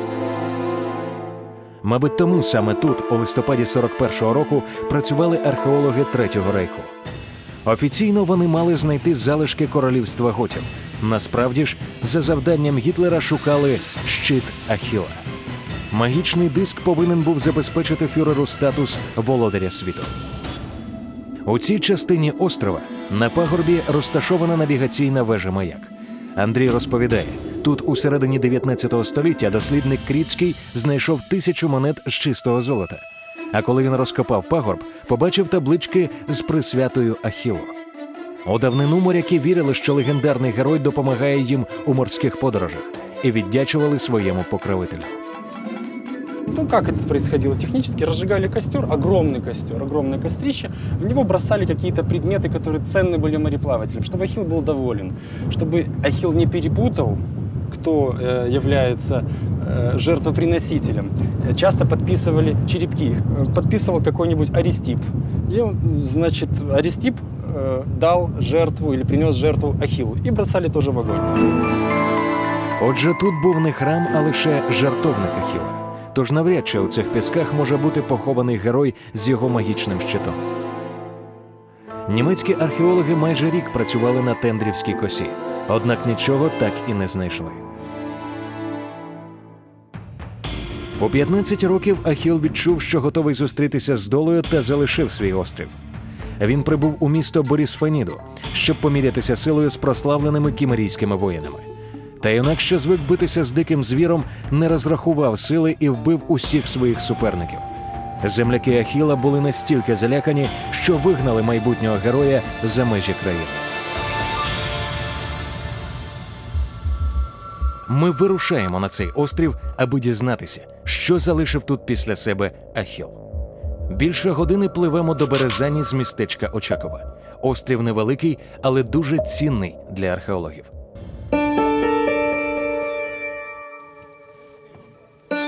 Мабуть, тому саме тут, у листопаді сорок першого року, працювали археологи Третього рейху. Офіційно вони мали знайти залишки королівства готів. Насправді ж, за завданням Гітлера шукали щит Ахіла. Магічний диск повинен був забезпечити фюреру статус володаря світу. У цій частині острова на пагорбі розташована навігаційна вежа-маяк. Андрій розповідає, тут у середині дев'ятнадцятого століття дослідник Кріцький знайшов тисячу монет з чистого золота. А коли він розкопав пагорб, побачив таблички з присвятою Ахілу. У давнину моряки вірили, що легендарний герой допомагає їм у морських подорожах і віддячували своєму покровителю. Ну, как это происходило технически? Разжигали костер, огромный костер, огромное кострище. В него бросали какие-то предметы, которые ценны были мореплавателям, чтобы Ахилл был доволен, чтобы Ахилл не перепутал, кто э, является э, жертвоприносителем. Часто подписывали черепки. Подписывал какой-нибудь Аристип. И, значит, Аристип э, дал жертву или принес жертву Ахиллу. И бросали тоже в огонь. Отже, тут був не храм, а лише жертовник Ахіла. Тож навряд чи у цих пісках може бути похований герой з його магічним щитом. Німецькі археологи майже рік працювали на тендрівській косі, однак нічого так і не знайшли. У п'ятнадцять років Ахіл відчув, що готовий зустрітися з долею, та залишив свій острів. Він прибув у місто Борісфеніду, щоб помірятися силою з прославленими кімерійськими воїнами. Та юнак, що звик битися з диким звіром, не розрахував сили і вбив усіх своїх суперників. Земляки Ахіла були настільки залякані, що вигнали майбутнього героя за межі країни. Ми вирушаємо на цей острів, аби дізнатися, що залишив тут після себе Ахіл. Більше години пливемо до Березані з містечка Очакова. Острів невеликий, але дуже цінний для археологів.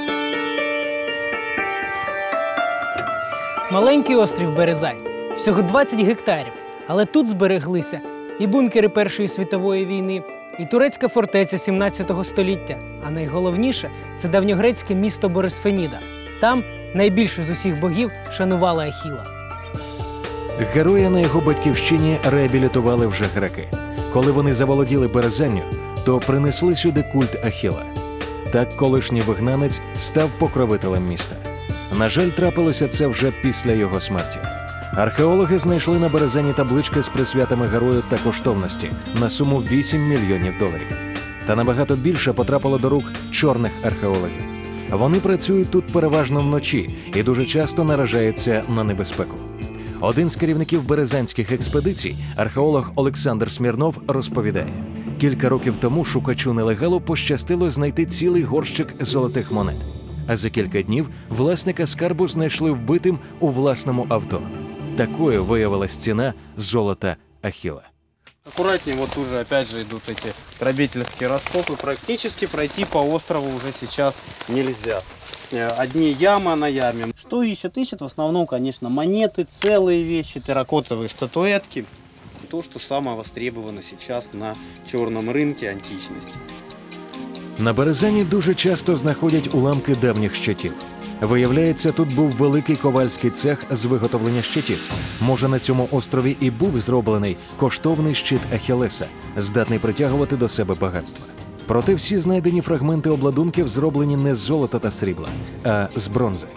Маленький острів Березань, всього двадцять гектарів, але тут збереглися і бункери Першої світової війни, і турецька фортеця сімнадцятого століття, а найголовніше – це давньогрецьке місто Борисфеніда. Там найбільше з усіх богів шанували Ахіла. Героя на його батьківщині реабілітували вже греки. Коли вони заволоділи Березанню, то принесли сюди культ Ахіла. Так колишній вигнанець став покровителем міста. На жаль, трапилося це вже після його смерті. Археологи знайшли на Березані таблички з присвятами герою та коштовності на суму вісім мільйонів доларів. Та набагато більше потрапило до рук чорних археологів. Вони працюють тут переважно вночі і дуже часто наражаються на небезпеку. Один з керівників березанських експедицій, археолог Олександр Смірнов, розповідає: кілька років тому шукачу нелегалу пощастило знайти цілий горщик золотих монет. А за кілька днів власника скарбу знайшли вбитим у власному авто. Такою виявилась ціна золота Ахіла. Аккуратнее, вот уже опять же идут эти грабительские раскопы. Практически пройти по острову уже сейчас нельзя. Одни ямы на яме. Что ищут? Ищут в основном, конечно, монеты, целые вещи, терракотовые статуэтки. То, что самое востребовано сейчас на черном рынке античности. На Березані дуже часто знаходять уламки давніх щитів. Виявляється, тут був великий ковальський цех з виготовлення щитів. Може, на цьому острові і був зроблений коштовний щит Ахілеса, здатний притягувати до себе багатства. Проте всі знайдені фрагменти обладунків зроблені не з золота та срібла, а з бронзи.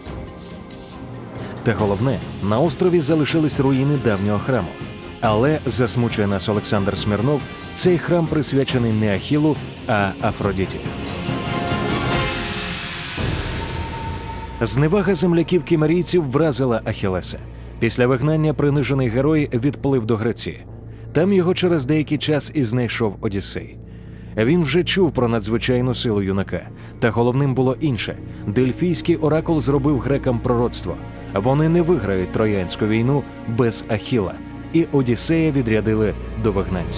Та головне, на острові залишились руїни давнього храму. Але, засмучує нас Олександр Смірнов, цей храм присвячений не Ахілу, а Афродіті. Зневага земляків кімерійців вразила Ахілеса. Після вигнання принижений герой відплив до Греції. Там його через деякий час і знайшов Одіссей. Він вже чув про надзвичайну силу юнака. Та головним було інше. Дельфійський оракул зробив грекам пророцтво. Вони не виграють Троянську війну без Ахіла. І Одіссея відрядили до вигнанця.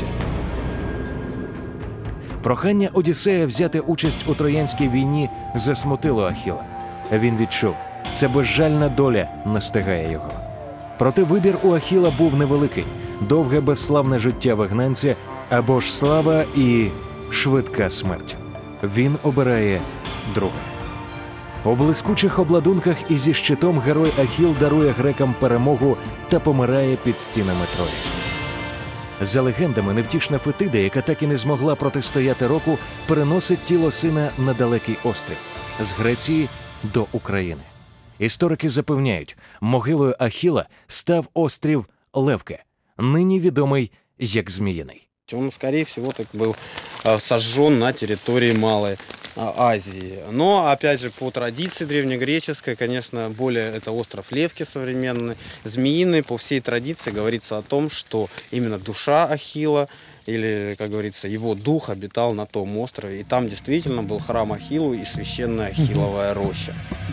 Прохання Одіссея взяти участь у Троянській війні засмутило Ахіла. Він відчув, це безжальна доля настигає його. Проте вибір у Ахіла був невеликий. Довге безславне життя вигнанця або ж слава і швидка смерть. Він обирає друге. У блискучих обладунках і зі щитом герой Ахіл дарує грекам перемогу та помирає під стінами Трої. За легендами, невтішна Фетида, яка так і не змогла протистояти року, переносить тіло сина на далекий острів – з Греції до України. Історики запевняють, могилою Ахіла став острів Левке, нині відомий як Зміїний. Он, скорее всего, так был сожжен на территории Малой Азии. Но, опять же, по традиции древнегреческой, конечно, более это остров Левки современный. Змеиный, по всей традиции, говорится о том, что именно душа Ахилла, или, как говорится, его дух обитал на том острове. И там действительно был храм Ахиллу и священная Ахилловая роща.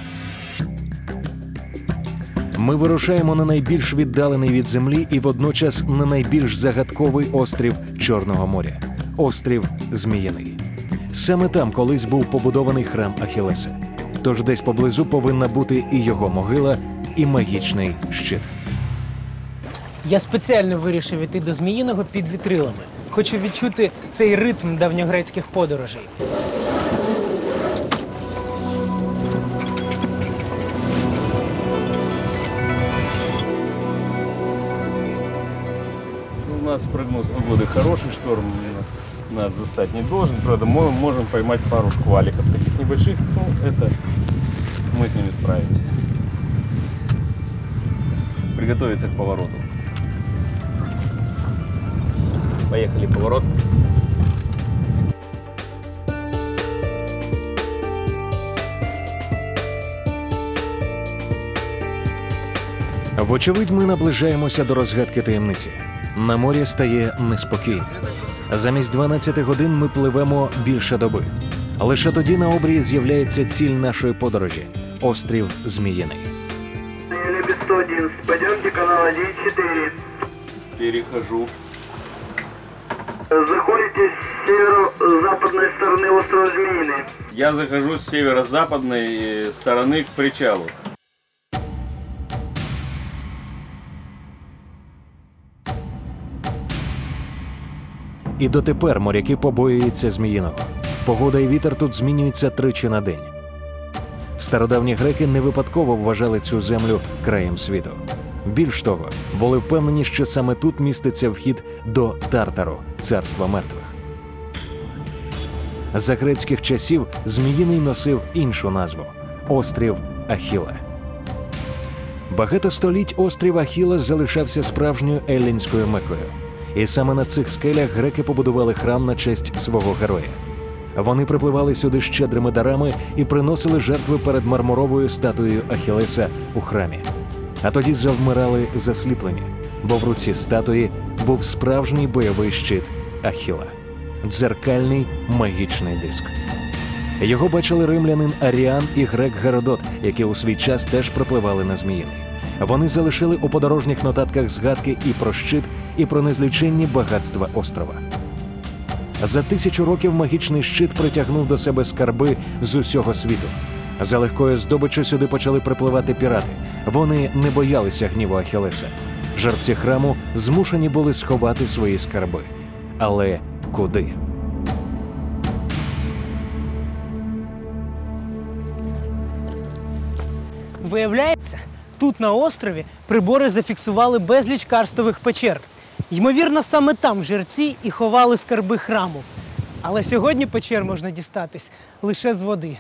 Ми вирушаємо на найбільш віддалений від землі і водночас на найбільш загадковий острів Чорного моря – острів Зміїний. Саме там колись був побудований храм Ахілеса. Тож десь поблизу повинна бути і його могила, і магічний щит. Я спеціально вирішив іти до Зміїного під вітрилами. Хочу відчути цей ритм давньогрецьких подорожей. У нас прогноз погоды хороший, шторм нас застать не должен. Правда, мы можем поймать пару шкваликов таких небольших, но это мы с ними справимся. Приготовиться к повороту. Поехали, поворот. Вочевидь, ми наближаємося до розгадки таємниці. На морі стає неспокійно. Замість дванадцяти годин ми пливемо більше доби. Лише тоді на обрії з'являється ціль нашої подорожі – острів Зміїний. сто один, пойдемте канал один четыре. Перехожу. Заходите с северо-западной стороны острова Змеиный. Я захожу с северо-западной стороны к причалу. І дотепер моряки побоюються Зміїного. Погода і вітер тут змінюються тричі на день. Стародавні греки не випадково вважали цю землю краєм світу. Більш того, були впевнені, що саме тут міститься вхід до Тартару, царства мертвих. За грецьких часів Зміїний носив іншу назву – острів Ахіла. Багато століть острів Ахіла залишався справжньою еллінською Меккою. І саме на цих скелях греки побудували храм на честь свого героя. Вони припливали сюди щедрими дарами і приносили жертви перед мармуровою статуєю Ахілеса у храмі. А тоді завмирали засліплені, бо в руці статуї був справжній бойовий щит Ахіла – дзеркальний магічний диск. Його бачили римлянин Аріан і грек Геродот, які у свій час теж припливали на Зміїний. Вони залишили у подорожніх нотатках згадки і про щит, і про незліченні багатства острова. За тисячу років магічний щит притягнув до себе скарби з усього світу. За легкою здобиччю сюди почали припливати пірати. Вони не боялися гніву Ахілеса. Жерці храму змушені були сховати свої скарби. Але куди? Виявляється, тут на острові прибори зафіксували безліч карстових печер. Ймовірно, саме там жерці і ховали скарби храму. Але сьогодні печер можна дістатись лише з води.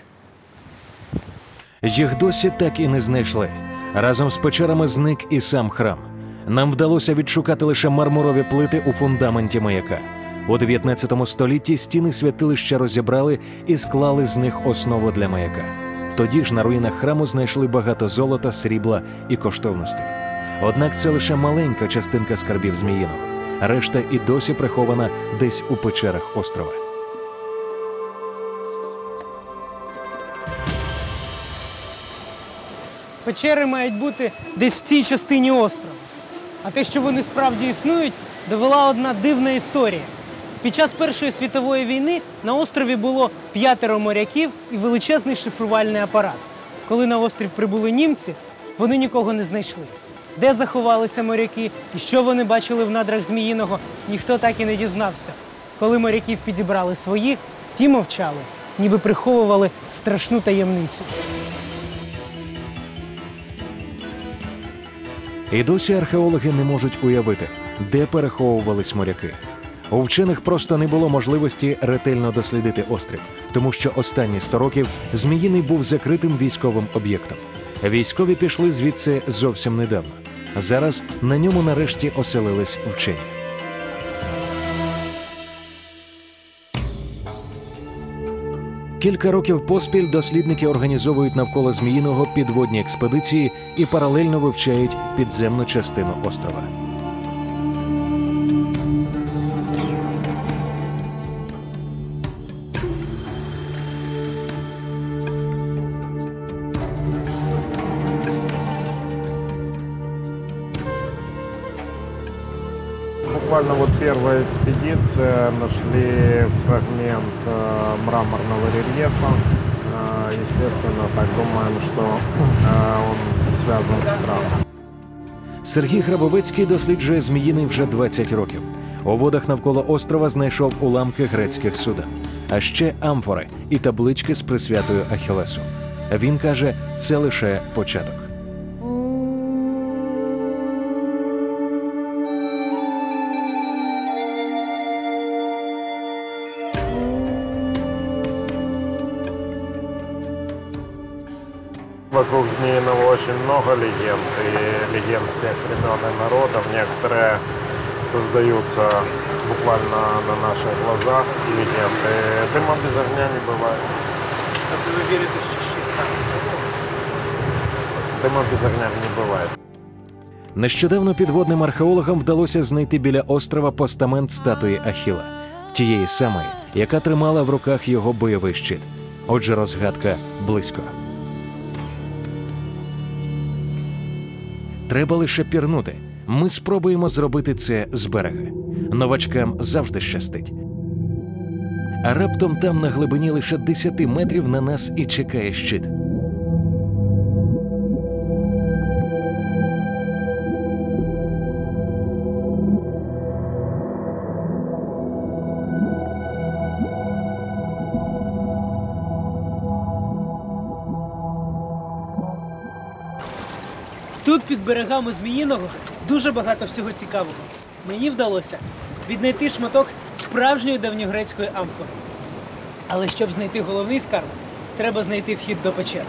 Їх досі так і не знайшли. Разом з печерами зник і сам храм. Нам вдалося відшукати лише мармурові плити у фундаменті маяка. У дев'ятнадцятому столітті стіни святилища розібрали і склали з них основу для маяка. Тоді ж на руїнах храму знайшли багато золота, срібла і коштовностей. Однак це лише маленька частинка скарбів Зміїного. Решта і досі прихована десь у печерах острова. Печери мають бути десь в цій частині острова. А те, що вони справді існують, довела одна дивна історія. Під час Першої світової війни на острові було п'ятеро моряків і величезний шифрувальний апарат. Коли на острів прибули німці, вони нікого не знайшли. Де заховалися моряки і що вони бачили в надрах Зміїного, ніхто так і не дізнався. Коли моряків підібрали своїх, ті мовчали, ніби приховували страшну таємницю. І досі археологи не можуть уявити, де переховувались моряки. У вчених просто не було можливості ретельно дослідити острів, тому що останні сто років Зміїний був закритим військовим об'єктом. Військові пішли звідси зовсім недавно. Зараз на ньому нарешті оселились вчені. Кілька років поспіль дослідники організовують навколо Зміїного підводні експедиції і паралельно вивчають підземну частину острова. Буквально вот первая экспедиция, нашли фрагмент э, мраморного рельефа. Э, естественно, так думаем, что э, он связан с храмом. Сергій Грабовецький досліджує Зміїний вже двадцять років. У водах навколо острова знайшов уламки грецьких суден, а ще амфори і таблички з присвятою Ахілесу. Він каже, це лише початок. Вокруг Змеиного очень много легенд, и легенд всех времен и народов. Некоторые создаются буквально на наших глазах, легенды. Дыма без огня не бывает. Дыма без огня не бывает. Нещодавно підводним археологам вдалося знайти біля острова постамент статуї Ахіла, тієї самої, яка тримала в руках його бойовий щит. Отже, розгадка близько. Треба лише пірнути. Ми спробуємо зробити це з берега. Новачкам завжди щастить. А раптом там на глибині лише десяти метрів на нас і чекає щит. під берегами Зміїного дуже багато всього цікавого. Мені вдалося віднайти шматок справжньої давньогрецької амфори. Але щоб знайти головний скарб, треба знайти вхід до печери.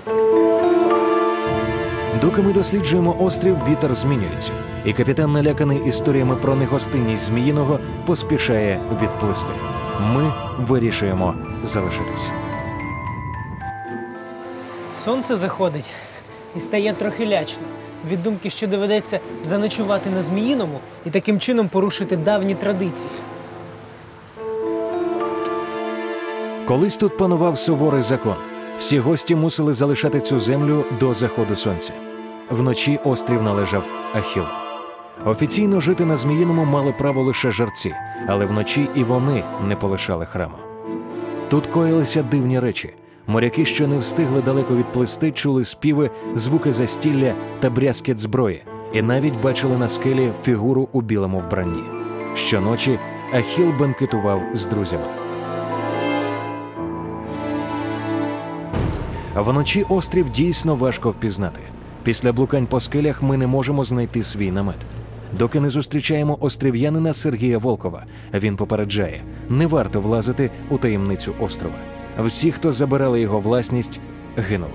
Доки ми досліджуємо острів, вітер змінюється, і капітан, наляканий історіями про негостинність Зміїного, поспішає відплисти. Ми вирішуємо залишитись. Сонце заходить і стає трохи лячно від думки, що доведеться заночувати на Зміїному і таким чином порушити давні традиції. Колись тут панував суворий закон. Всі гості мусили залишати цю землю до заходу сонця. Вночі острів належав Ахілу. Офіційно жити на Зміїному мали право лише жерці, але вночі і вони не полишали храму. Тут коїлися дивні речі. Моряки, що не встигли далеко відплисти, чули співи, звуки застілля та брязкіт зброї, і навіть бачили на скелі фігуру у білому вбранні. Щоночі Ахіл бенкетував з друзями. Вночі острів дійсно важко впізнати. Після блукань по скелях ми не можемо знайти свій намет. Доки не зустрічаємо острів'янина Сергія Волкова, він попереджає, не варто влазити у таємницю острова. Всі, хто забирали його власність, гинули.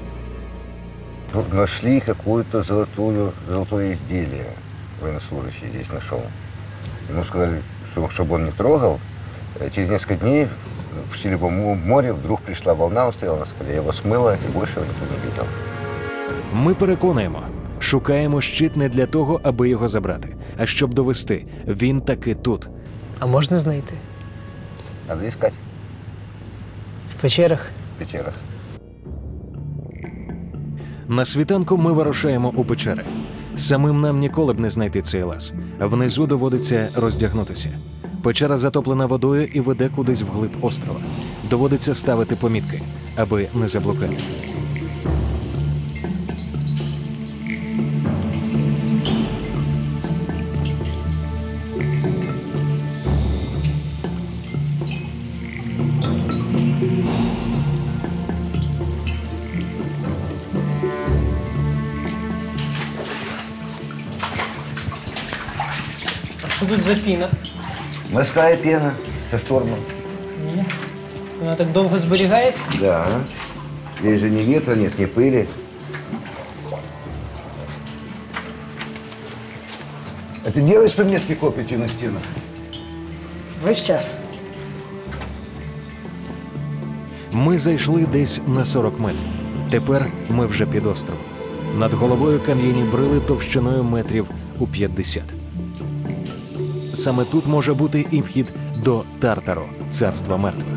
Нашли какое-то золотое, золотое изделие, военнослужащий здесь нашел. Ему сказали, чтобы он не трогал. Через несколько дней в Силевом море вдруг пришла волна, он стоял на скале, его смыло, и больше его никто не видел. Ми переконуємо, шукаємо щит не для того, аби його забрати, а щоб довести, він таки тут. А можна знайти? Надо искать. В печерах? В печерах. На світанку ми вирушаємо у печери. Самим нам ніколи б не знайти цей лаз. Внизу доводиться роздягнутися. Печера затоплена водою і веде кудись вглиб острова. Доводиться ставити помітки, аби не заблукати. А що тут за піна? Морская пена со штормом. Ні. Вона так довго зберігається? Да. Здесь же ни ветра нет, ни пыли. А ты делаешь пометки копотью на стенах? Весь час. Ми зайшли десь на сорок метрів. Тепер ми вже під островом. Над головою кам'яні брили товщиною метрів у п'ятдесят. Саме тут може бути і вхід до Тартару, царства мертвих.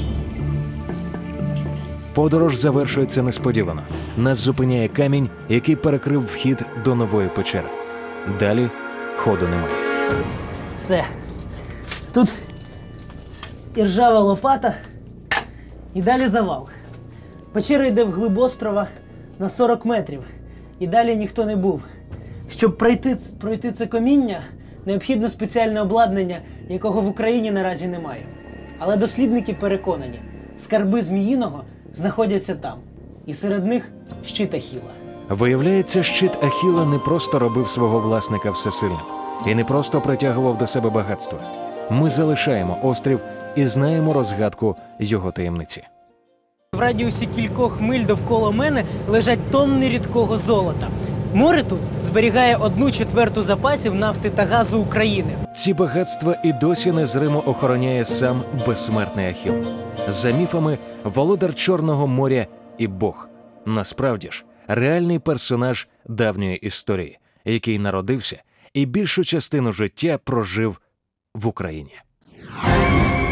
Подорож завершується несподівано. Нас зупиняє камінь, який перекрив вхід до нової печери. Далі ходу немає. Все. Тут і ржава лопата, і далі завал. Печера йде вглиб острова на сорок метрів. І далі ніхто не був. Щоб пройти, пройти це каміння, необхідно спеціальне обладнання, якого в Україні наразі немає. Але дослідники переконані, скарби Зміїного знаходяться там. І серед них щит Ахіла. Виявляється, щит Ахіла не просто робив свого власника всесильним. І не просто притягував до себе багатства. Ми залишаємо острів і знаємо розгадку його таємниці. В радіусі кількох миль довкола мене лежать тонни рідкого золота. Море тут зберігає одну четверту запасів нафти та газу України. Ці багатства і досі незримо охороняє сам безсмертний Ахіл. За міфами, володар Чорного моря і Бог. Насправді ж, реальний персонаж давньої історії, який народився і більшу частину життя прожив в Україні.